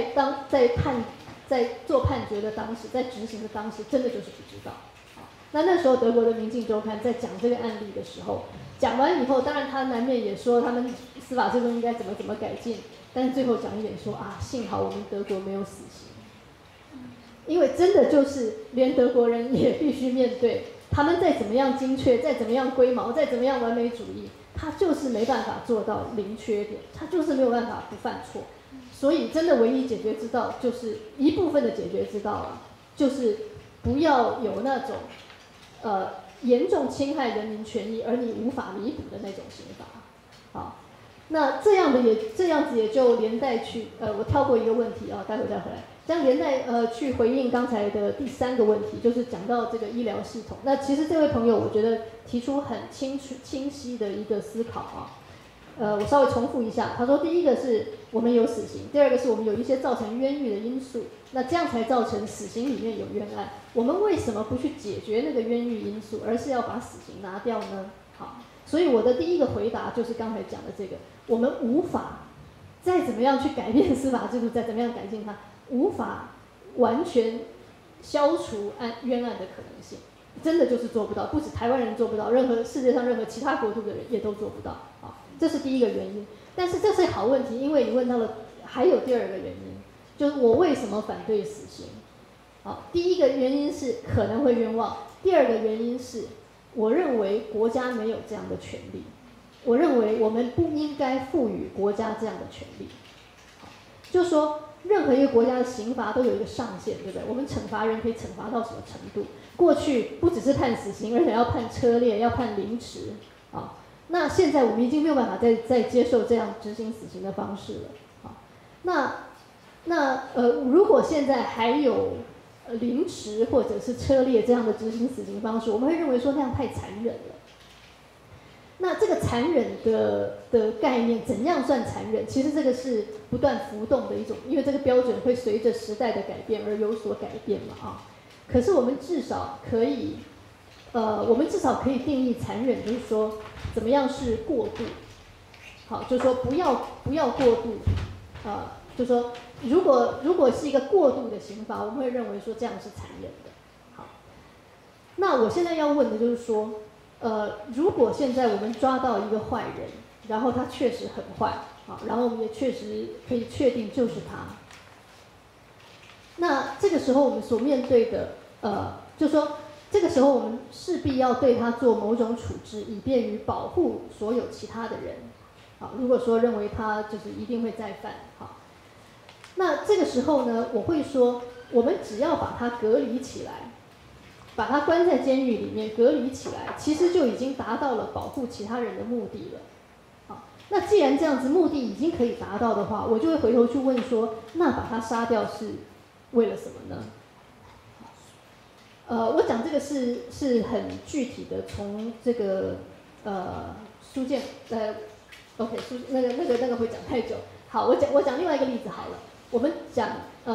做判决的当时，在执行的当时，真的就是不知道。那时候德国的《明镜周刊》在讲这个案例的时候，讲完以后，当然他难免也说他们司法制度应该怎么改进，但是最后讲一点说幸好我们德国没有死刑，因为真的就是连德国人也必须面对，他们再怎么样精确，再怎么样龟毛，再怎么样完美主义，他就是没办法做到零缺点，他就是没有办法不犯错。所以真的唯一解决之道，就是一部分的解决之道就是不要有那种严重侵害人民权益而你无法弥补的那种刑罚。好，那这样子也就连带去我跳过一个问题待会再回来，这样连带去回应刚才的第3个问题，就是讲到这个医疗系统。那其实这位朋友我觉得提出很清晰的一个思考我稍微重复一下，他说第一个是我们有死刑，第二个是我们有一些造成冤狱的因素，那这样才造成死刑里面有冤案。我们为什么不去解决那个冤狱因素，而是要把死刑拿掉呢？好，所以我的第一个回答就是刚才讲的这个，我们无法再怎么样去改变司法制度，再怎么样改进它，无法完全消除冤案的可能性，真的就是做不到，不止台湾人做不到，世界上任何其他国度的人也都做不到。这是第一个原因，但是这是好问题，因为你问到了，还有第2个原因，就是我为什么反对死刑？第一个原因是可能会冤枉，第2个原因是我认为国家没有这样的权利，我认为我们不应该赋予国家这样的权利。就是说，任何一个国家的刑罚都有一个上限，对不对？我们惩罚人可以惩罚到什么程度？过去不只是判死刑，而且要判车裂，要判凌迟那现在我们已经没有办法再接受这样执行死刑的方式了。如果现在还有凌迟或者是车裂这样的执行死刑方式，我们会认为说那样太残忍了。那这个残忍的概念，怎样算残忍？其实这个是不断浮动的一种，因为这个标准会随着时代的改变而有所改变嘛可是我们至少可以定义残忍，就是说怎么样是过度。好，就是说不要过度。就是说如果是一个过度的刑罚，我们会认为说这样是残忍的。好，那我现在要问的就是说，如果现在我们抓到一个坏人，然后他确实很坏，然后我们也确实可以确定就是他，那这个时候我们所面对的，就是说这个时候我们势必要对他做某种处置，以便于保护所有其他的人。如果说认为他就是一定会再犯，那这个时候呢，我会说，我们只要把他隔离起来，把他关在监狱里面隔离起来，其实就已经达到了保护其他人的目的了。那既然这样子目的已经可以达到的话，我就会回头去问说，那把他杀掉是为了什么呢？我讲这个是很具体的，从这个书件OK 那个会讲太久。好，我讲另外一个例子好了。我们讲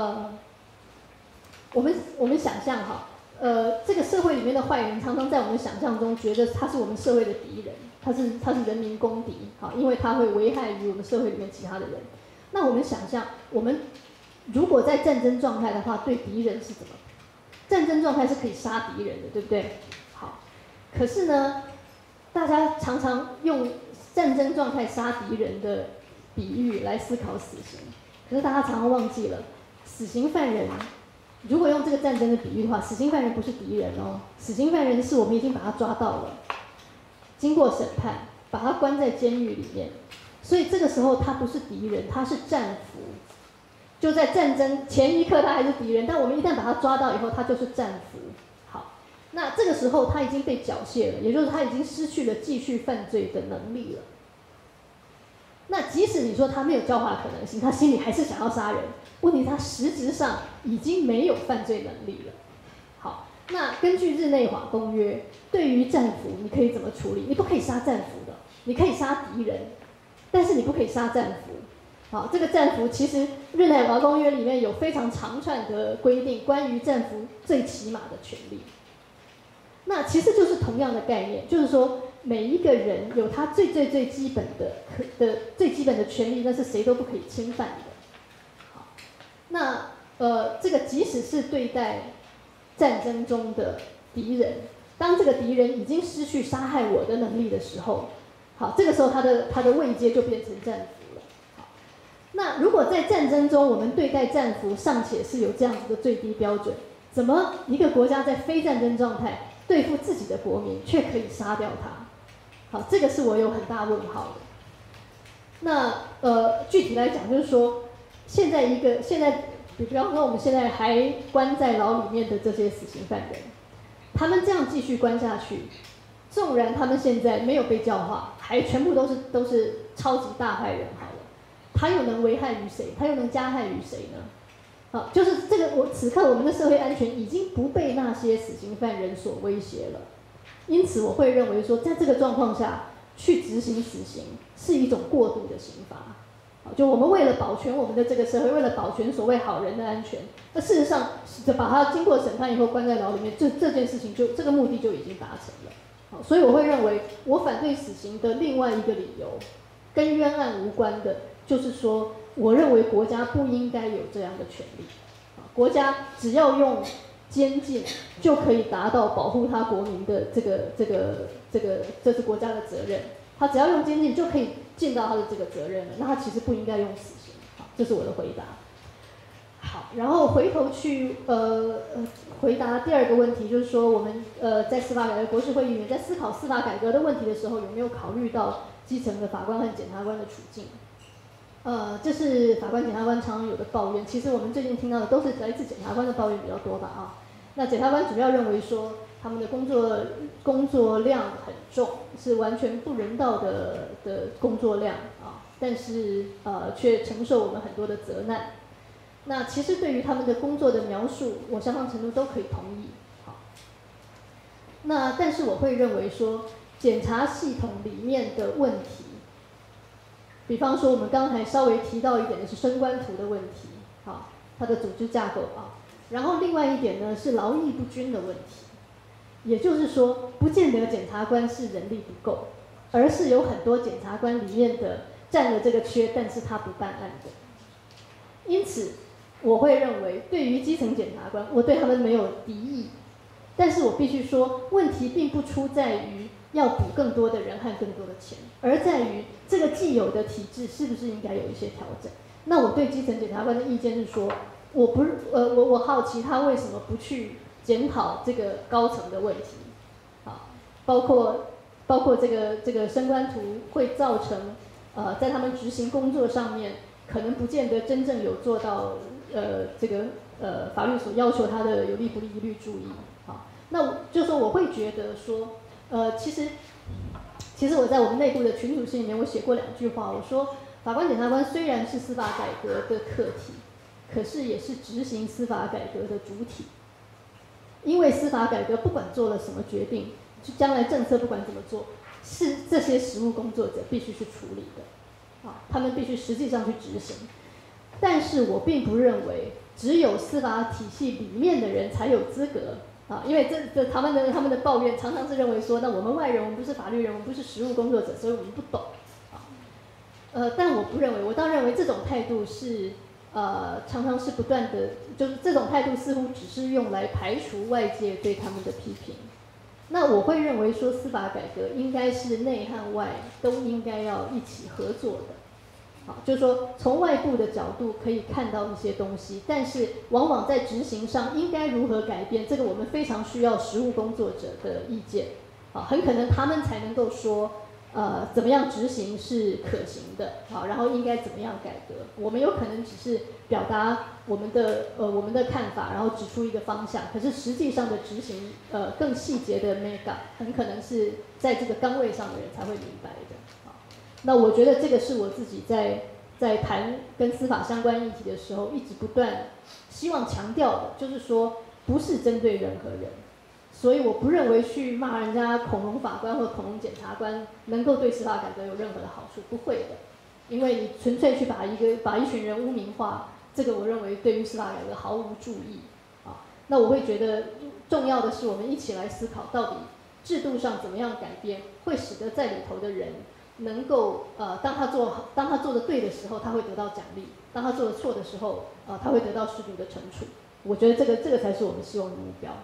我们想象这个社会里面的坏人，常常在我们想象中觉得他是我们社会的敌人，他是人民公敌，因为他会危害于我们社会里面其他的人。那我们想象，我们如果在战争状态的话，对敌人是怎么？战争状态是可以杀敌人的，对不对？好，可是呢，大家常常用战争状态杀敌人的比喻来思考死刑，可是大家常常忘记了， 死刑犯人，如果用这个战争的比喻的话，死刑犯人不是敌人哦，死刑犯人是我们已经把他抓到了，经过审判，把他关在监狱里面，所以这个时候他不是敌人，他是战俘。就在战争前一刻他还是敌人，但我们一旦把他抓到以后，他就是战俘。好，那这个时候他已经被缴械了，也就是他已经失去了继续犯罪的能力了。那即使你说他没有教化可能性，他心里还是想要杀人，问题他实质上已经没有犯罪能力了。好，那根据日内瓦公约，对于战俘你可以怎么处理？你不可以杀战俘的，你可以杀敌人，但是你不可以杀战俘。好，这个战俘其实日内瓦公约里面有非常长串的规定，关于战俘最起码的权利。那其实就是同样的概念，就是说每一个人有他最基本的最基本的权利，那是谁都不可以侵犯的。好，那这个即使是对待战争中的敌人，当这个敌人已经失去杀害我的能力的时候，好，这个时候他的位阶就变成战俘。那如果在战争中，我们对待战俘尚且是有这样子的最低标准，怎么一个国家在非战争状态对付自己的国民，却可以杀掉他？好，这个是我有很大问号的。那具体来讲，就是说，现在比方说我们现在还关在牢里面的这些死刑犯人，他们这样继续关下去，纵然他们现在没有被教化，还全部都是超级大坏人，好了。他又能危害于谁？他又能加害于谁呢？好，就是这个此刻我们的社会安全已经不被那些死刑犯人所威胁了，因此我会认为说，在这个状况下去执行死刑是一种过度的刑罚。就我们为了保全我们的这个社会，为了保全所谓好人的安全，那事实上把他经过审判以后关在牢里面，这件事情这个目的就已经达成了。好，所以我会认为我反对死刑的另外一个理由，跟冤案无关的。就是说，我认为国家不应该有这样的权利。国家只要用监禁就可以达到保护他国民的这是国家的责任。他只要用监禁就可以尽到他的这个责任了，那他其实不应该用死刑。好，这是我的回答。好，然后回头去回答第二个问题，就是说我们在司法改革国是会议员在思考司法改革的问题的时候，有没有考虑到基层的法官和检察官的处境？这是法官、检察官常常有的抱怨。其实我们最近听到的都是来自检察官的抱怨比较多吧啊。那检察官主要认为说，他们的工作量很重，是完全不人道的工作量啊，但是却承受我们很多的责难。那其实对于他们的工作的描述，我相当程度都可以同意。好，那但是我会认为说，检察系统里面的问题。比方说，我们刚才稍微提到一点的是升官图的问题，好，它的组织架构啊。然后另外一点呢是劳逸不均的问题，也就是说，不见得检察官是人力不够，而是有很多检察官里面的占了这个缺，但是他不办案的。因此，我会认为，对于基层检察官，我对他们没有敌意，但是我必须说，问题并不出在于要补更多的人和更多的钱，而在于这个既有的体制是不是应该有一些调整。那我对基层检察官的意见是说，我好奇他为什么不去检讨这个高层的问题，啊，包括这个升官图会造成在他们执行工作上面可能不见得真正有做到法律所要求他的有利不利一律注意。好，那就说我会觉得说。其实我在我们内部的群组信里面，我写过2句话。我说，法官、检察官虽然是司法改革的课题，可是也是执行司法改革的主体。因为司法改革不管做了什么决定，就将来政策不管怎么做，是这些实务工作者必须去处理的，啊，他们必须实际上去执行。但是我并不认为只有司法体系里面的人才有资格。啊，因为他们的抱怨常常是认为说，那我们外人，我们不是法律人，我们不是实务工作者，所以我们不懂。但我不认为，我倒认为这种态度是常常是不断的，就是这种态度似乎只是用来排除外界对他们的批评。那我会认为说，司法改革应该是内和外都应该要一起合作的。 好，就是说从外部的角度可以看到一些东西，但是往往在执行上应该如何改变，这个我们非常需要实务工作者的意见。好，很可能他们才能够说，怎么样执行是可行的，好，然后应该怎么样改革。我们有可能只是表达我们的看法，然后指出一个方向，可是实际上的执行，更细节的 make up， 很可能是在这个岗位上的人才会明白的。好，那我觉得这个是我自己在谈跟司法相关议题的时候，一直不断希望强调的，就是说不是针对任何人。所以我不认为去骂人家恐龙法官或恐龙检察官能够对司法改革有任何的好处，不会的，因为你纯粹去把一群人污名化，这个我认为对于司法改革毫无助益啊。那我会觉得重要的是我们一起来思考，到底制度上怎么样改变，会使得在里头的人能够当他做的对的时候，他会得到奖励；当他做的错的时候，他会得到适度的惩处。我觉得这个才是我们希望的目标。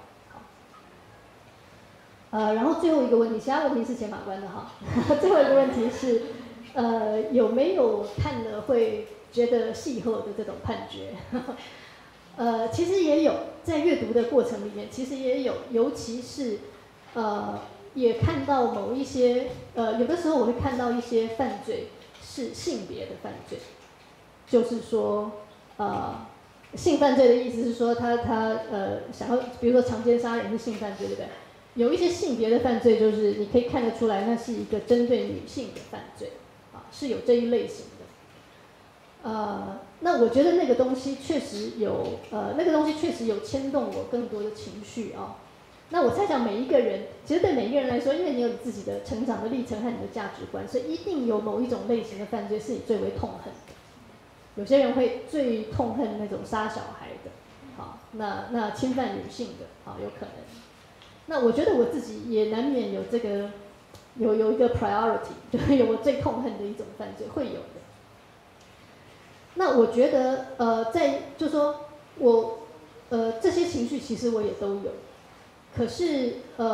然后最后一个问题，其他问题是前法官的哈。最后一个问题是，有没有看了会觉得戏后的这种判决？其实也有，在阅读的过程里面，其实也有，尤其是也看到某一些有的时候我会看到一些犯罪是性别的犯罪，就是说性犯罪的意思是说他想要，比如说强奸杀人是性犯罪，对不对？有一些性别的犯罪，就是你可以看得出来，那是一个针对女性的犯罪，是有这一类型的。那我觉得那个东西确实有，牵动我更多的情绪啊。那我猜想每一个人，其实对每一个人来说，因为你有你自己的成长的历程和你的价值观，所以一定有某一种类型的犯罪是你最为痛恨的。有些人会最痛恨那种杀小孩的，好，那侵犯女性的，好，有可能。那我觉得我自己也难免有这个，有一个 priority， 就是有我最痛恨的一种犯罪会有的。那我觉得就说我这些情绪其实我也都有，可是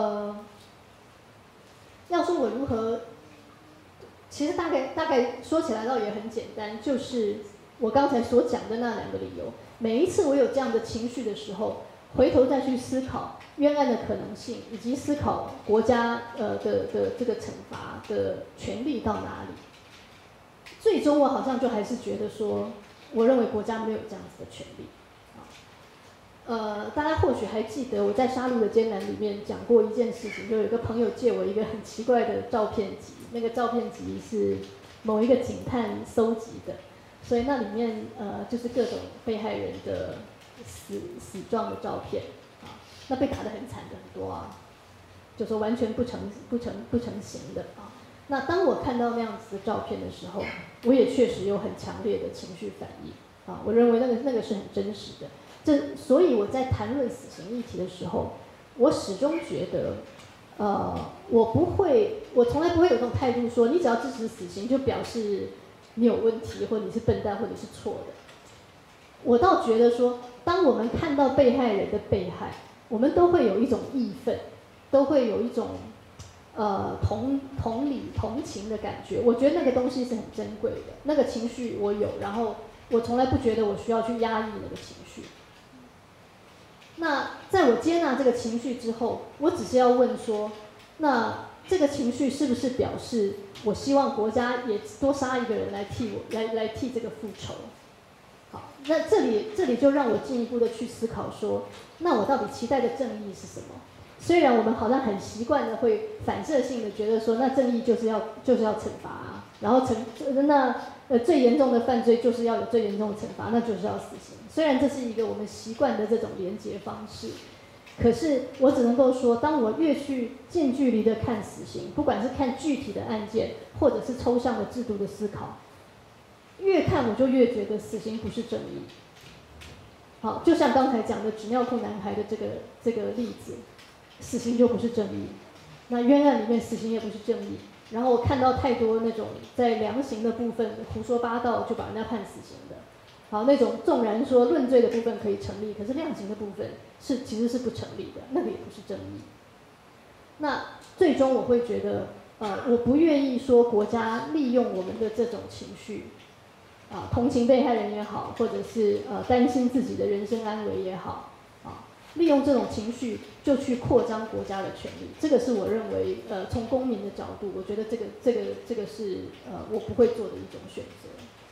要说我如何，其实大概说起来倒也很简单，就是我刚才所讲的那两个理由。每一次我有这样的情绪的时候，回头再去思考冤案的可能性，以及思考国家的这个惩罚的权利到哪里。最终我好像就还是觉得说，我认为国家没有这样子的权利。大家或许还记得我在《杀戮的艰难》里面讲过一件事情，就有一个朋友借我一个很奇怪的照片集，那个照片集是某一个警探搜集的，所以那里面就是各种被害人的死状的照片啊，那被打得很惨的很多啊，就说完全不成形的啊。那当我看到那样子的照片的时候，我也确实有很强烈的情绪反应啊，我认为那个是很真实的。所以我在谈论死刑议题的时候，我始终觉得，我从来不会有这种态度说，你只要支持死刑就表示你有问题，或你是笨蛋，或你是错的。我倒觉得说，当我们看到被害人的被害，我们都会有一种义愤，都会有一种同理同情的感觉。我觉得那个东西是很珍贵的，那个情绪我有，然后我从来不觉得我需要去压抑那个情绪。那在我接纳这个情绪之后，我只是要问说，那这个情绪是不是表示我希望国家也多杀一个人来替这个复仇？好，那这里就让我进一步的去思考说，那我到底期待的正义是什么？虽然我们好像很习惯的会反射性的觉得说，那正义就是要惩罚啊，然后最严重的犯罪就是要有最严重的惩罚，那就是要死刑。虽然这是一个我们习惯的这种连结方式，可是我只能够说，当我越去近距离的看死刑，不管是看具体的案件，或者是抽象的制度的思考，越看我就越觉得死刑不是正义。好，就像刚才讲的纸尿裤男孩的这个例子，死刑就不是正义。那冤案里面死刑也不是正义。然后我看到太多那种在量刑的部分胡说八道就把人家判死刑的，好，那种纵然说论罪的部分可以成立，可是量刑的部分其实是不成立的，那个也不是正义。那最终我会觉得，我不愿意说国家利用我们的这种情绪， 同情被害人也好，或者是担心自己的人身安危也好，利用这种情绪就去扩张国家的权利，这个是我认为从公民的角度，我觉得这个是我不会做的一种选择。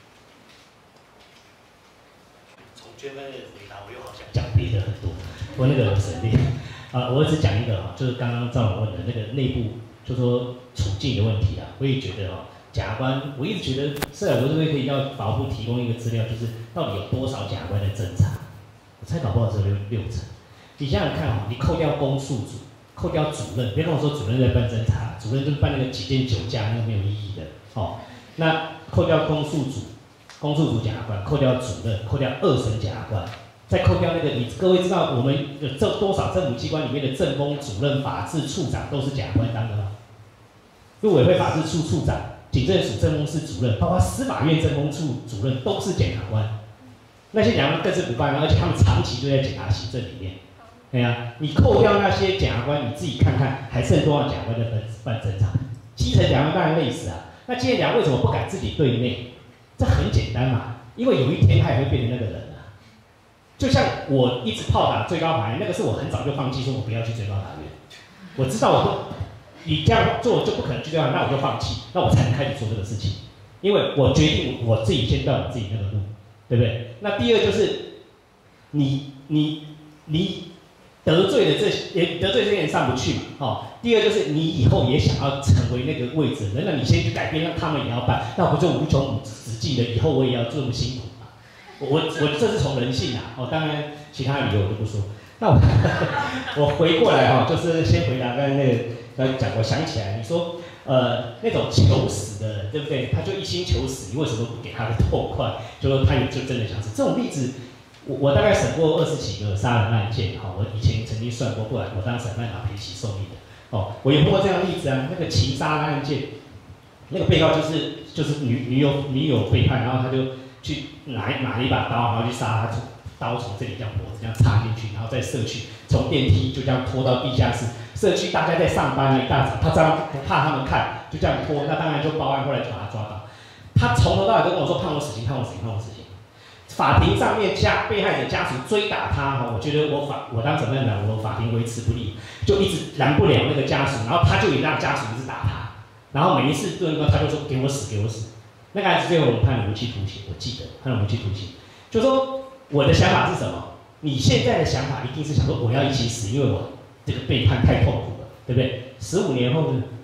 从娟芬的回答，我又好想讲别的很多，我那个省略我只讲一个就是刚刚赵总问的那个内部，就说处境的问题啊，我也觉得检察官，我一直觉得司法国这边可以要法务部提供一个资料，就是到底有多少检察官的侦查，我猜搞不好只有6成。你想想看你扣掉公诉组，扣掉主任，别跟我说主任在办侦查，主任就是办那个几件酒驾，那个没有意义的那扣掉公诉组检察官，扣掉主任，扣掉2审检察官，再扣掉那个各位知道我们有多少政府机关里面的政风主任、法制处长都是检察官当的吗？陆委会法制处处长、警政署政风室主任，包括司法院政风处主任都是检察官。那些检察官更是不办，而且他们长期就在检察行政里面。你扣掉那些检察官，你自己看看还剩多少检察官在办侦查？基层检察官当然累死啊。那基层检察官为什么不敢自己对内？这很简单嘛，因为有一天他也会变成那个人啊。就像我一直炮打最高法院，那个是我很早就放弃，说我不要去最高法院。我知道你这样做就不可能去最高法院，那我就放弃，那我才能开始做这个事情。因为我决定我自己先断我自己那个路，对不对？那第二就是你得罪这些人上不去嘛，第二就是你以后也想要成为那个位置，那你先去改变，让他们也要办，那我就无穷无尽的，以后我也要这么辛苦嘛。我这是从人性当然其他理由我就不说。那我回过来就是先回答刚才那个讲，我想起来你说那种求死的人，对不对？他就一心求死，你为什么不给他个痛快？就说他也就真的想死，这种例子。我大概审过20几个杀人案件，我以前曾经算过，不然我当审判拿赔期受益的，我有碰过这样的例子啊，那个情杀案件，那个被告就是女友背叛，然后他就去拿一把刀，然后去杀他，刀从这里这样脖子这样插进去，然后在社区从电梯就这样拖到地下室，社区大家在上班一大早，他这样怕他们看，就这样拖，那当然就报案，后来就把他抓到，他从头到尾都跟我说判我死刑，判我死刑，判我死刑。法庭上面被害者家属追打他，我觉得我当审判长，我法庭维持不力，就一直拦不了那个家属，然后他就也让家属一直打他，然后每一次对他就说给我死，给我死。那个案子最后我们判了无期徒刑，我记得判了无期徒刑。就说我的想法是什么？你现在的想法一定是想说我要一起死，因为我这个背叛太痛苦了，对不对？15年后呢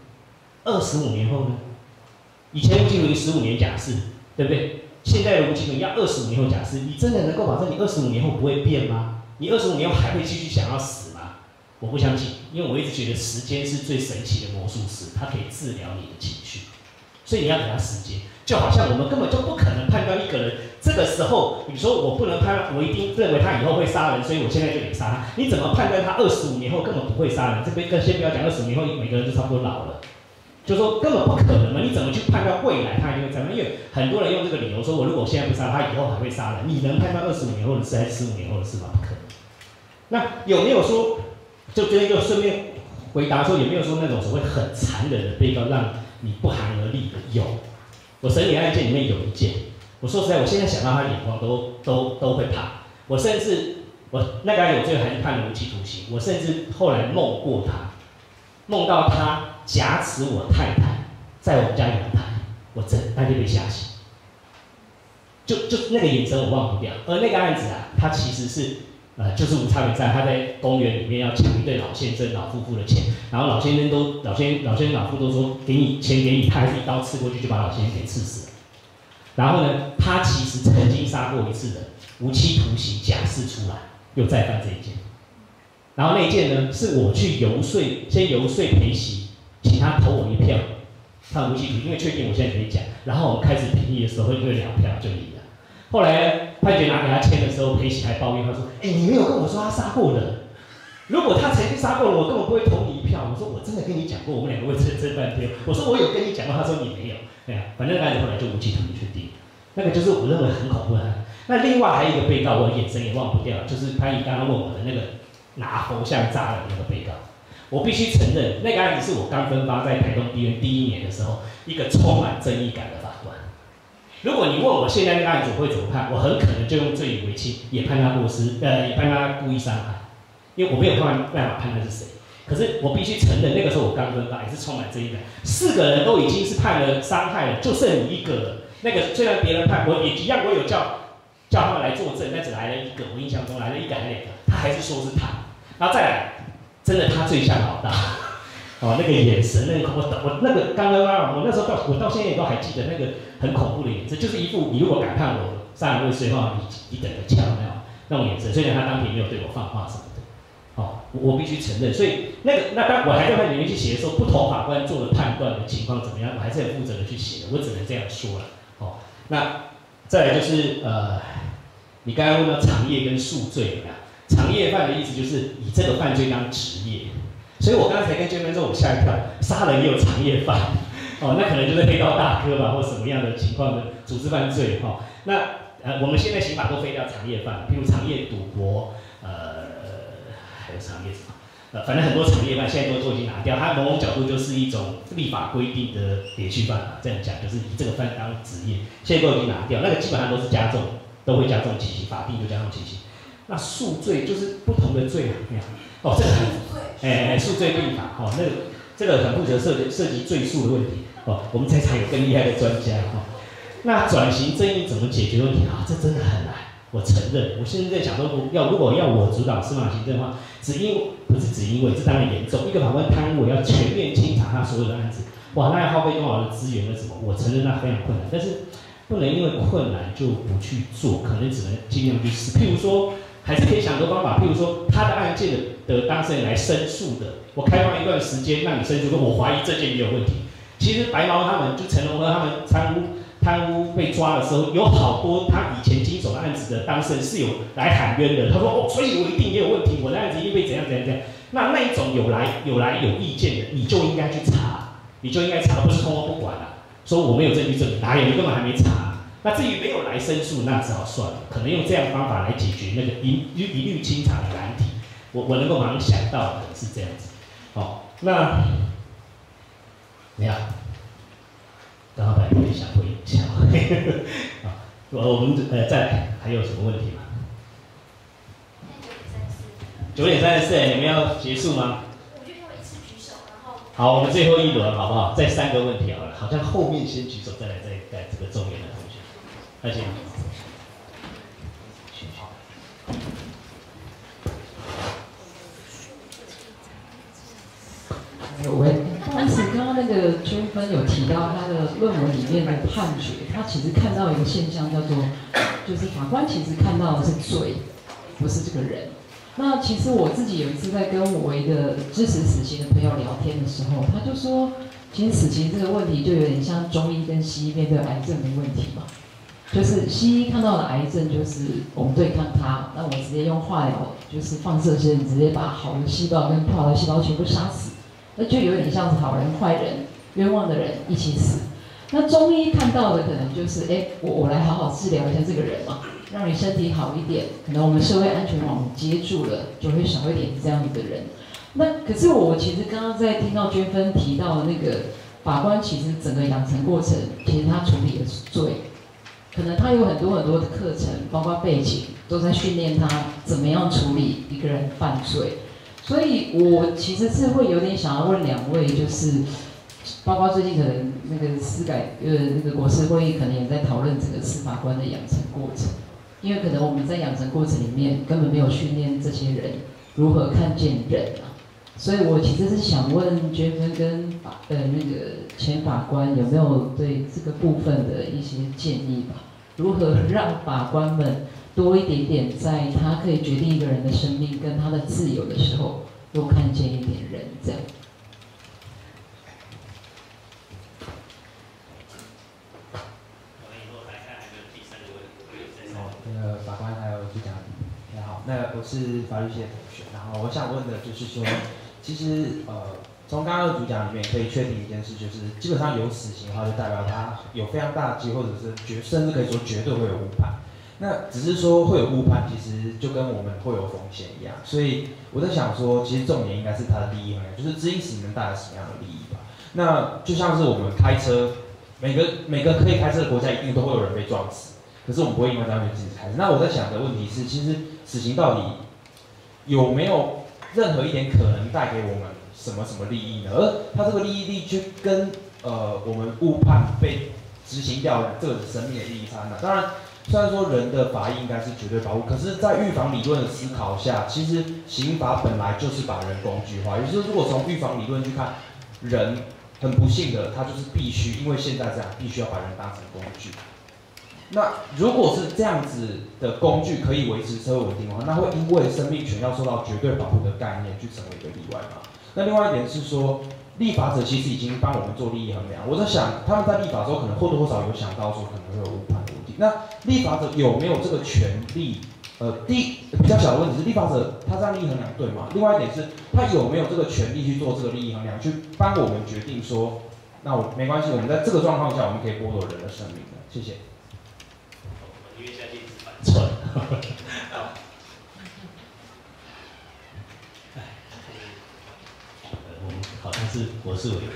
？25年后呢？以前无期徒刑15年假释，对不对？现在的无期徒刑要25年后假释，你真的能够保证你25年后不会变吗？你25年后还会继续想要死吗？我不相信，因为我一直觉得时间是最神奇的魔术师，它可以治疗你的情绪，所以你要给他时间。就好像我们根本就不可能判断一个人，这个时候你说我不能判断，我一定认为他以后会杀人，所以我现在就得杀他。你怎么判断他25年后根本不会杀人？这边先不要讲25年后每个人都差不多老了。就说根本不可能嘛，你怎么去判断未来他一定会杀人？因为很多人用这个理由说，我如果现在不杀他，以后还会杀人。你能判断25年后的事还是15年后的事吗？不可能。那有没有说，就这边就顺便回答说，有没有说那种所谓很残忍的被告让你不寒而栗的？有，我审理案件里面有一件，我说实在，我现在想到他眼光都会怕。我甚至那个案有罪还是判了无期徒刑，我甚至后来梦过他，梦到他挟持我太太在我们家阳台，我那天被吓醒，就那个眼神我忘不掉。而那个案子啊，他其实是就是无差别战，他在公园里面要抢一对老先生老夫妇的钱，然后老先生老夫都说给你钱给你，他还是一刀刺过去就把老先生给刺死了。然后呢，他其实曾经杀过一次人，无期徒刑假释出来，又再犯这一件。然后那一件呢，是我去先游说裴喜，请他投我一票，他无期徒刑，因为确定我现在可以讲。然后我们开始评议的时候，因为2票就赢了。后来判决拿给他签的时候，裴喜还抱怨他说：“你没有跟我说他杀过人，如果他曾经杀过人，我根本不会投你一票。”我说：“我真的跟你讲过，我们2个会争半票。”我说：“我有跟你讲过。”他说：“你没有。”对啊，反正那案子后来就无期徒刑确定。那个就是我认为很恐怖的案。那另外还有一个被告，我眼神也忘不掉，就是潘姨刚刚问我的那个拿佛像炸的那个被告。我必须承认，那个案子是我刚分发在台东地院第1年的时候，一个充满正义感的法官。 如果你问我现在那个案子我会怎么判，我很可能就用罪以为轻，也判他过失，也判他故意伤害，因为我没有办法判他是谁。可是我必须承认，那个时候我刚分发也是充满正义感，4个人都已经是判了伤害了，就剩你1个了。那个虽然别人判我也一样，我有叫他们来作证，但只来了1个，我印象中来了1个还是2个，他还是说是他。然后再来，真的他最像老大。哦，那个眼神，我那个刚刚我那时候我到现在也都还记得那个很恐怖的眼神，就是一副你如果敢判我杀人未遂的话，你等着瞧那种眼神。虽然他当天没有对我放话什么的，哦，我必须承认。所以那当我还在判里面去写的时候，不同法官做的判断的情况怎么样，我还是很负责的去写的，我只能这样说了。哦，那再来就是你刚刚问到长业跟数罪啊，长业犯的意思就是以这个犯罪当职业。所以我刚才跟娟芬说，我吓一跳，杀人也有长业犯，哦，那可能就是黑道大哥吧，或什么样的情况的组织犯罪，哈、哦。那我们现在刑法都废掉长业犯，譬如长业赌博，还有长业什么，反正很多长业犯现在都已经拿掉，它某种角度就是一种立法规定的连续犯啊，这样讲就是以这个犯当职业，现在都已经拿掉，那个基本上都是加重，都会加重起刑，法定就加重起刑。那数罪就是不同的罪啊，哦，这个很，数罪并法，哦，这个很负责涉及罪数的问题，哦，我们在场有更厉害的专家，哦，那转型正义怎么解决问题啊？这真的很难，我承认，我现在在想说，如果要我主导司法行政的话，不是只因为这当然严重，一个法官贪污，要全面清查他所有的案子，哇，那要耗费多少的资源呢？什么？我承认那非常困难，但是不能因为困难就不去做，可能只能尽量去试，譬如说。还是可以想很多方法，譬如说他的案件的当事人来申诉的，我开放一段时间让你申诉，说我怀疑这件也有问题。其实白毛他们就陈荣和他们贪污被抓的时候，有好多他以前经手的案子的当事人是有来喊冤的，他说哦，所以我一定也有问题，我的案子一定被怎样。那一种有来有意见的，你就应该去查，不是通通不管啊，说我没有证据证明，哪有，你根本还没查。那至于没有来申诉，那只好算了，可能用这样的方法来解决那个一律清查的难题。我能够马上想到的是这样子。好，那怎么样？刚刚本来有点想回应一下。好，我们再来，还有什么问题吗？9:34，你们要结束吗？ 我就用一次举手，然后。 好，我们最后一轮好不好？再3个问题好了，好像后面先举手，再这个重点的同学。而且， 当时刚刚那个娟芬有提到他的论文里面的判决，他其实看到一个现象叫做，就是法官其实看到的是罪，不是这个人。那其实我自己有一次在跟我一个支持死刑的朋友聊天的时候，他就说，其实死刑这个问题就有点像中医跟西医面对癌症的问题嘛。就是西医看到的癌症，就是我们对抗它，那我直接用化疗，就是放射线直接把好的细胞跟不好的细胞全部杀死，那就有点像是好人坏人、冤枉的人一起死。那中医看到的可能就是，我来好好治疗一下这个人嘛，让你身体好一点，可能我们社会安全网接住了，就会少一点这样子的人。那可是我其实刚刚在听到娟芬提到的那个法官，其实整个养成过程，其实他处理的是罪。可能他有很多的课程，包括背景，都在训练他怎么样处理一个人犯罪。所以我其实是会有点想要问2位，就是包括最近可能那个那个国司会议可能也在讨论整个司法官的养成过程，因为可能我们在养成过程里面根本没有训练这些人如何看见人啊。所以我其实是想问娟芬跟那个前法官有没有对这个部分的一些建议吧？如何让法官们多一点点在他可以决定一个人的生命跟他的自由的时候，多看见一点人这样。 那个法官还有主讲，大家好，那我是法律系的同学，然后我想问的就是说，其实从刚刚的主讲里面可以确定一件事，就是基本上有死刑的话，就代表他有非常大的机会，或者是甚至可以说绝对会有误判。那只是说会有误判，其实就跟我们会有风险一样。所以我在想说，其实重点应该是他的利益方面，就是执行死刑能带来什么样的利益吧。那就像是我们开车每个可以开车的国家一定都会有人被撞死，可是我们不会因为这样就禁止开车。那我在想的问题是，其实死刑到底有没有任何一点可能带给我们什么利益呢？而它这个利益去跟我们误判被执行掉这个生命的意义差很大。当然，虽然说人的法益应该是绝对保护，可是，在预防理论的思考下，其实刑法本来就是把人工具化。也就是如果从预防理论去看，人很不幸的，他就是必须，因为现在这样，必须要把人当成工具。那如果是这样子的工具可以维持社会稳定的话，那会因为生命权要受到绝对保护的概念去成为一个例外吗？那另外一点是说，立法者其实已经帮我们做利益衡量。我在想，他们在立法的时候可能或多或少有想到说可能会有误判的问题。那立法者有没有这个权利？比较小的问题是，立法者他这样利益衡量对吗？另外一点是，他有没有这个权利去做这个利益衡量，去帮我们决定说，那没关系，我们在这个状况下，我们可以剥夺人的生命的。谢谢。 因为现在一直反串。我们好像是国事委员。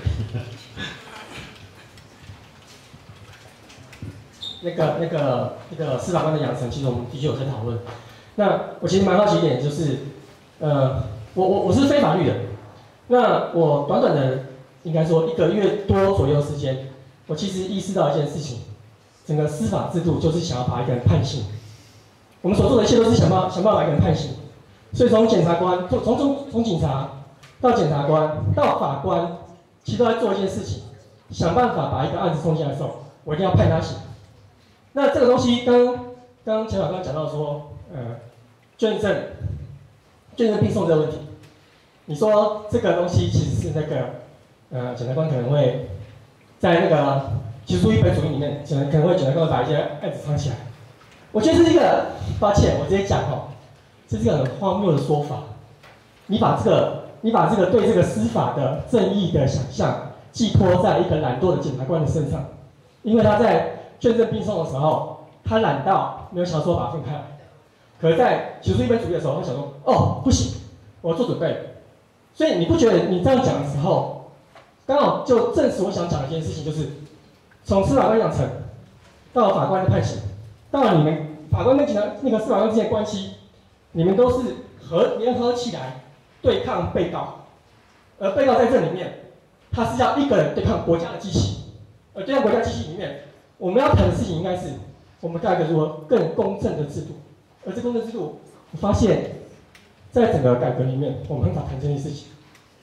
那个司法官的养成，其实我们的确有在讨论。那我其实蛮好奇一点，就是我是非法律的，那我短短的应该说1个月多左右时间，我其实意识到一件事情，整个司法制度就是想要把一个人判刑。我们所做的一切都是想办法把一个人判刑。所以从检察官，从警察到检察官到法官，其实都在做一件事情，想办法把一个案子送进来的时候，我一定要判他刑。那这个东西，刚前法官讲到说，卷证并送这个问题，你说这个东西其实是那个检察官可能会在那个起诉一本主义里面，可能会检察官把一些案子藏起来。我觉得这是一个，抱歉，我直接讲哦，这是一个很荒谬的说法。你把这个对这个司法的正义的想象寄托在一个懒惰的检察官的身上，因为他在卷证并送的时候，他懒到没有想说把它分开来。可是，在起诉一本主义的时候，他想说，哦，不行，我要做准备。所以你不觉得你这样讲的时候，刚好就证实我想讲的一件事情，就是从司法官养成到法官的判刑，到你们法官跟司法官之间的关系，你们都是联合起来对抗被告，而被告在这里面，他是要一个人对抗国家的机器，而对抗国家机器里面。我们要谈的事情应该是，我们盖一个如何更公正的制度，而这公正制度，我发现，在整个改革里面，我们很少谈这件事情。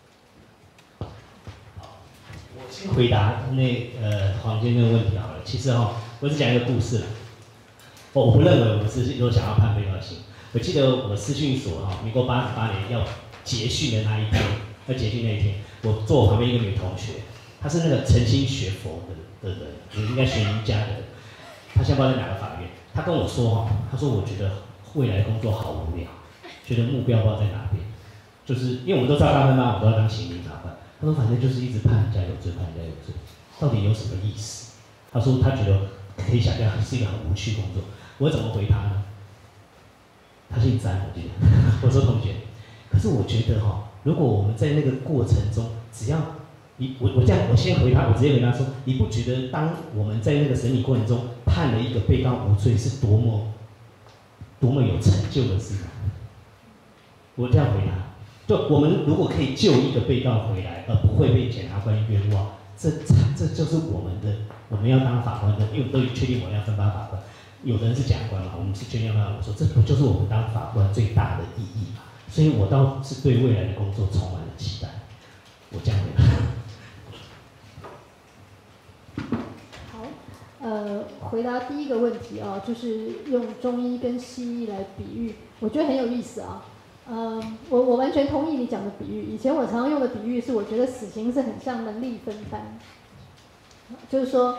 我先回答黄先生的问题好了。其实我只讲一个故事了。我不认为我们是有想要判被告刑。我记得我师训所民国88年要结训的那一天，我坐我旁边一个女同学，她是那个诚心学佛的人，也应该学瑜伽的人。她现在不知道在哪个法院。她跟我说她说我觉得未来工作好无聊，觉得目标不知道在哪边。就是因为我们都知道大分班，我都要当刑警法官。她说反正就是一直判人家有罪，到底有什么意思？她说她觉得可以想象是一个很无趣工作。我怎么回她呢？她姓詹，我记得。我说同学，可是我觉得如果我们在那个过程中，只要我先回他，我直接回答说，你不觉得当我们在那个审理过程中判了一个被告无罪，是多么有成就的事吗？我这样回答，就我们如果可以救一个被告回来，而不会被检察官冤枉，这就是我们要当法官的，因为我们都确定我们要分发法官，有的人是检察官嘛，我们是确定要分发。我说这不就是我们当法官最大的意义嘛？所以我倒是对未来的工作充满了期待。我这样回答。 回答第一个问题啊，就是用中医跟西医来比喻，我觉得很有意思啊。我完全同意你讲的比喻。以前我常用的比喻是，我觉得死刑是很像能力分班，就是说，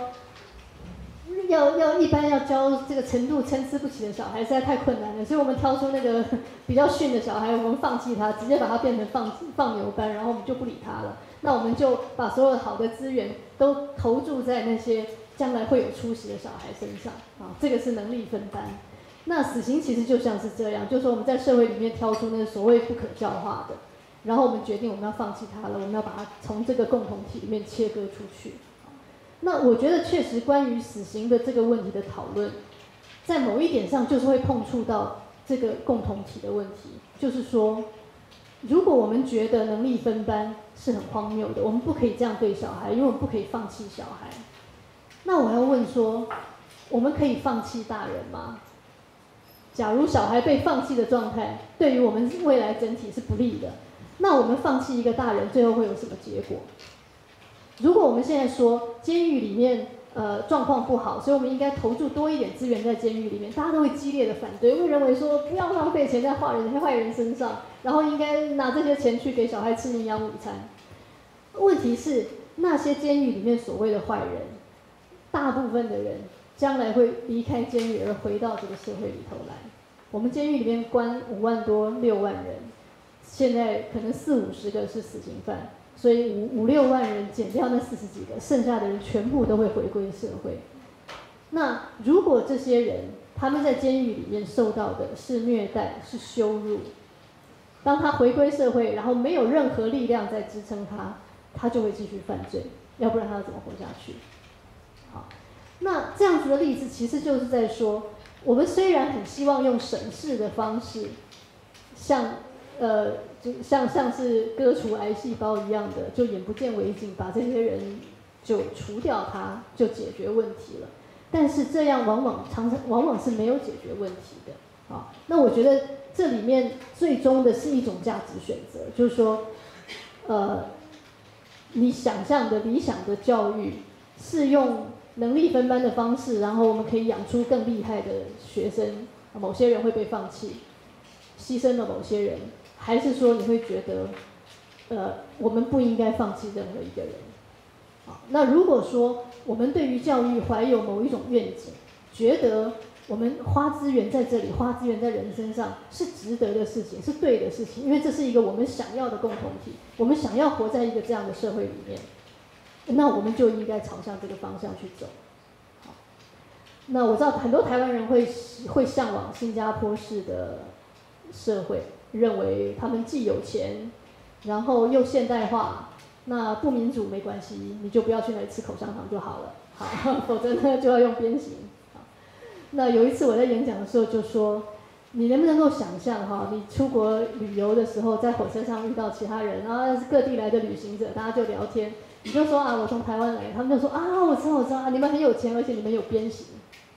一般要教这个程度参差不齐的小孩实在太困难了，所以我们挑出那个比较逊的小孩，我们放弃他，直接把他变成放牛班，然后我们就不理他了。那我们就把所有好的资源都投注在那些将来会有出息的小孩身上啊，这个是能力分班。那死刑其实就像是这样，就是说我们在社会里面挑出那个所谓不可教化的，然后我们决定我们要放弃它了，我们要把它从这个共同体里面切割出去。 那我觉得确实关于死刑的这个问题的讨论，在某一点上就是会碰触到这个共同体的问题，就是说，如果我们觉得能力分班是很荒谬的，我们不可以这样对小孩，因为我们不可以放弃小孩。那我要问说，我们可以放弃大人吗？假如小孩被放弃的状态对于我们未来整体是不利的，那我们放弃一个大人，最后会有什么结果？如果我们现在说监狱里面状况不好，所以我们应该投注多一点资源在监狱里面，大家都会激烈的反对，会认为说不要浪费钱在坏人身上，然后应该拿这些钱去给小孩吃营养午餐。问题是那些监狱里面所谓的坏人，大部分的人将来会离开监狱而回到这个社会里头来。我们监狱里面关5万多6万人，现在可能40-50个是死刑犯，所以5-6万人减掉那40几个，剩下的人全部都会回归社会。那如果这些人他们在监狱里面受到的是虐待、是羞辱，当他回归社会，然后没有任何力量在支撑他，他就会继续犯罪，要不然他要怎么活下去？好，那这样子的例子其实就是在说，我们虽然很希望用审视的方式，像是割除癌细胞一样的，就眼不见为净，把这些人就除掉它，就解决问题了。但是这样往往是没有解决问题的。好，那我觉得这里面最终的是一种价值选择，就是说，你想象的理想的教育是用能力分班的方式，然后我们可以养出更厉害的学生，某些人会被放弃，牺牲了某些人，还是说你会觉得，我们不应该放弃任何一个人？好，那如果说我们对于教育怀有某一种愿景，觉得我们花资源在这里，花资源在人身上是值得的事情，是对的事情，因为这是一个我们想要的共同体，我们想要活在一个这样的社会里面，那我们就应该朝向这个方向去走。好，那我知道很多台湾人会向往新加坡式的社会，认为他们既有钱，然后又现代化，那不民主没关系，你就不要去那里吃口香糖就好了，好，否则呢就要用鞭刑。那有一次我在演讲的时候就说，你能不能够想象哈，你出国旅游的时候，在火车上遇到其他人，然后各地来的旅行者，大家就聊天，你就说啊，我从台湾来，他们就说啊，我知道啊，你们很有钱，而且你们有鞭刑。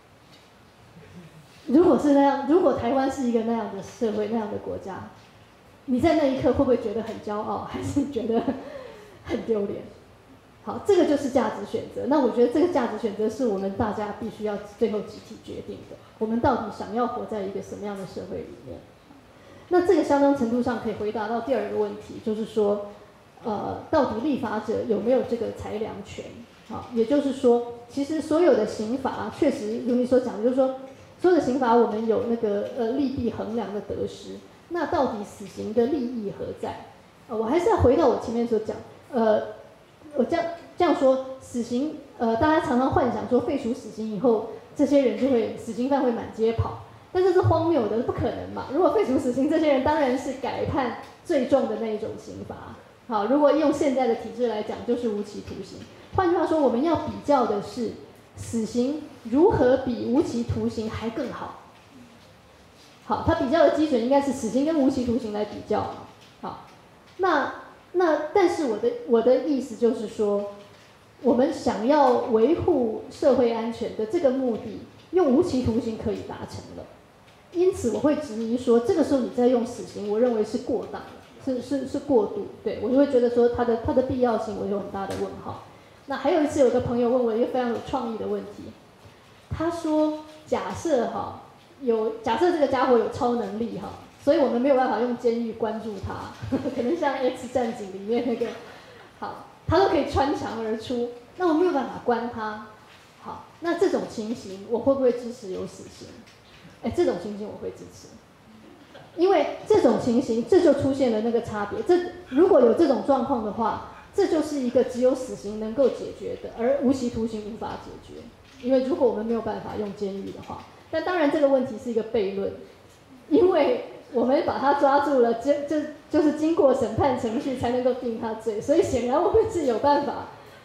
如果是那样，如果台湾是一个那样的社会、那样的国家，你在那一刻会不会觉得很骄傲，还是觉得很丢脸？好，这个就是价值选择。那我觉得这个价值选择是我们大家必须要最后集体决定的。我们到底想要活在一个什么样的社会里面？那这个相当程度上可以回答到第二个问题，就是说，到底立法者有没有这个裁量权？好，也就是说，其实所有的刑罚确实如你所讲的，就是说，所有的刑罚我们有那个利弊衡量的得失。那到底死刑的利益何在？我还是要回到我前面所讲，我这样说，死刑，大家常常幻想说废除死刑以后，这些人就会死刑犯会满街跑，但这是荒谬的，不可能嘛。如果废除死刑，这些人当然是改判最重的那一种刑罚。好，如果用现在的体制来讲，就是无期徒刑。换句话说，我们要比较的是死刑如何比无期徒刑还更好。好，它比较的基准应该是死刑跟无期徒刑来比较。好，那但是我的意思就是说，我们想要维护社会安全的这个目的，用无期徒刑可以达成了。因此我会质疑说，这个时候你再用死刑，我认为是过当了，是过度。对，我就会觉得说它的必要性我有很大的问号。那还有一次有个朋友问我一个非常有创意的问题，他说假设这个家伙有超能力哈。所以我们没有办法用监狱关注他，可能像 X 战警里面那个，好，他都可以穿墙而出，那我没有办法关他。好，那这种情形我会不会支持有死刑？这种情形我会支持，因为这种情形这就出现了那个差别。如果有这种状况的话，这就是一个只有死刑能够解决的，而无期徒刑无法解决。因为如果我们没有办法用监狱的话，但当然这个问题是一个悖论，因为我们把他抓住了，就是经过审判程序才能够定他罪，所以显然我们是有办法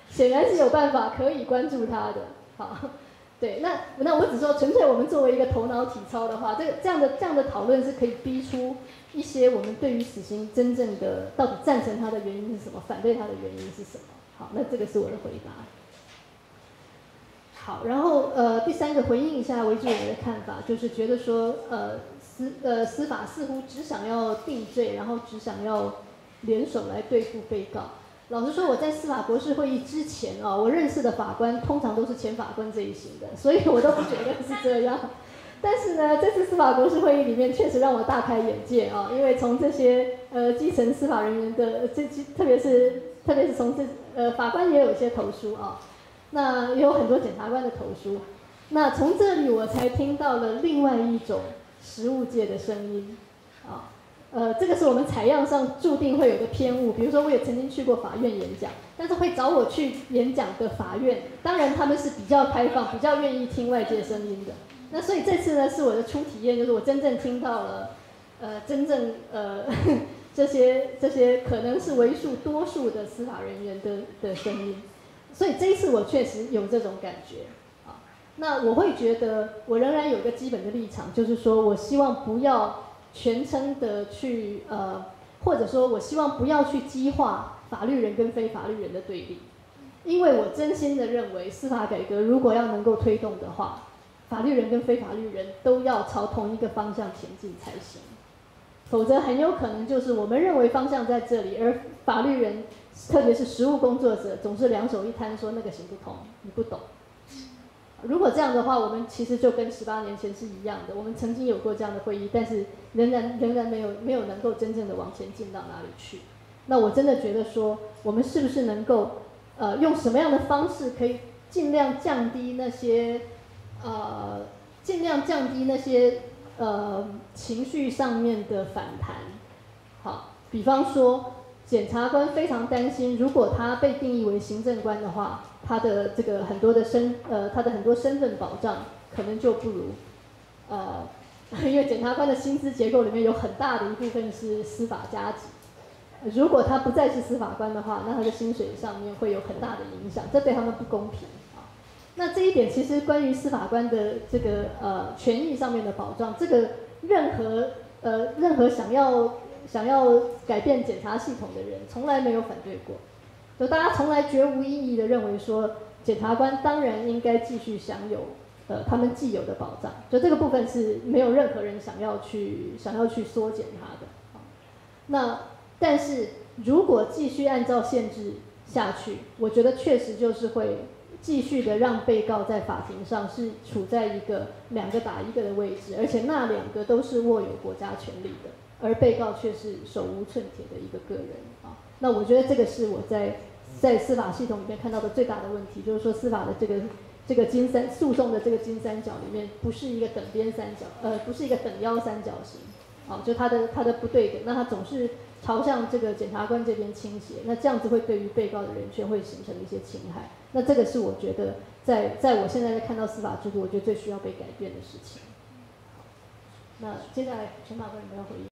显然是有办法可以关注他的。好，对，那我只说纯粹我们作为一个头脑体操的话，这样的讨论是可以逼出一些我们对于死刑真正的到底赞成它的原因是什么，反对它的原因是什么。好，那这个是我的回答。好，然后第三个回应一下维助人的看法，就是觉得说司法似乎只想要定罪，然后只想要联手来对付被告。老实说，我在司法国事会议之前啊，我认识的法官通常都是前法官这一型的，所以我都不觉得是这样。但是呢，这次司法国事会议里面确实让我大开眼界啊，因为从这些基层司法人员的特别是从法官也有一些投诉啊，那也有很多检察官的投诉。那从这里我才听到了另外一种实务界的声音啊。这个是我们采样上注定会有的偏误。比如说，我也曾经去过法院演讲，但是会找我去演讲的法院，当然他们是比较开放、比较愿意听外界声音的。那所以这次呢，是我的初体验，就是我真正听到了，真正这些可能是为数多数的司法人员的声音。所以这一次我确实有这种感觉啊。那我会觉得，我仍然有一个基本的立场，就是说我希望不要全称的去或者说我希望不要去激化法律人跟非法律人的对立，因为我真心的认为司法改革如果要能够推动的话，法律人跟非法律人都要朝同一个方向前进才行，否则很有可能就是我们认为方向在这里，而法律人特别是实务工作者总是两手一摊说那个行不通，你不懂。如果这样的话，我们其实就跟18年前是一样的。我们曾经有过这样的会议，但是仍然没有能够真正的往前进到哪里去。那我真的觉得说，我们是不是能够用什么样的方式可以尽量降低那些情绪上面的反弹？好，比方说检察官非常担心，如果他被定义为行政官的话，他的这个很多身份保障可能就不如因为检察官的薪资结构里面有很大的一部分是司法加级，如果他不再是司法官的话，那他的薪水上面会有很大的影响，这对他们不公平啊。那这一点其实关于司法官的这个权益上面的保障，这个任何想要改变检察系统的人从来没有反对过，就大家从来绝无异议的认为说，检察官当然应该继续享有他们既有的保障，就这个部分是没有任何人想要去缩减它的。那但是如果继续按照限制下去，我觉得确实就是会继续的让被告在法庭上是处在一个2个打1个的位置，而且那2个都是握有国家权力的，而被告却是手无寸铁的一个个人啊。那我觉得这个是我在司法系统里面看到的最大的问题，就是说司法的这个诉讼的这个金三角里面不是一个等边三角，不是一个等腰三角形，啊，就它的不对等，那它总是朝向这个检察官这边倾斜，那这样子会对于被告的人权会形成一些侵害，那这个是我觉得在我现在看到司法制度，我觉得最需要被改变的事情。那接下来陈法官有没有回应？